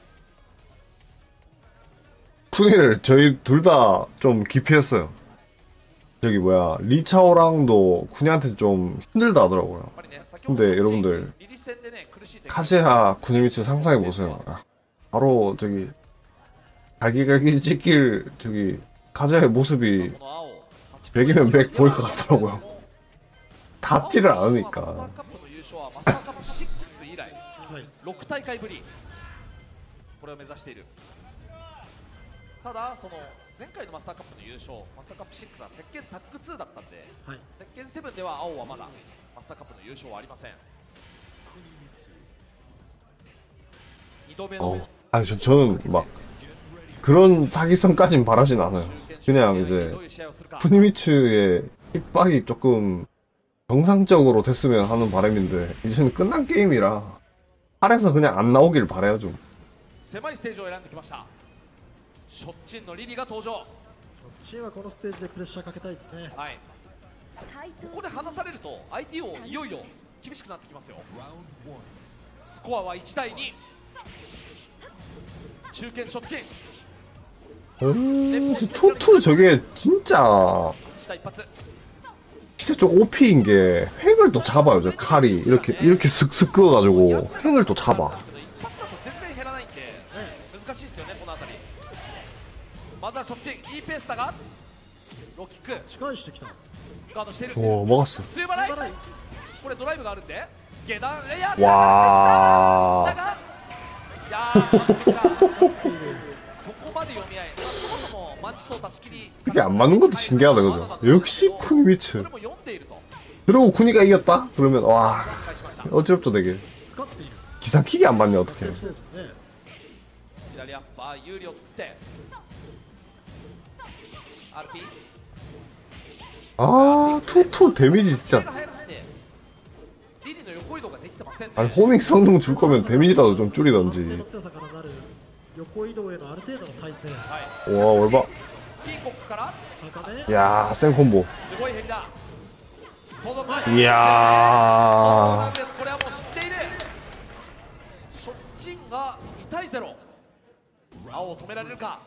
쿠니를 저희 둘 다 좀 기피했어요. 저기 뭐야 리차오랑도 쿠니한테 좀 힘들다 하더라고요. 근데 여러분들 카즈야 쿠니미츠 상상해보세요. 바로 저기 갈기갈기 찍힐 저기 카즈야의 모습이 백이면 백 보일 것 같더라고요. 닿지를 않으니까. ろく大会ぶりこれを目指している。ただその前回のマスターカップの優勝、マスターカップシックスは鉄拳タッグツーだったんで、はい、鉄拳セブンでは青はまだマスターカップの優勝はありません。にどめの 어, 아니 저, 저는 막 그런 사기성까진 바라진 않아요. 그냥 이제 쿠니미츠의 킥박이 조금 정상적으로 됐으면 하는 바람인데, 이제는 끝난 게임이라 팔에서 그냥 안 나오길 바라야죠. 狭いステージを選んできました。ショッチンのリリーが登場。 ショッチンはこのステージでプレッシャーかけたいですね。 はい。ここで離されると アイティーオー いよいよ厳しくなってきますよ。スコアはいち対に。中堅ショッチン。 음, 투투 저게 진짜 진짜 좀 오피인 게 횡을 또 잡아요. 저 칼이 이렇게 이렇게 슥슥 그어가지고 횡을 또 잡아. 오, 먹었어. 와. 이게 안 맞는 것도 신기하다, 그죠? 역시 쿠니미츠. 그러고 쿠니가 이겼다? 그러면 와, 어지럽죠 되게. 기상킥이 안 맞냐 어떡해. 아, 투투 데미지 진짜. 아니 호밍 성능 줄 거면 데미지라도 좀 줄이던지. 와, 얼마. 야, 센 콤보. 이야. 青を止められるか。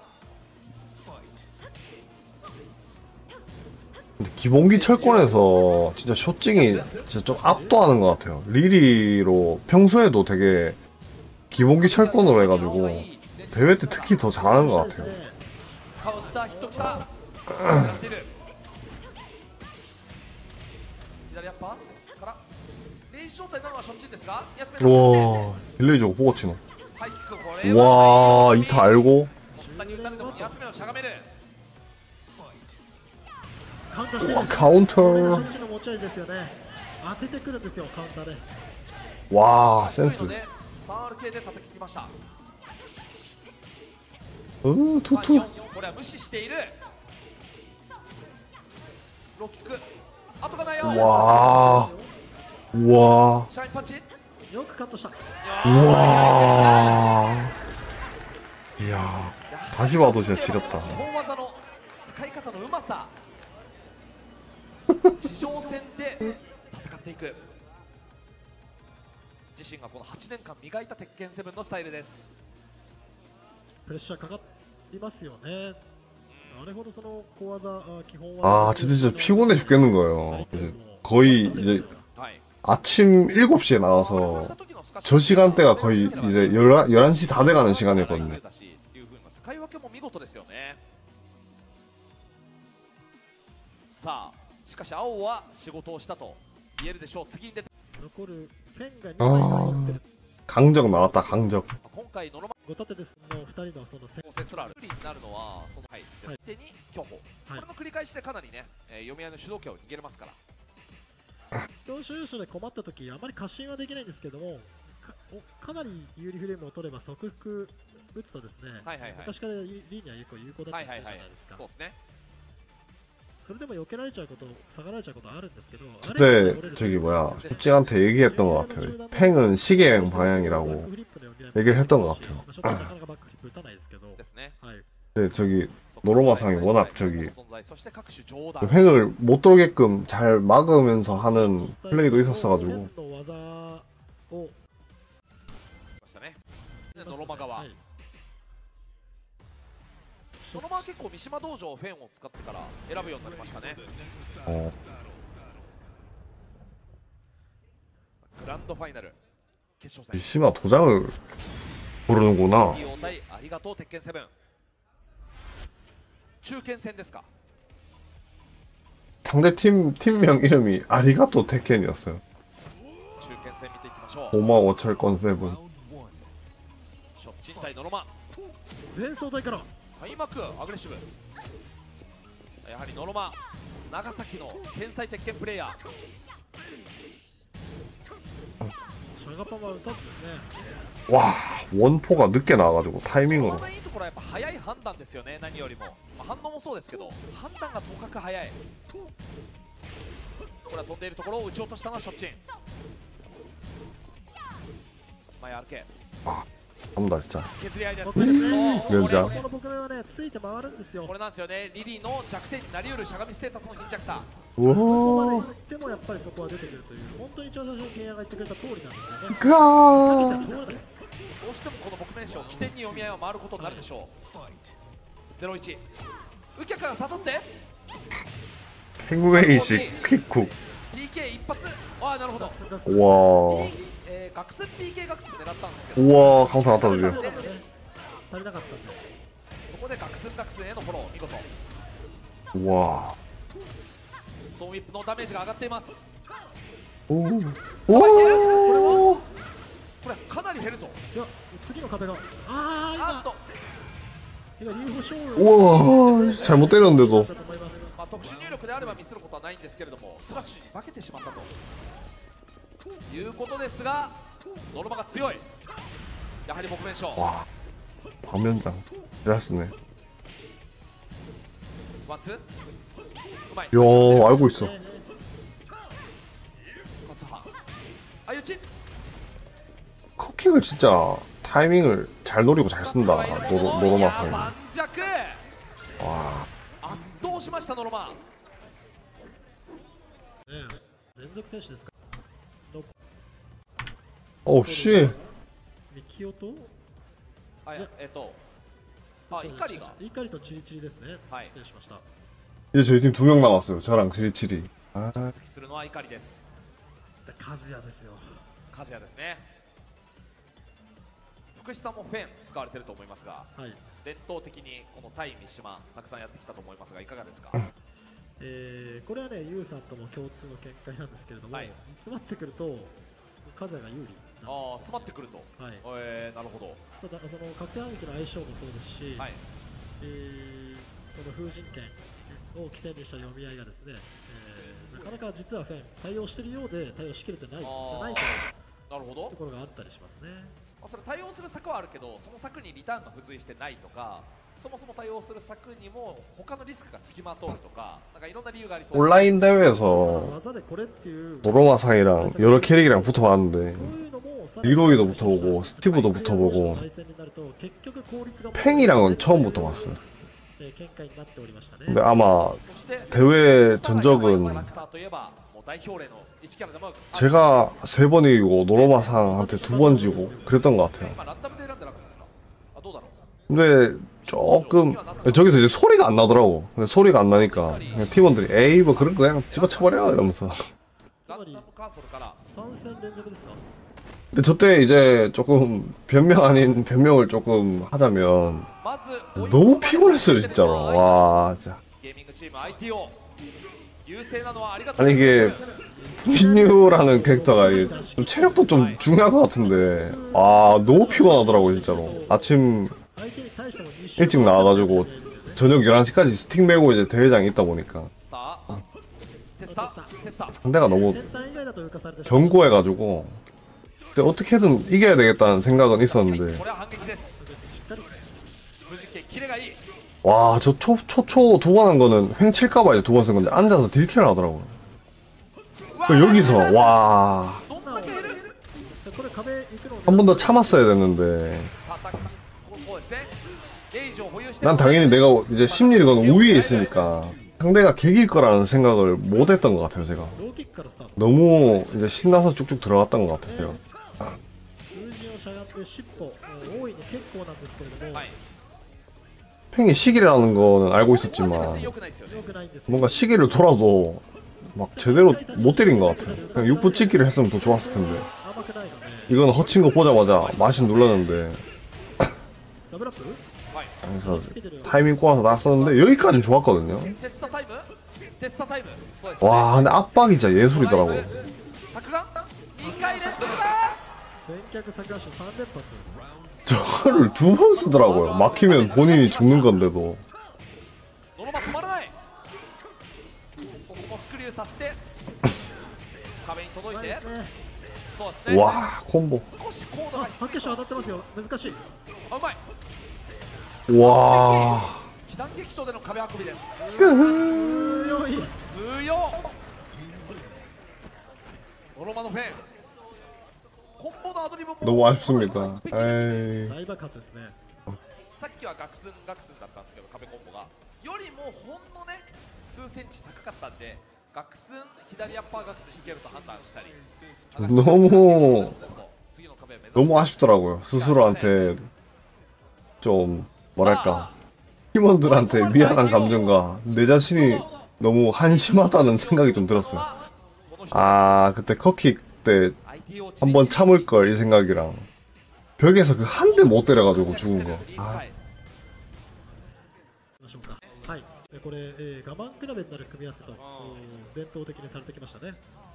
근데 기본기 철권에서 진짜 쇼찡이 진짜 좀 압도하는 것 같아요. 리리로 평소에도 되게 기본기 철권으로 해가지고 대회 때 특히 더 잘하는 것 같아요. カウンターヒットきた。狙っている。左アッパーからレイジ状態なのはショッチンですが、休めた。 와 딜레이 저거 보고 치노. ハイキック、これは 와 이타 알고? 下に打たれてもに発目をしゃがめる。 カウンターしてる。 와 카운터. これがショッチの持ち味ですよね。当ててくるんですよカウンターで。 와 센스. サーアールケーで叩きつけました。 으 투투. これは無視している。ローキック後がないよ。 와. 와. シャインパンチ。 よくカットした。 와. 이야. 다시 봐도 진짜 지렸다. 基本技の使い方のうまさ。地上戦で戦っていく。自身がこのはちねんかん磨いた鉄拳セブンのスタイルです。 プレッシャーかかりますよね。あれほどその小技、基本 아 진짜 진짜 피곤해 죽겠는 거예요. 이제 거의 이제 아침 일곱 시에 나와서 저 시간대가 거의 이제 열한 시 다 돼가는 시간이었거든요. 使い分けも見事ですよね。さあしかし青は仕事をしたと言えるでしょう。次に出て残るフェンがにまい残ってる。 강적 나왔다 강적. 今回ノロマごたてですのふたりのその戦セスラール不利になるのはそのはい手に巨峰、これの繰り返しでかなりね、えー、読み合いの主導権を握れますから。 要所要所で困った時あまり過信はできないんですけども、 か, かなり有利フレームを取れば即服打つとですね、昔からリーには有効有効だったりするじゃないですか。 それでも避けられちゃうこと、下がられちゃうことあるんですけど、 그때 저기 뭐야 쇼찡한테 얘기했던 것 같아요. 팽은 시계형 방향이라고 얘기를 했던 것 같아요. 근데 저기 노로마상이 워낙 저기 횡을 못 돌게끔 잘 막으면서 하는 플레이도 있었어가지고. そのまま結構三島道場フェンを使ってから選ぶようになりましたね。 어. グランドファイナル決勝戦。 미시마 도장을 부르는구나. いい応対ありがとう鉄拳セブン。中堅戦ですか。 상대 팀 팀명 이름이 아리가토 테켄이었어요. 中堅戦見ていきましょう。 고마워 철권 세븐. ショッチン対ノロマ。 前走台から開幕アグレッシブ。やはりノロマ長崎の天才鉄拳プレイヤー。 シャガパンは打たずですね。 와 원포가 늦게 나와가지고 타이밍으로. いいところはやっぱ早い判断ですよね。何よりも、まあ、反応もそうですけど判断がとかく早い。これは飛んでいるところを撃ち落としたのはショッチン。前歩け。 한다 진짜. 削り合いです。 면장. この僕はねついて回るんですよ。 これなんですよね。リリーの弱点になりうるしゃがみステータスの貧弱さ。 どこまで行ってもやっぱりそこは出てくるという、本当に一番最初のケンヤが言ってくれた通りなんですよね。 ガー。 どうしてもこの僕名称起点に読み合いは回ることになるでしょう。ゼロいち。ウキャカが誘って。 팽웨이식 퀵쿡. ピーケー 一発。ああなるほど。 와. えー、学寸 ピーケー 学寸狙ったんですけど。 우와 카운터 나왔다 드디어. 足りなかったんで。 そこで学寸学寸へのフォロー見事。 우와. ソンウィップのダメージが上がっています。 오. これは 오. これかなり減るぞ。 いや次の壁がああ今今竜宝賞 우와 잘못 때렸는데도. まあ特殊入力であればミスることはないんですけれども、スラッシュに化けてしまったということですが、ノルマが強い。やはり僕面賞。 와 박면장 잘했네. ワンツーうまい。 야 알고 있어. 相打ち。 쿠킹을 진짜 타이밍을 잘 노리고 잘 쓴다. 노로 노로마상이. 盤石。 와. 圧倒しましたノロマ。 連続選手ですか。 오 씨. ミキオとあいやえっとあ、怒りが怒りとチリチリですね。 はい失礼しました。 이제 저희 팀 두 명 남았어요. 저랑 지리치리. 아, するのは怒りです。 カズヤですよ。 カズヤですね。福士さんもフェン使われてると思いますが、 はい、 伝統的にこの対三島たくさんやってきたと思いますが、いかがですか？ えー、これはね、ユウさんとも共通の見解なんですけれども、 はい、 煮詰まってくるとカズヤが有利。 ああ、詰まってくると。 はい。 えー、なるほど。 ただその確定暗記の相性もそうですし、 はい、 えー、その風神剣を起点にした読み合いがですね、えー、なかなか実はフェン対応しているようで対応しきれてないじゃないかなるほどところがあったりしますね。 それ対応する策はあるけど、その策にリターンが付随してないとか、そもそも対応する策にも他のリスクがつきまとうとか、なんかいろんな理由がありそうです。 온라인 대회에서 노로마상이랑 여러 캐릭이랑 붙어봤는데 리로이도 붙어보고 스티브도 붙어보고 팽이랑은 처음 붙어봤어요. 근데 아마 대회 전적은 제가 세 번 이기고 노로마상한테 두 번 지고 그랬던 것 같아요. 근데 조금 저기서 이제 소리가 안 나더라고. 소리가 안 나니까 그냥 팀원들이 에이 뭐 그런 거 그냥 집어쳐버려 이러면서. 근데 저때 이제 조금 변명 아닌 변명을 조금 하자면 너무 피곤했어요 진짜로. 와 진짜. 아니 이게 분신유라는 캐릭터가 좀 체력도 좀 중요한 것 같은데 아 너무 피곤하더라고 진짜로. 아침 일찍 나와가지고 저녁 열한 시까지 스틱 메고 이제 대회장에 있다 보니까 상대가 너무 견고해가지고 근데 어떻게든 이겨야 되겠다는 생각은 있었는데 와 저 초, 초초 두 번 한 거는 횡칠까봐 이제 두 번 쓴 건데 앉아서 딜킬을 하더라고요. 여기서 와 한 번 더 참았어야 됐는데 난 당연히 내가 이제 심리건 우위에 있으니까 상대가 개길 거라는 생각을 못 했던 것 같아요. 제가 너무 이제 신나서 쭉쭉 들어갔던 것 같아요. 팽이 시기라는 거는 알고 있었지만 뭔가 시기를 돌아도 막 제대로 못 때린 것 같아요. 그냥 육 분 찍기를 했으면 더 좋았을 텐데 이건 허친 거 보자마자 마신 눌렀는데 그래서 타이밍 꼬아서 나갔었는데 여기까지는 좋았거든요. 와 근데 압박이 진짜 예술이더라고요. 저거를 두 번 쓰더라고요. 막히면 본인이 죽는 건데도. 와 콤보. 와. 너무 아쉽습니다. 에이. さっきはガクスンガクスンだったんですけど、壁コンボがよりもほんのね数センチ高かったんで、ガクスン左アッパーガクスンいけると判断したり 너무 너무 아쉽더라고요. 스스로한테 좀 뭐랄까 팀원들한테 미안한 감정과 내 자신이 너무 한심하다는 생각이 좀 들었어요. 아 그때 컵킥 때 한번 참을 걸 이 생각이랑 벽에서 그 한 대 못 때려가지고 죽은 거. 아. はい、これ、えー、我慢比べになる組み合わせと伝統的にされてきましたね。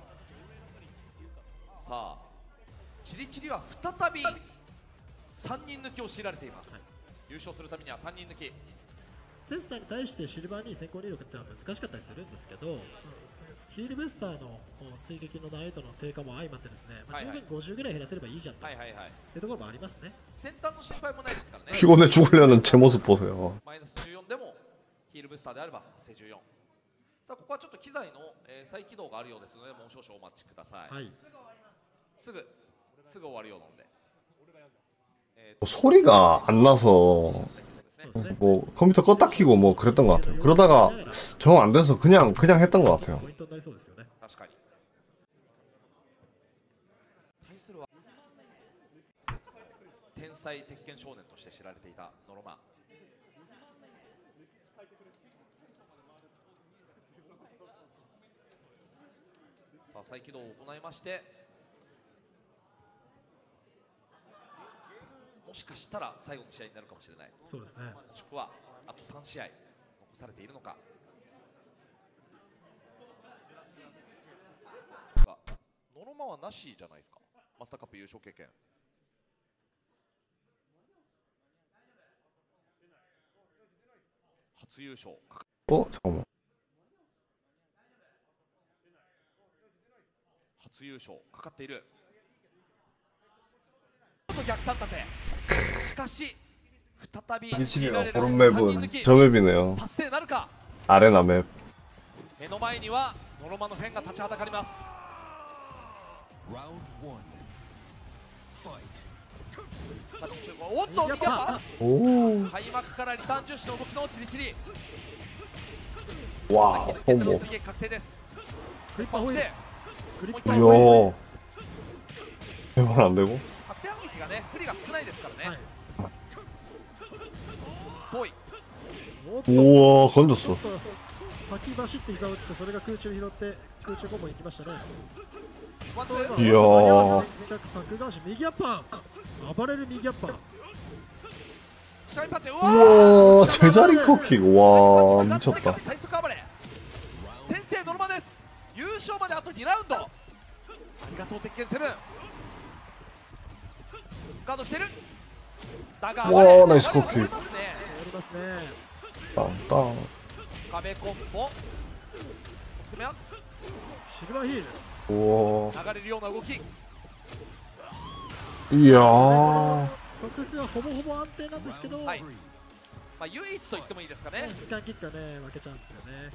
さあ、チリチリは再びさんにん抜きを強いられています。はい、優勝するためにはさんにん抜き。 テスターに対してシルバーに先行入力ってのは難しかったりするんですけど、ヒールベスターの追撃の難易度の低下も相まってですね、まあ、十分ごじゅうぐらい減らせればいいじゃんというところもありますね。 先端の心配もないですからね。 피곤해 죽으려는 제 모습 보세요. マイナスじゅうよんでもヒールブースターであれば発生じゅうよん。さあここはちょっと機材の、えー、再起動があるようですので、もう少々お待ちください。はい、すぐすぐ終わるようなので。 소리가 안 나서 뭐 컴퓨터 껐다 키고 뭐 그랬던 것 같아요. 그러다가 정 안 돼서 그냥 그냥 했던 것 같아요. 確かに。対するは天才鉄拳少年として知られていたノロマ。 あ再起動を行いまして、もしかしたら最後の試合になるかもしれない。 そうですね。 もしくはあとさん試合残されているのか。ノロマはなしじゃないですか。マスターカップ優勝経験。初優勝。 お、잠깐만。 初優勝かかっている。逆算立て。しかし再び 미치리가 고른 맵은 저 맵이네요. 達成なるか。 아레나 맵. 目の前にはノロマのフェンが立ちはだかります。おっと、右アッパ。開幕からリターン重視の動きのチリチリ。 와, 콤보. 그리파 이야. 해본 안 되고? 우와, 건졌어. 先走って膝を打ってそれが空中拾って空中コンボに行きましたね。 いやー。 作川市右アッパー。暴れる右アッパー。 우와, 제자리 코킥. 와, 미쳤다. 先制ノルマです。優勝まであとにラウンド。ありがとう鉄拳セブン。ガードしてる。だが、 わあ、ナイスコッキー。 やりますね。 タンタン。 壁コンボ。 シルバーヒール。 おお。 流れるような動き。 いやー。 速度はほぼほぼ安定なんですけど、はい、 まあ唯一と言ってもいいですかね。 スカンキックはね負けちゃうんですよね。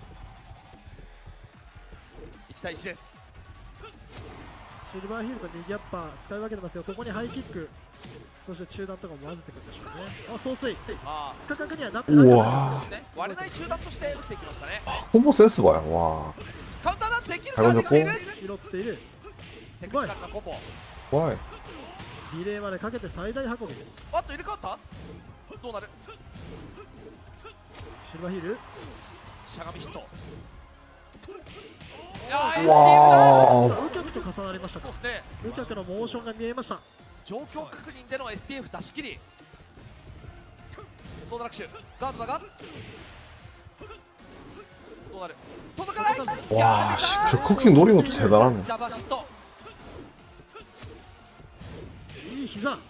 いち対いちです。 シルバーヒールと右アッパー使い分けてますよ。ここにハイキック、そして中段とかも混ぜてくるんでしょうね。あ、総帥。スカ角にはなってないんですよね。 割れない中段として打っていきましたね。 コンボセンスばやんわ。 カウンターなんてできるかできている。 拾っている。 テクニカルなコンボ。 怖い。 リレーまでかけて最大運び。 あっと入れ替わった。どうなる。 シルバーヒール。 しゃがみヒット。 わー。 右脚と重なりましたか。 そうですね。 右脚のモーションが見えました。 状況確認での エスティーエフ 出し切り。ソーダラクシュガードだがどうなる。届かない。 わあ、저 코킥 노린 것도 대단하네. ジャバシット。 いい膝。あ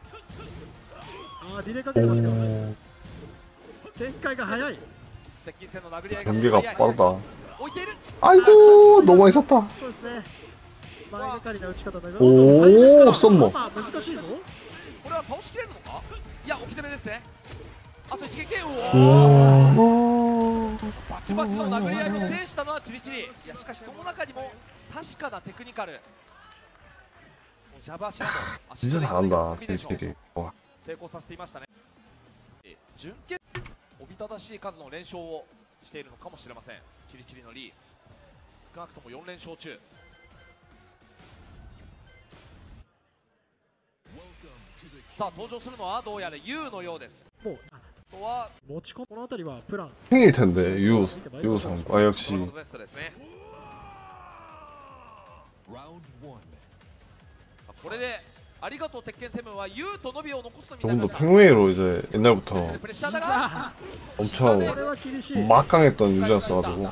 あ、ディレイかけてますよ。展開が早い。 接近戦の殴り合いが 경기가 빠르다. 置いている。 아이고, 너무 많이 쐈다. そうですね。前がかりな打ち方だけど。 おお、そんも。 難しいぞ。 これは倒しきれるのか。いや、置き攻めですね。あと一撃。おお。バチバチの殴り合いを制したのはチリチリ。いや、しかしその中にも確かなテクニカル。ジャバシなど 진짜 잘한다, 칠칠이. 와. 成功させていましたね。準決おびただしい数の連勝をしているのかもしれません。チリチリのリー少なくともよん連勝中。さあ登場するのはどうやら ユー のようです。 もうとは持ち込むこの辺りはプラン 생일 텐데 유 유상. 아 역시. これでありがとう鉄拳セブンは ユー とノビを残すのみたい 조금 な 더 팽웨이로 이제 옛날부터 プレッシャーだが 엄청 막강했던 유저였어가지고.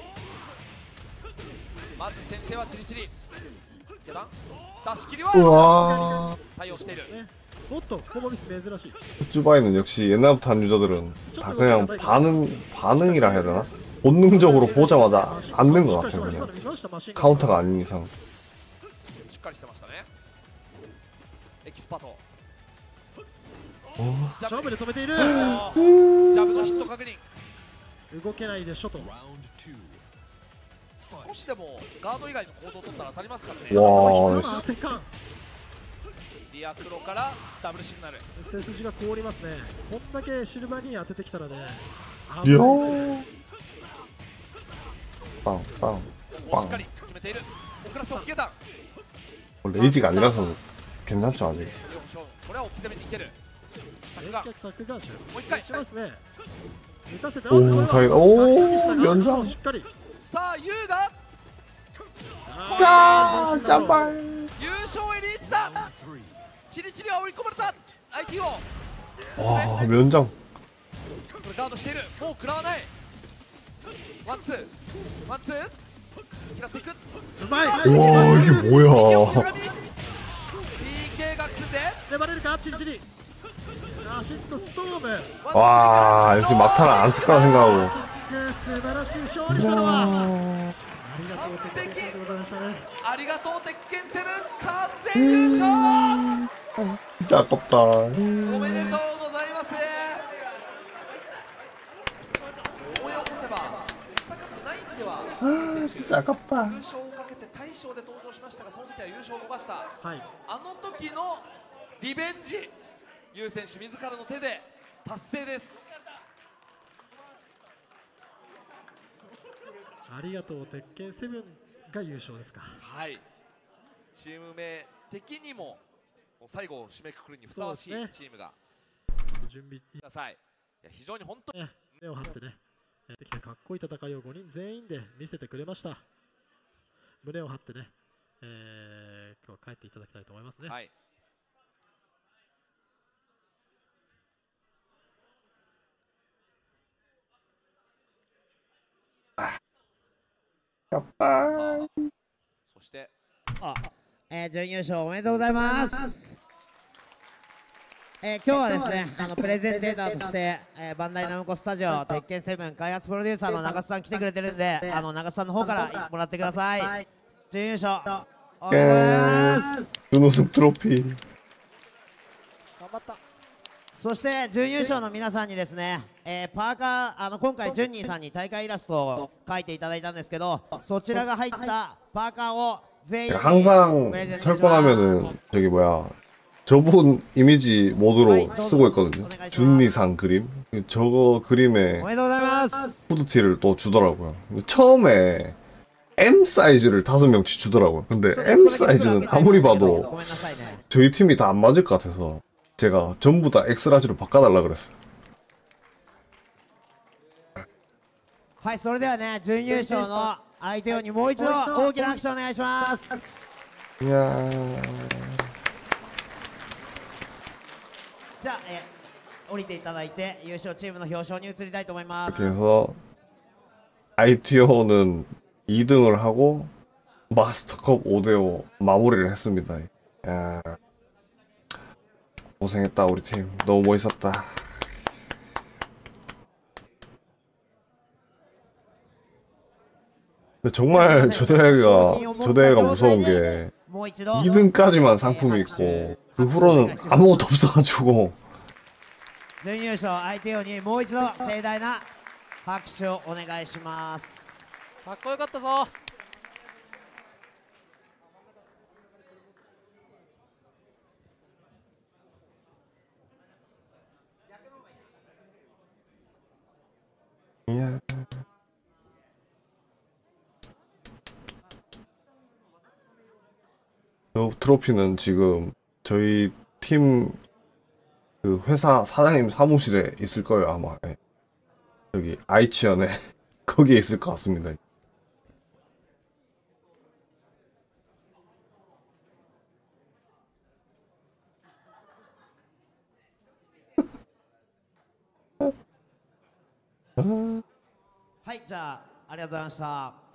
まず先制はチリチリ。下段出し切りは 우와. 対応している。 おっとコボミス珍しい。 쭈바이는 역시 옛날부터 한 유저들은 다 그냥 반응 반응이라 해야 되나? 본능적으로 보자마자 앉는 것 같아요. 그냥 카운터가 아닌 이상. しっかりしてましたね。エキスパート。 ジャブで止めている。 ジャブのヒット確認。 動けないでしょと。 少しでもガード以外の行動を取ったら当たりますからね。 わあ、当てかん。 リアクロからダブルシグナル。 背筋が凍りますね。こんだけシルバーに当ててきたらね。 いやー。パンパンパン。 しっかり決めている。クラスを消えた。 레이지가 아니라서 괜찮죠 아직. これは置き攻めにいける。 先客作画手。 もう一回しますね。打たせて。 おお、大変。おお、연장。 しっかり。 さあ ユー が 아, 제발. 優勝へリーチだ。チリチリは追い込まれた アイティー を 와, 면장. これガードしている。もう食らわない。ワンツーワンツー嫌っていく。 うまい。 와, 이게 뭐야. ピーケー がくすんで粘れるかチリチリ。アシットストーム。 와, 역시 막타는 안 쓸 거라 생각하고. 素晴らしい勝利したのは。ありがとう鉄拳でございましたね。 ありがとう鉄拳セブン完全優勝。 진짜 아깝다. おめでとうございます。思い起こせばスタカップナインでは 아, 진짜 아깝다. 優勝をかけて大賞で登場しましたが、その時は優勝を逃した、 はい、 あの時のリベンジ、ユウ選手自らの手で達成です。 ありがとう鉄拳セブンが優勝ですか。 はい、チーム名的にも最後を締めくくるにふさわしいチームが、 準備ください。いや非常に本当に目を張ってね、できてかっこいい戦いをごにん全員で見せてくれました。胸を張ってね、えー、今日は帰っていただきたいと思いますね。 はい。 やったー。 そしてあ、えー、準優勝おめでとうございます。えー、今日はですね、あのプレゼンテーターとして、えー、バンダイナムコスタジオ鉄拳セブン開発プロデューサーの長須さん来てくれてるんで、あの長須さんの方からもらってください。準優勝おめでとうございます。 준우승 트로피. 頑張った。 そして準優勝の皆さんにですね、えー、パーカー、あの今回ジュンニーさんに大会イラストを描いていただいたんですけど、そちらが入ったパーカーを全員に 항상 プレゼントします。 철권하면은 저기 뭐야 저분 이미지 모드로 쓰고 있거든요. 준니상 그림. 저거 그림에 おめでとうございます。 후드티를 또 주더라고요. 처음에 M 사이즈를 다섯 명치 주더라고요. 근데 M 사이즈는 아무리 봐도 저희 팀이 다 안 맞을 것 같아서 제가 전부 다 X라지로 바꿔달라 그랬어요. はい、それではね、準優勝の相手にもう一度大きな拍手をお願いします。 이야. じゃあ、えー、降りていただいて優勝チームの表彰に移りたいと思います。 그래서 아이티오는 이 등을 하고 마스터컵 오 대 오 마무리를 했습니다. 야, 고생했다 우리 팀. 너무 멋있었다. 근데 정말 저 대회가 저 대회가 무서운 게 이 등까지만 상품이 있고 그 후로는 아무것도 없어가지고. 準優勝相手にもう一度盛大な拍手をお願いします。 かっこよかったぞ。 이야. 저 트로피는 지금 저희 팀 그 회사 사장님 사무실에 있을 거예요 아마. 예. 여기 아이치현에 거기에 있을 것 같습니다. 네, はい、じゃあありがとうございました。